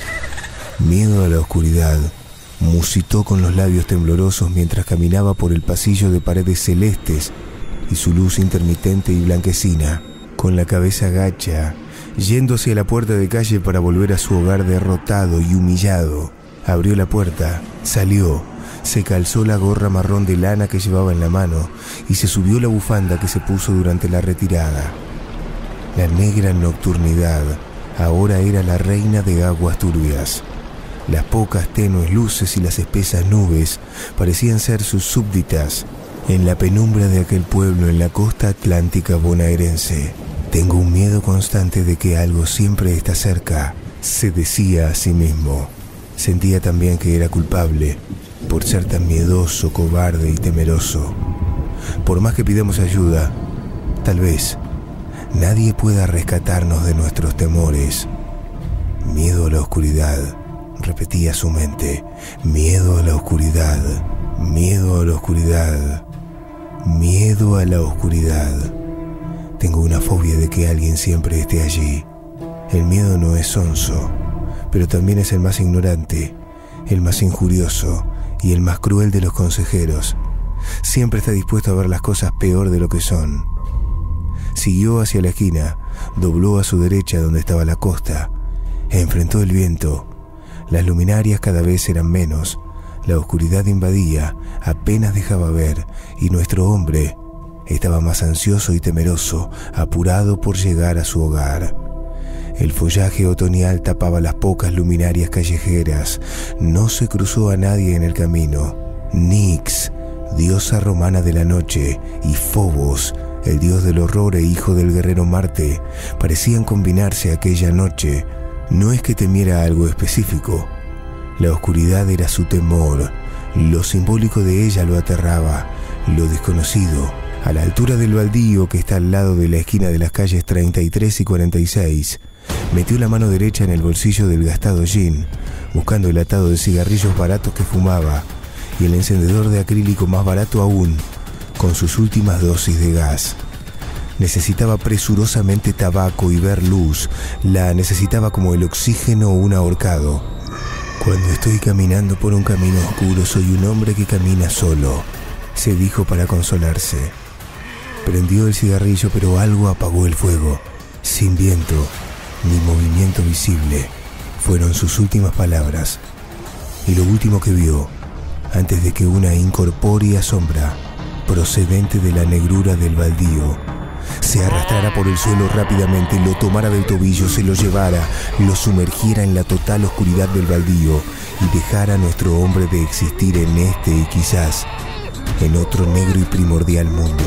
Miedo a la oscuridad, musitó con los labios temblorosos mientras caminaba por el pasillo de paredes celestes y su luz intermitente y blanquecina, con la cabeza gacha, yendo hacia la puerta de calle para volver a su hogar derrotado y humillado. Abrió la puerta, salió, se calzó la gorra marrón de lana que llevaba en la mano y se subió la bufanda que se puso durante la retirada. La negra nocturnidad ahora era la reina de aguas turbias. Las pocas tenues luces y las espesas nubes parecían ser sus súbditas en la penumbra de aquel pueblo en la costa atlántica bonaerense. Tengo un miedo constante de que algo siempre está cerca, se decía a sí mismo. Sentía también que era culpable por ser tan miedoso, cobarde y temeroso. Por más que pidamos ayuda, tal vez nadie pueda rescatarnos de nuestros temores. Miedo a la oscuridad, repetía su mente. Miedo a la oscuridad, miedo a la oscuridad, miedo a la oscuridad. Tengo una fobia de que alguien siempre esté allí. El miedo no es sonso, pero también es el más ignorante, el más injurioso y el más cruel de los consejeros. Siempre está dispuesto a ver las cosas peor de lo que son. Siguió hacia la esquina, dobló a su derecha donde estaba la costa, enfrentó el viento. Las luminarias cada vez eran menos, La oscuridad invadía, apenas dejaba ver, y nuestro hombre estaba más ansioso y temeroso, apurado por llegar a su hogar. El follaje otoñal tapaba las pocas luminarias callejeras. No se cruzó a nadie en el camino. Nix, diosa romana de la noche, y Phobos, el dios del horror e hijo del guerrero Marte, parecían combinarse aquella noche. No es que temiera algo específico. La oscuridad era su temor. Lo simbólico de ella lo aterraba, lo desconocido. A la altura del baldío que está al lado de la esquina de las calles treinta y tres y cuarenta y seis, metió la mano derecha en el bolsillo del gastado jean, buscando el atado de cigarrillos baratos que fumaba y el encendedor de acrílico más barato aún, con sus últimas dosis de gas. Necesitaba presurosamente tabaco y ver luz. La necesitaba como el oxígeno o un ahorcado. Cuando estoy caminando por un camino oscuro, soy un hombre que camina solo, se dijo para consolarse. Prendió el cigarrillo, pero algo apagó el fuego. Sin viento ni movimiento visible, fueron sus últimas palabras. Y lo último que vio, antes de que una incorpórea sombra, procedente de la negrura del baldío, se arrastrara por el suelo rápidamente, lo tomara del tobillo, se lo llevara, lo sumergiera en la total oscuridad del baldío y dejara a nuestro hombre de existir en este y quizás en otro negro y primordial mundo.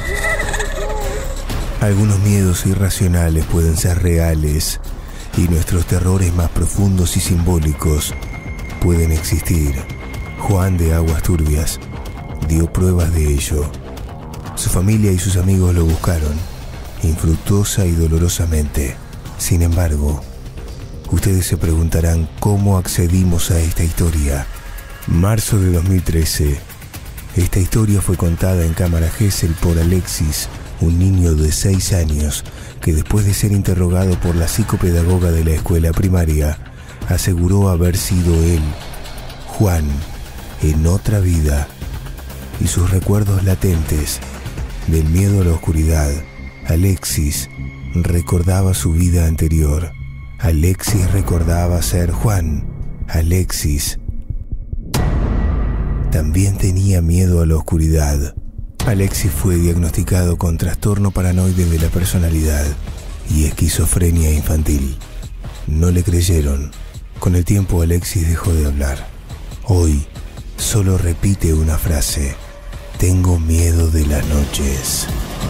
Algunos miedos irracionales pueden ser reales y nuestros terrores más profundos y simbólicos pueden existir. Juan de Aguas Turbias dio pruebas de ello. Su familia y sus amigos lo buscaron, infructuosa y dolorosamente. Sin embargo, ustedes se preguntarán cómo accedimos a esta historia. Marzo de dos mil trece. Esta historia fue contada en Cámara Gesell por Alexis, un niño de seis años que después de ser interrogado por la psicopedagoga de la escuela primaria, aseguró haber sido él, Juan, en otra vida, y sus recuerdos latentes del miedo a la oscuridad. Alexis recordaba su vida anterior. Alexis recordaba ser Juan. Alexis también tenía miedo a la oscuridad. Alexis fue diagnosticado con trastorno paranoide de la personalidad y esquizofrenia infantil. No le creyeron. Con el tiempo Alexis dejó de hablar. Hoy solo repite una frase: tengo miedo de las noches.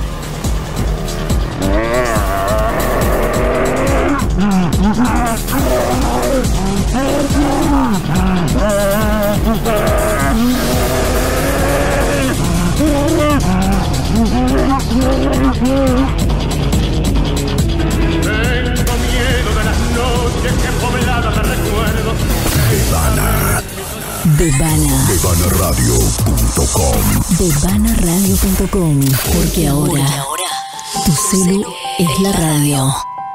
Tengo miedo de las noches que pobladas de recuerdos. Devana. Devana. Devana Radio punto com. Devana Radio punto com. Porque ahora, tu celu es la radio.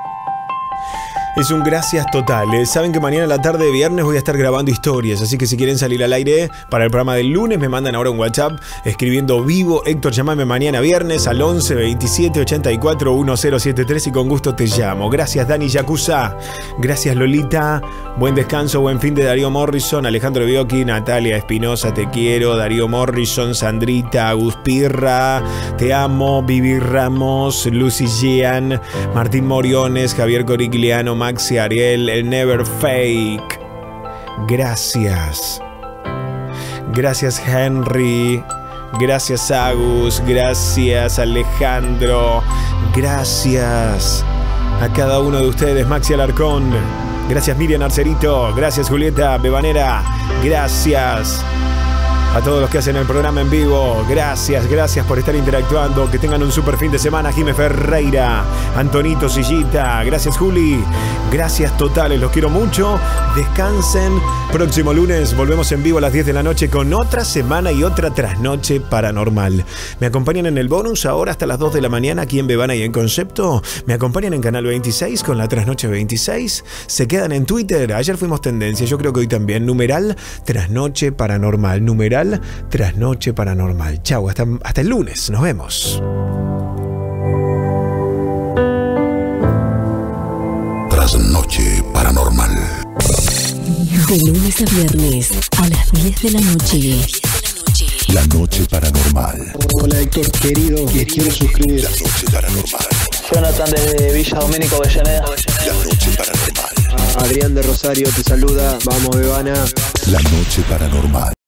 Es un gracias total. ¿eh? Saben que mañana a la tarde de viernes voy a estar grabando historias, así que si quieren salir al aire para el programa del lunes, me mandan ahora un WhatsApp escribiendo vivo: Héctor, llamame mañana viernes al once veintisiete ochenta y cuatro diez setenta y tres y con gusto te llamo. Gracias Dani Yakuza, gracias Lolita, buen descanso, buen fin de Darío Morrison, Alejandro Biocchi, Natalia Espinosa, te quiero, Darío Morrison, Sandrita, Agus Pirra, te amo, Vivi Ramos, Lucy Jean, Martín Moriones, Javier Corigliano, Maxi Ariel, el Never Fake. Gracias. Gracias Henry. Gracias Agus. Gracias Alejandro. Gracias a cada uno de ustedes. Maxi Alarcón. Gracias Miriam Arcerito. Gracias Julieta Bebanera. Gracias a todos los que hacen el programa en vivo. Gracias, gracias por estar interactuando. Que tengan un super fin de semana. Jimé Ferreira, Antonito Sillita, gracias Juli. Gracias totales, los quiero mucho. Descansen. Próximo lunes volvemos en vivo a las diez de la noche con otra semana y otra trasnoche paranormal. Me acompañan en el bonus ahora hasta las dos de la mañana aquí en Bebana y en Concepto. Me acompañan en Canal veintiséis con la Trasnoche veintiséis. Se quedan en Twitter. Ayer fuimos tendencia, yo creo que hoy también. Numeral Trasnoche Paranormal. Numeral Trasnoche Paranormal. Chau, hasta, hasta el lunes. Nos vemos. Trasnoche Paranormal. De lunes a viernes a las diez de la noche. La noche paranormal. Hola Héctor, querido, que quiero suscribir. La noche paranormal. Jonathan desde Villa Domínico, Avellaneda. La noche paranormal. Adrián de Rosario te saluda. Vamos, Bebana. La noche paranormal.